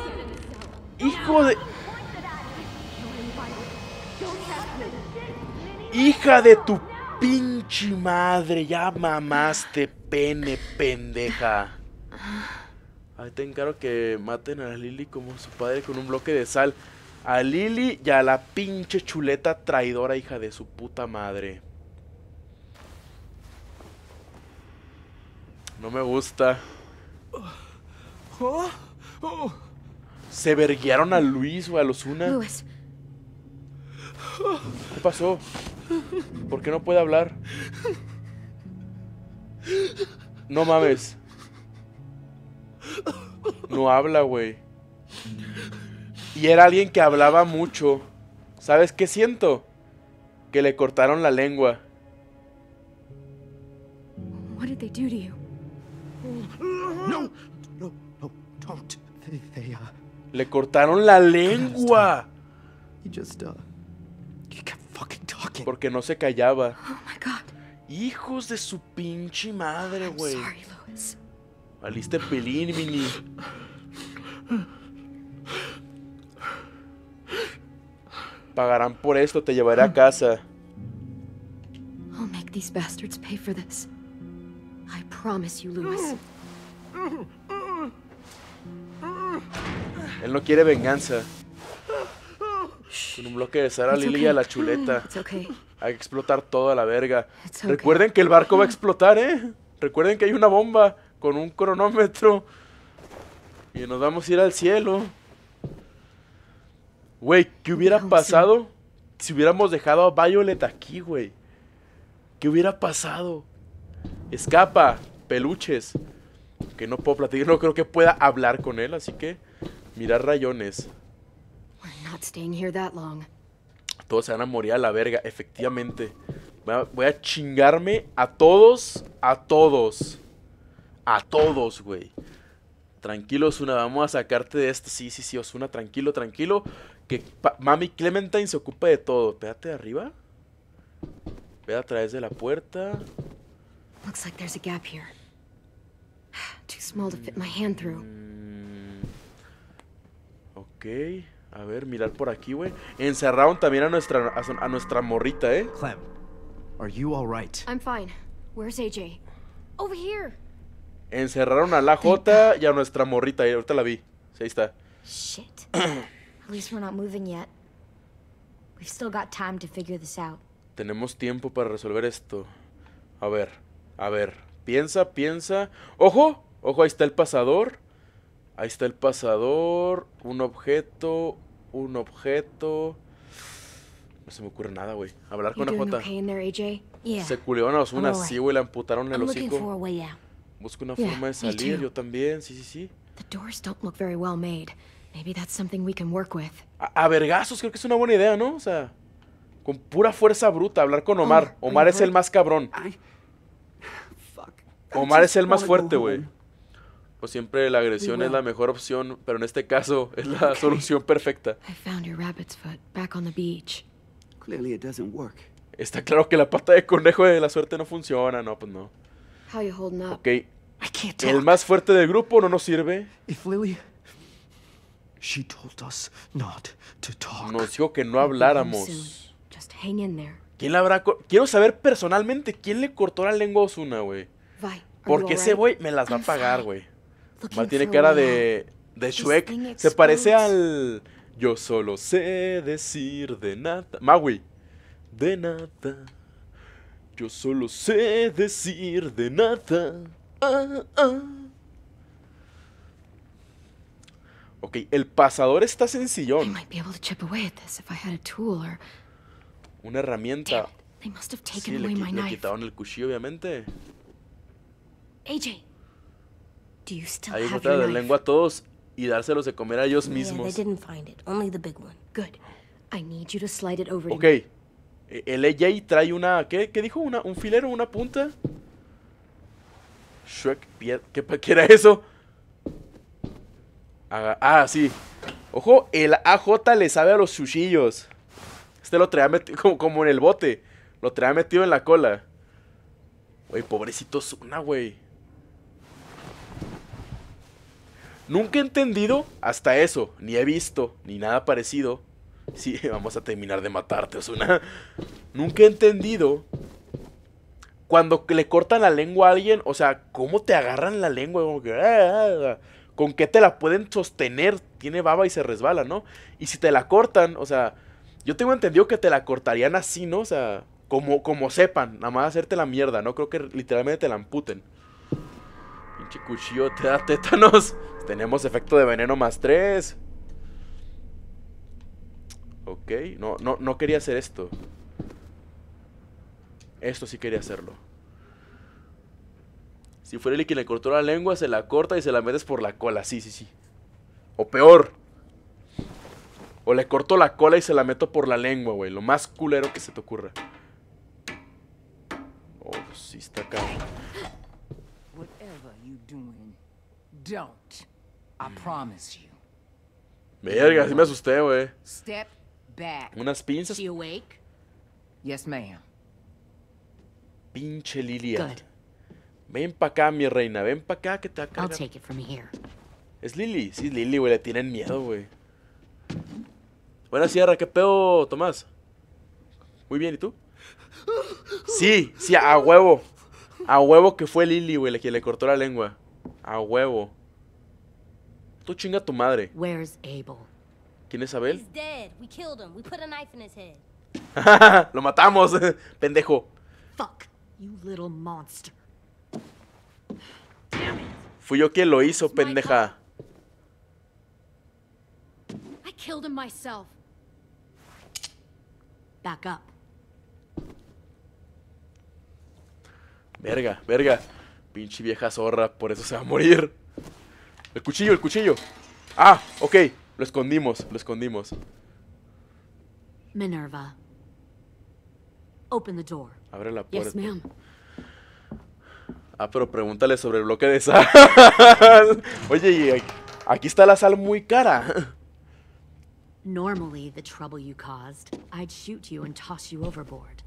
Hijo de... Hija de tu pinche madre, ya mamaste pene, pendeja. Ahí te encargo que maten a Lily como su padre con un bloque de sal. A Lily y a la pinche chuleta traidora, hija de su puta madre. No me gusta. Se verguearon a Luis o a los Osuna. Luis. ¿Qué pasó? ¿Por qué no puede hablar? No mames. No habla, güey. Y era alguien que hablaba mucho. ¿Sabes qué siento? Que le cortaron la lengua. What did they do to you? No, don't. They Le cortaron la lengua. he just kept fucking talking. Porque no se callaba. Oh my God. Hijos de su pinche madre, güey. Sorry, Luis. Valiste pelín, mini. Pagarán por esto, te llevaré a casa. I'll make these bastards pay for this. I promise you, Luis. Él no quiere venganza. Con un bloque de sal a It's Lily okay. y a la chuleta. It's okay. Hay que explotar todo a la verga. It's okay. Recuerden que el barco va a explotar, ¿eh? Recuerden que hay una bomba con un cronómetro. Y nos vamos a ir al cielo. Güey, ¿qué hubiera pasado si hubiéramos dejado a Violet aquí, güey? ¿Qué hubiera pasado? Escapa, peluches. Que no puedo platicar, no creo que pueda hablar con él, así que mirar rayones. We're not staying here that long. Todos se van a morir a la verga, efectivamente. Voy a chingarme a todos. A todos, güey. Tranquilo, Osuna, vamos a sacarte de esto. Sí, Osuna, tranquilo. Que Mami Clementine se ocupa de todo. Espérate de arriba. Ve a través de la puerta. Looks like there's a gap here. Too small to fit my hand through. Ok. A ver, mirar por aquí, güey. Encerraron también a nuestra morrita, ¿eh? Clem, are you all right? I'm fine. Where's AJ? Over here. Encerraron a la Jota y a nuestra morrita. Y ahorita la vi. Sí, ahí está. Shit. At least we're not moving yet. We've still got time to figure this out. Tenemos tiempo para resolver esto. A ver. Piensa. ¡Ojo! Ahí está el pasador. Un objeto. No se me ocurre nada, güey. Hablar con la Jota. Okay in there, AJ? Yeah. Se culearon a Osuna, I'm all right. sí, güey. Le amputaron el I'm looking for a hocico. way out. Busco una Yeah, forma de me salir. too. Yo también, sí. The doors don't look very well made. Maybe that's something we can work with. A vergazos, creo que es una buena idea, ¿no? O sea, con pura fuerza bruta, hablar con Omar. Omar es el más cabrón. Omar es el más fuerte, güey. Pues siempre la agresión es la mejor opción, pero en este caso es la solución perfecta. I found your rabbit's foot back on the beach. Clearly it doesn't work. Está claro que la pata de conejo de la suerte no funciona. No, pues no. How you holding up? Ok. El más fuerte del grupo no nos sirve. If Lily, she told us not to talk. Nos dijo que no habláramos. Just hang in there. ¿Quién la habrá Quiero saber personalmente quién le cortó la lengua a Osuna, güey. Vi, Porque ese güey me las va a pagar, güey. Omar tiene cara de This Shrek. thing Se parece explodes. al... Yo solo sé decir de nada. Maui. De nada. Yo solo sé decir de nada. Ok, el pasador está I sencillón. might be able to chip away at this if I had a tool or... Una herramienta. They must have Sí, taken away my le knife. quitaron el cuchillo, obviamente. AJ, do you still Ahí have botar your de knife? lengua a todos y dárselos de comer a ellos Yeah, they mismos. didn't find it. Only the big one. Good. I need you to slide it over to Ok. me. El AJ trae una... ¿Qué dijo? ¿Un filero? ¿Una punta? Shrek... ¿Qué era eso? Sí. Ojo, el AJ le sabe a los sushillos. Este lo traía metido como en el bote. Lo traía metido en la cola. Güey, pobrecito Osuna, güey. Nunca he entendido hasta eso. Ni he visto, ni nada parecido. Sí, vamos a terminar de matarte, Ozuna. Nunca he entendido cuando le cortan la lengua a alguien, o sea, ¿cómo te agarran la lengua? Como que, ¿con qué te la pueden sostener? Tiene baba y se resbala, ¿no? Y si te la cortan, o sea, yo tengo entendido que te la cortarían así, ¿no? O sea, como sepan, nada más hacerte la mierda, ¿no? Creo que literalmente te la amputen. Pinche cuchillo te da tétanos. Tenemos efecto de veneno +3. Ok, no quería hacer esto. Esto sí quería hacerlo. Si fuera Lily quien le cortó la lengua, se la corta y se la metes por la cola. Sí. O peor. O le corto la cola y se la meto por la lengua, güey. Lo más culero que se te ocurra. Oh, sí está cabrón. Whatever you doing, don't. I promise you. Verga, sí me asusté, güey. Step back. Unas pinzas. She awake? Yes, ma'am. Pinche Lilia. Ven pa' acá, mi reina. Ven pa' acá que te acá. I'll take it from here. Es Lily. Sí, Lily, güey. Le tienen miedo, güey. Buena sierra. ¿Qué pedo, Tomás? Muy bien, ¿y tú? Sí, a huevo. A huevo que fue Lily, güey, la que le cortó la lengua. A huevo. Tú chinga tu madre. Where's Abel? ¿Quién es Abel? He's dead. We killed him. We put a knife in his head. Lo matamos, pendejo. Fuck, you little monster. Fui yo quien lo hizo, pendeja. I killed him myself. Back up. Verga. Pinche vieja zorra, por eso se va a morir. El cuchillo. Ah, ok. Lo escondimos. Minerva. Open the door. Abre la puerta. Yes, ma'am. Ah, pero pregúntale sobre el bloque de sal. Oye, y aquí está la sal muy cara. Normally, the trouble you caused, I'd shoot you and toss you overboard.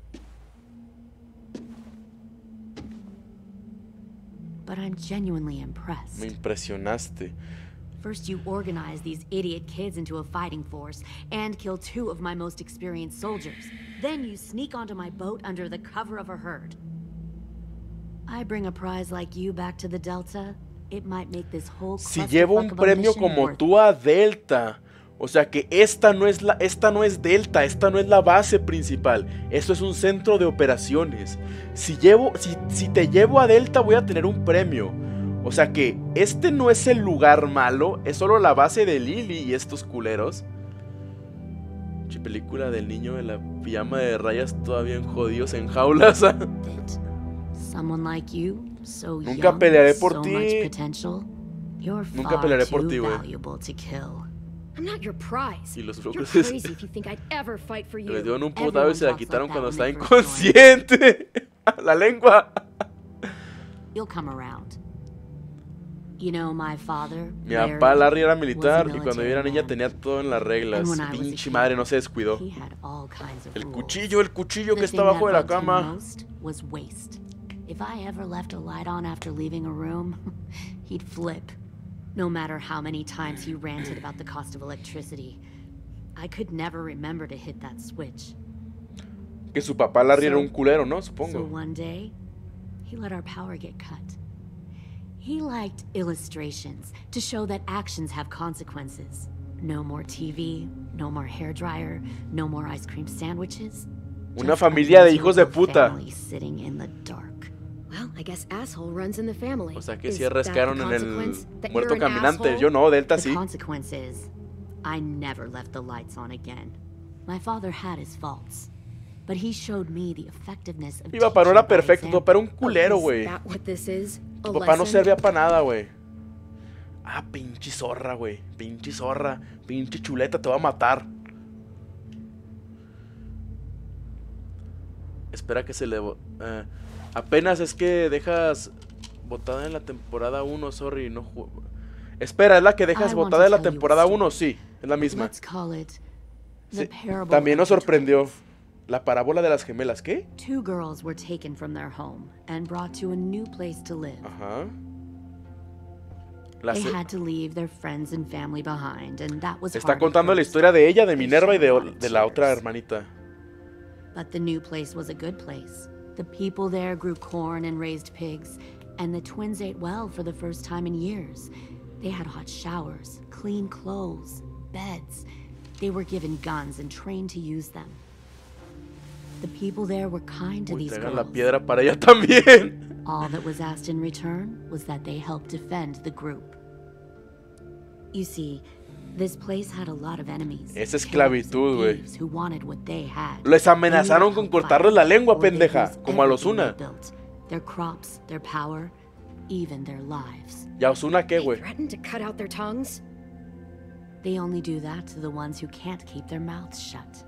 But I'm genuinely impressed. Me impresionaste. First, you organize these idiot kids into a fighting force and kill 2 of my most experienced soldiers. Then you sneak onto my boat under the cover of a herd. I bring a prize like you back to the Delta, it might make this whole Si llevo un premio como tú a Delta, o sea que esta no es Delta, esta no es la base principal, esto es un centro de operaciones. Si te llevo a Delta voy a tener un premio. O sea que este no es el lugar malo, es solo la base de Lily y estos culeros. Película del niño de la pijama de rayas todavía en jodidos en jaulas. Nunca pelearé por ti. Nunca pelearé por ti, güey. I'm not your prize. Y los You're flocos crazy if you think I'd ever fight for you. le dieron un putado y se la quitaron cuando estaba inconsciente. La lengua. You'll come around. You know, my father, Mi papá Larry era militar y cuando yo era niña tenía todo en las reglas. Pinche madre, no se descuidó. El cuchillo que está abajo de la cama. If I ever left a light on after leaving a room, he'd flip. No matter how many times he ranted about the cost of electricity, I could never remember to hit that switch. Que su papá Larry era un culero, ¿no? So Supongo. one day, he let our power get cut. He liked illustrations to show that actions have consequences. No more TV, no more hairdryer, no more ice cream sandwiches. Una familia de hijos de puta. Sitting in the dark. Well, I guess asshole runs in the family. O sea que Is sí that arrascaron the en el consequence? That muerto you're an caminante. asshole? Yo no, Delta The sí. consequence is, I never left the lights on again. My father had his faults, but he showed me the effectiveness of Mi papá no era teaching by perfecto, tu papá era un example. culero, Is güey. that what this is? A Tu papá no lesson? servía para nada, güey. Ah, pinche zorra, güey. Pinche zorra. Pinche chuleta, te va a matar. Espera que se le... apenas es que dejas botada en la temporada 1, sorry, no juego. Espera, ¿es la que dejas I want botada to en la tell you a temporada story. 1? Sí, es la misma. Let's call it Sí, the parable también nos of the sorprendió. La parábola de las gemelas, ¿qué? 2 girls were taken from their home and brought to a new place to live. Ajá. They had to leave their friends and family behind, and that was Está hard at contando la first. historia de ella, de Minerva y de la otra hermanita. But the new place was a good place. The people there grew corn and raised pigs, and the twins ate well for the first time in years. They had hot showers, clean clothes, beds. They were given guns and trained to use them. The people there were kind to Uy, these traigan la girls. piedra para ella también. All that was asked in return was that they help defend the group. You see, this place had a lot of enemies. Es esclavitud, güey. Thieves who wanted what they had. Les amenazaron con cortarles la lengua, pendeja, como a los Osuna. Their crops, their power, even their lives. ¿Y a Osuna qué, güey? Threatened to cut out their tongues? They only do that to the ones who can't keep their mouths shut.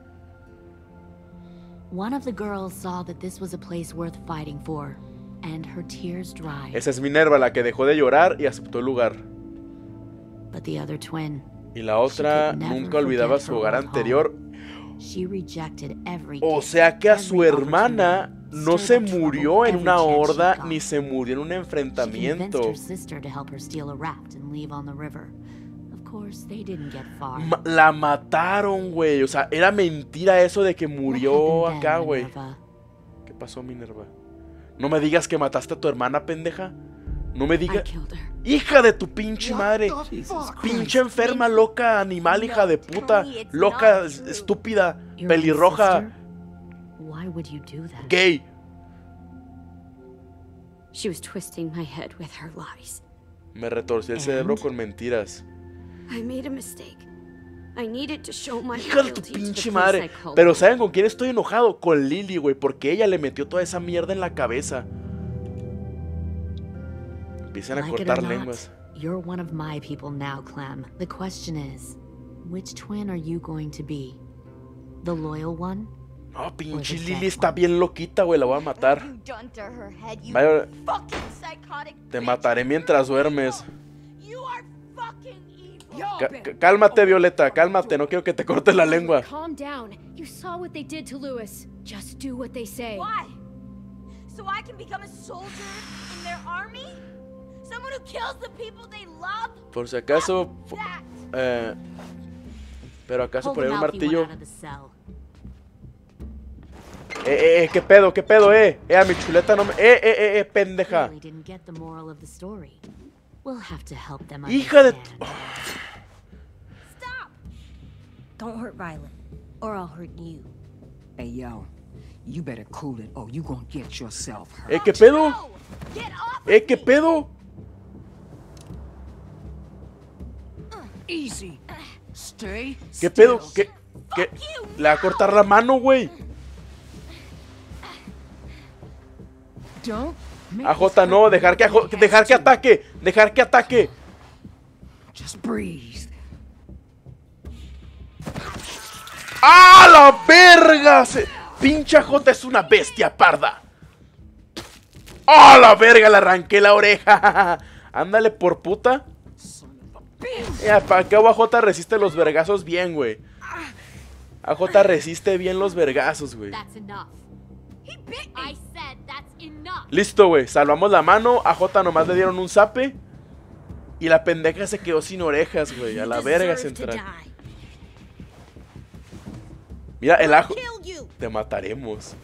One of the girls saw that this was a place worth fighting for, and her tears dried. Esa es Minerva, la que dejó de llorar y aceptó el lugar. But the other twin, Y la otra nunca olvidaba su hogar anterior. she rejected every O gift, sea que a every su hermana opportunity, no se stirred up trouble murió en every una chance she horda got. ni se murió en un She convinced enfrentamiento. her sister to help her steal a raft and leave on the river. Of course, they didn't get far. La mataron, güey. O sea, era mentira eso de que murió happened acá, then, güey. Minerva? ¿Qué pasó, Minerva? No me digas que mataste a tu hermana, pendeja. No me digas. Hija de tu pinche madre. Pinche enferma, loca, animal, hija de puta. Loca, estúpida, Your own pelirroja, sister? Why would you do that? gay. She was twisting my head with her lies. Me retorció el cerebro con mentiras. I made a mistake. I needed to show my Hija de tu loyalty to the pinche place madre. I called Pero home. ¿saben con quién estoy enojado? Con Lily, güey. Porque ella le metió toda esa mierda en la cabeza. Empiezan a Like it or cortar not, lenguas. you're one of my people now, Clem. The question is, which twin are you going to be? The loyal one? No, pinche Or the Lily dead está bien loquita, güey. La voy a matar. Done to her head, you Vaya, fucking psychotic. te mataré mientras duermes. You are fucking evil. Cálmate, Violeta. Cálmate. No quiero que te cortes la lengua. Calm down. You saw what they did to Lewis. Just do what they say. Why? So I can become a soldier in their army? Someone who kills the people they love? Por si acaso. Pero acaso Hold por ahí him un out if he martillo. went out of the cell. ¿Qué pedo? ¿Qué pedo, a mi chuleta no me. Pendeja. Really didn't get the moral of the story. We'll have to help them Hija de. understand. Don't hurt Violet, or I'll hurt you. Hey, yo, you better cool it or you gonna get yourself hurt. ¿Qué pedo? ¿Qué pedo? Easy. Stay. ¿Qué pedo? ¿Qué? Le va a cortar la mano, güey. Don't AJ no, dejar que ataque. Dejar que ataque. just breathe. ¡Ah, la verga! Pinche AJ es una bestia parda. ¡Ah, la verga! Le arranqué la oreja. Ándale por puta. Para que AJ resiste los vergazos bien, güey. AJ resiste bien los vergazos, güey. That's enough. I said that's enough. Listo, güey. Salvamos la mano. AJ nomás le dieron un zape. Y la pendeja se quedó sin orejas, güey. A la verga central. Mira, el ajo. Te mataremos.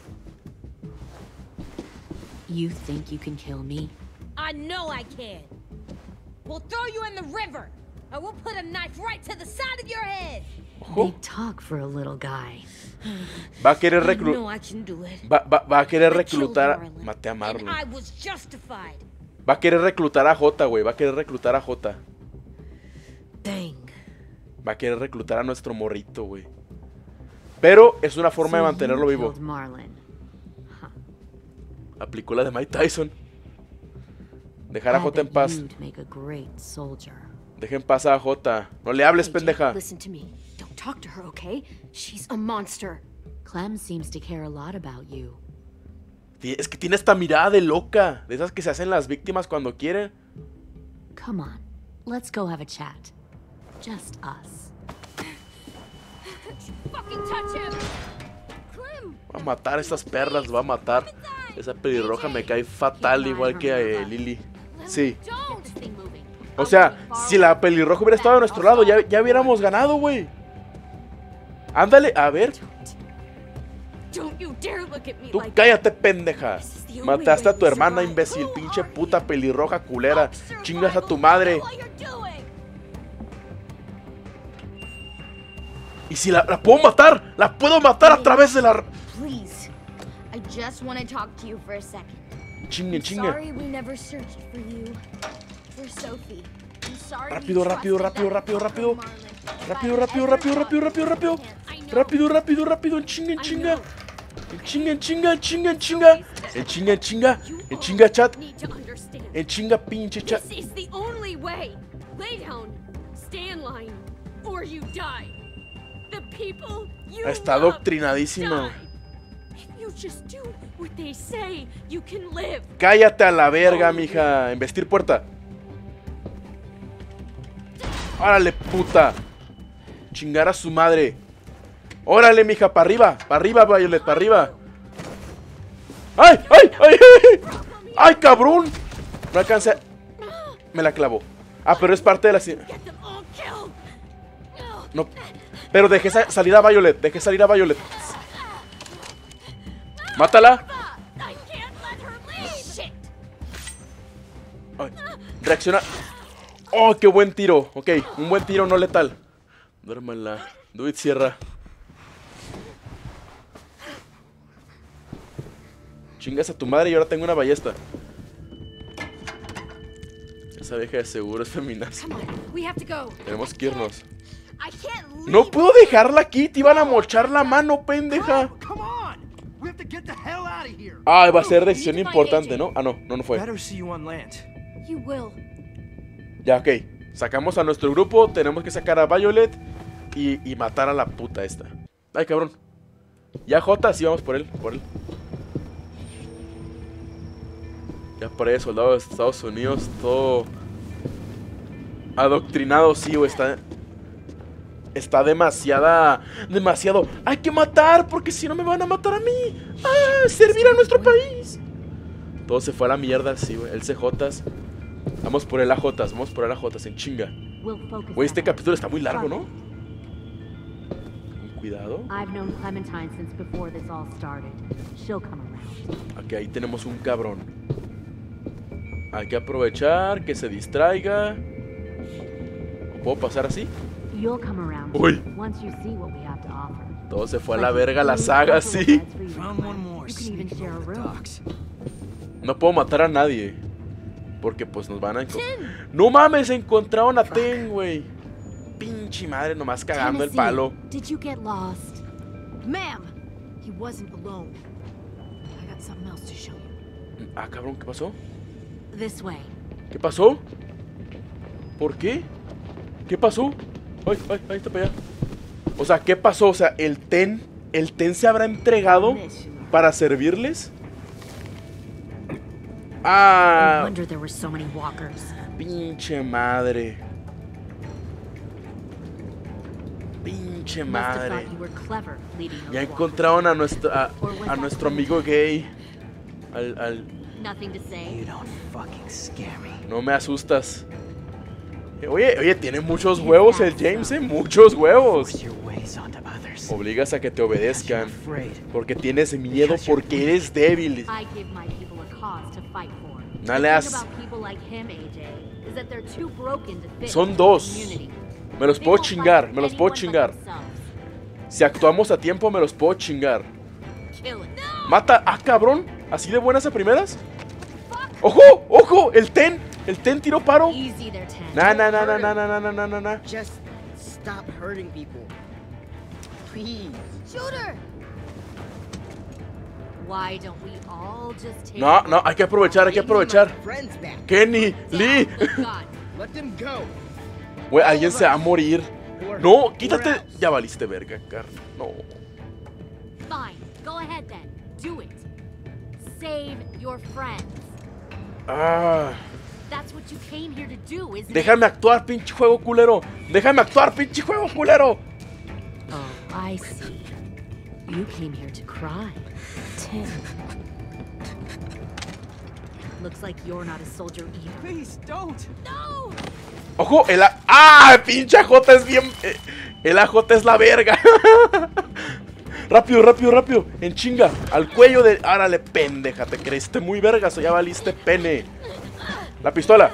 You think you can kill me? I know I can. We'll throw you in the river. I will put a knife right to the side of your head. Big talk for a little guy. Va a querer I know I can do it. Va a querer I killed reclutar. Marlon, Maté a Marlon. And I was justified. Va a querer reclutar a Jota, güey. Va a querer reclutar a Jota. Dang. Va a querer reclutar a nuestro morrito, güey. Pero es una forma de mantenerlo vivo. Killed Marlon. Aplicó la de Mike Tyson. Dejar a I Jota en bet paz. you'd make a great soldier. Dejen paz a Jota. No le hables, pendeja. Listen to me. Don't talk to her, okay? She's a monster. Clem seems to care a lot about you. Es que tiene esta mirada de loca. De esas que se hacen las víctimas cuando quieren. Come on, let's go have a chat. Just us. Fucking touch him. Clem. Va a matar a estas perras. Va a matar. Esa pelirroja me cae fatal, igual que a Lily. Sí. Don't. O sea, si la pelirroja hubiera estado a nuestro lado, ya hubiéramos ganado, güey. Ándale, a ver. Tú cállate, pendeja. Mataste a tu hermana, imbécil. Pinche puta pelirroja culera. Chingas a tu madre. Y si la puedo matar, la puedo matar a través de la... Please, I just want to talk to you for a second. Chingue. Sorry we never searched for you, for Sophie. I'm sorry. Rápido. En chinga. En chinga, chat. En chinga, pinche chat. This is the only way. Lay down. Stay in line, or you die. The people you Está love adoctrinadísimo. die. If you just do what they say, you can live. Cállate a la verga, mija. Embestir puerta. Órale, puta. Chingar a su madre. Órale, mija, para arriba, Violet, para arriba. ¡Ay! ¡Ay, cabrón! No alcancé. Me la clavó. Ah, pero es parte de la... No. Pero dejé salir a Violet. Mátala. Ay, reacciona. Oh, qué buen tiro. Ok, un buen tiro no letal. Duérmala. Do it, cierra. Chingas a tu madre y ahora tengo una ballesta. Esa vieja de seguro es feminazi. Tenemos que irnos. No puedo dejarla aquí. Te iban a mochar la mano, pendeja. Ah, va a ser decisión importante, ¿no? Ah, no fue. Ya, ok. Sacamos a nuestro grupo. Tenemos que sacar a Violet y matar a la puta esta. Ay, cabrón. Ya, Jota, sí, vamos por él. Ya parece soldado de Estados Unidos. Todo adoctrinado, sí, güey. Está demasiado. Hay que matar, porque si no me van a matar a mí. ¡Ah! Servir a nuestro país. Todo se fue a la mierda, sí, güey. El CJs. Vamos por el AJs, en chinga. Güey, este capítulo está muy largo, ¿no? Cuidado. Ok, ahí tenemos un cabrón. Hay que aprovechar que se distraiga. ¿Puedo pasar así? Uy. Todo se fue a la verga la saga, sí. No puedo matar a nadie, porque pues nos van a encontrar. No mames, encontraron a Ten, güey. Pinche madre, nomás cagando el palo. Did you get lost? Ma'am, he wasn't alone. I got something else to show you. Ah, cabrón, ¿qué pasó? This way. ¿Qué pasó? ¿Por qué? ¿Qué pasó? Ay, está para allá. O sea, ¿qué pasó? O sea, el Ten se habrá entregado para servirles. Ah, pinche madre. Ya encontraron a nuestro amigo gay. No me asustas. Oye, tiene muchos huevos el James, muchos huevos. Obligas a que te obedezcan porque tienes miedo, porque eres débil. No le has... Son dos. Me los puedo chingar, Si actuamos a tiempo, me los puedo chingar. Mata, cabrón. ¿Así de buenas a primeras? ¡Ojo! El Ten tiró paro. Nah. Just stop hurting people. Please. Shooter. Why don't we all just take... No, hay que aprovechar. Kenny, Lee. Let them go. Güey, alguien se va a morir. No, quítate. Ya valiste verga, carnal. No. Fine, go ahead then. Do it. Save your friends. That's what you came here to do, isn't it? Déjame actuar, pinche juego culero. Oh, I see. You came here to cry. Tim. Looks like you're not a soldier either. Please don't. No! ¡Ojo! ¡Ah! ¡Pinche AJ es bien! El AJ es la verga. Rápido, rápido, rápido. En chinga. Al cuello de... Árale, pendeja. Te creíste muy vergas o ya valiste pene. La pistola.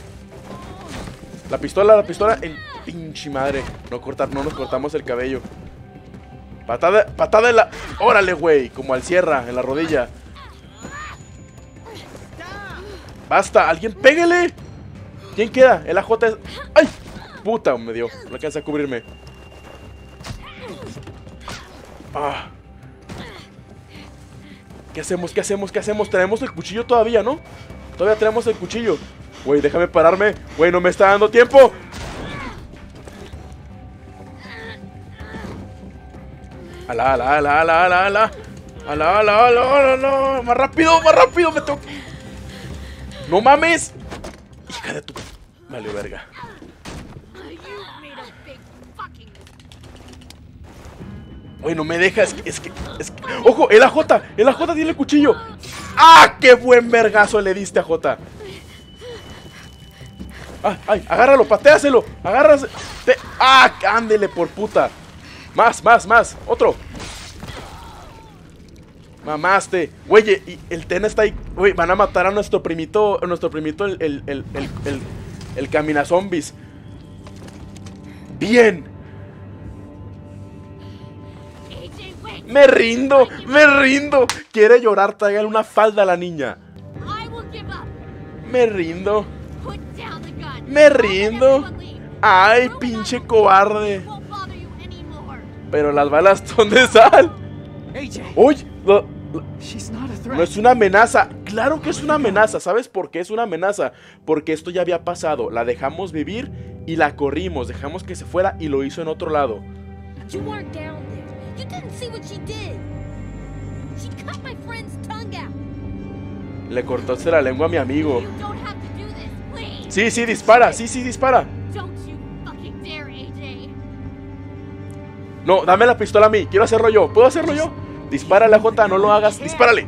La pistola. En pinche madre. No nos cortamos el cabello. Patada en la... Órale, güey. Como al sierra, en la rodilla. Basta. Alguien pégale. ¿Quién queda? El AJ es... ¡Ay! Puta, me dio. No alcanza a cubrirme. Ah. ¿Qué hacemos? Tenemos el cuchillo todavía, ¿no? Todavía tenemos el cuchillo. Güey, déjame pararme. Güey, no me está dando tiempo. Ala. Más rápido, me toca. No mames. Hija de tu... Vale, verga. Güey, no me deja, es que... ¡Ojo! ¡El AJ tiene el cuchillo! ¡Ah! ¡Qué buen vergazo le diste a AJ! ¡Ay! ¡Agárralo! ¡Patéaselo! ¡Agárrase! ¡Ah! ¡Ándele por puta! ¡Más! ¡Otro! ¡Mamaste! Güey, y el Tena está ahí. Güey, van a matar a nuestro primito, el caminazombies. ¡Bien! ¡Me rindo! Quiere llorar, tráigale una falda a la niña. Me rindo. ¡Ay, pinche cobarde! Pero las balas son de sal. ¡Uy! No es una amenaza. Claro que es una amenaza. ¿Sabes por qué es una amenaza? Porque esto ya había pasado. La dejamos vivir y la corrimos. Dejamos que se fuera y lo hizo en otro lado. Le cortaste la lengua a mi amigo. Sí, dispara. No, dame la pistola a mí. Quiero hacerlo yo. ¿Puedo hacerlo yo? Dispárale, J, no lo hagas. Dispárale.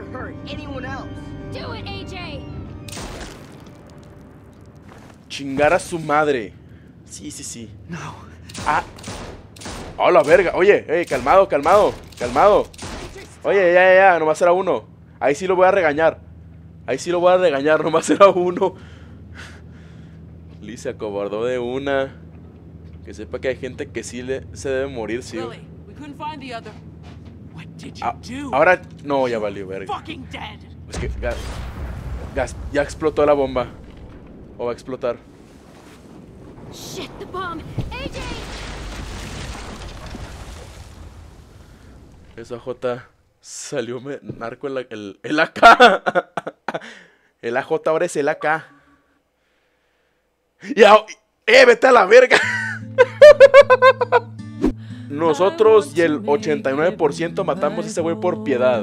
Chingar a su madre. Sí. Ah. ¡Oh, la verga! Oye, calmado. Oye, ya, nomás era uno. Ahí sí lo voy a regañar. Nomás era uno. Lee se acobardó de una. Que sepa que hay gente que sí se debe morir, sí. Ahora, no, ya valió verga. Es que ya explotó la bomba. O va a explotar. Shit, the bomb. AJ. Eso AJ salió narco el AK. El AJ ahora es el AK. Vete a la verga. Nosotros y el 89% matamos a ese güey por piedad.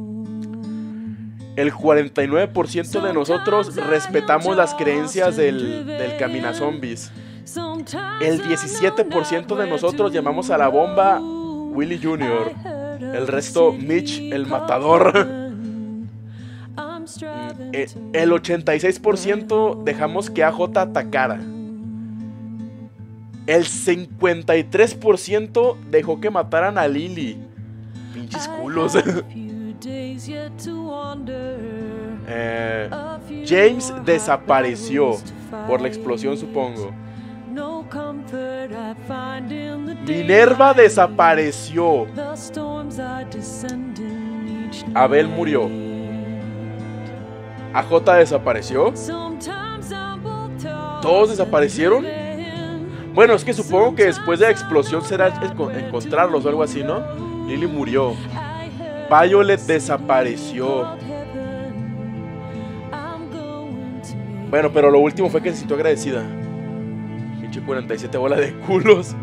El 49% de nosotros respetamos las creencias del caminazombies. El 17% de nosotros llamamos a la bomba Willy Jr. El resto, Mitch, el matador. El 86% dejamos que AJ atacara. El 53% dejó que mataran a Lily. Pinches culos. James desapareció por la explosión, supongo. Minerva desapareció. Abel murió. AJ desapareció. ¿Todos desaparecieron? Bueno, es que supongo que después de la explosión será encontrarlos o algo así, ¿no? Lily murió. Violet desapareció. Bueno, pero lo último fue que se sintió agradecida. Pinche 47 bola de culos.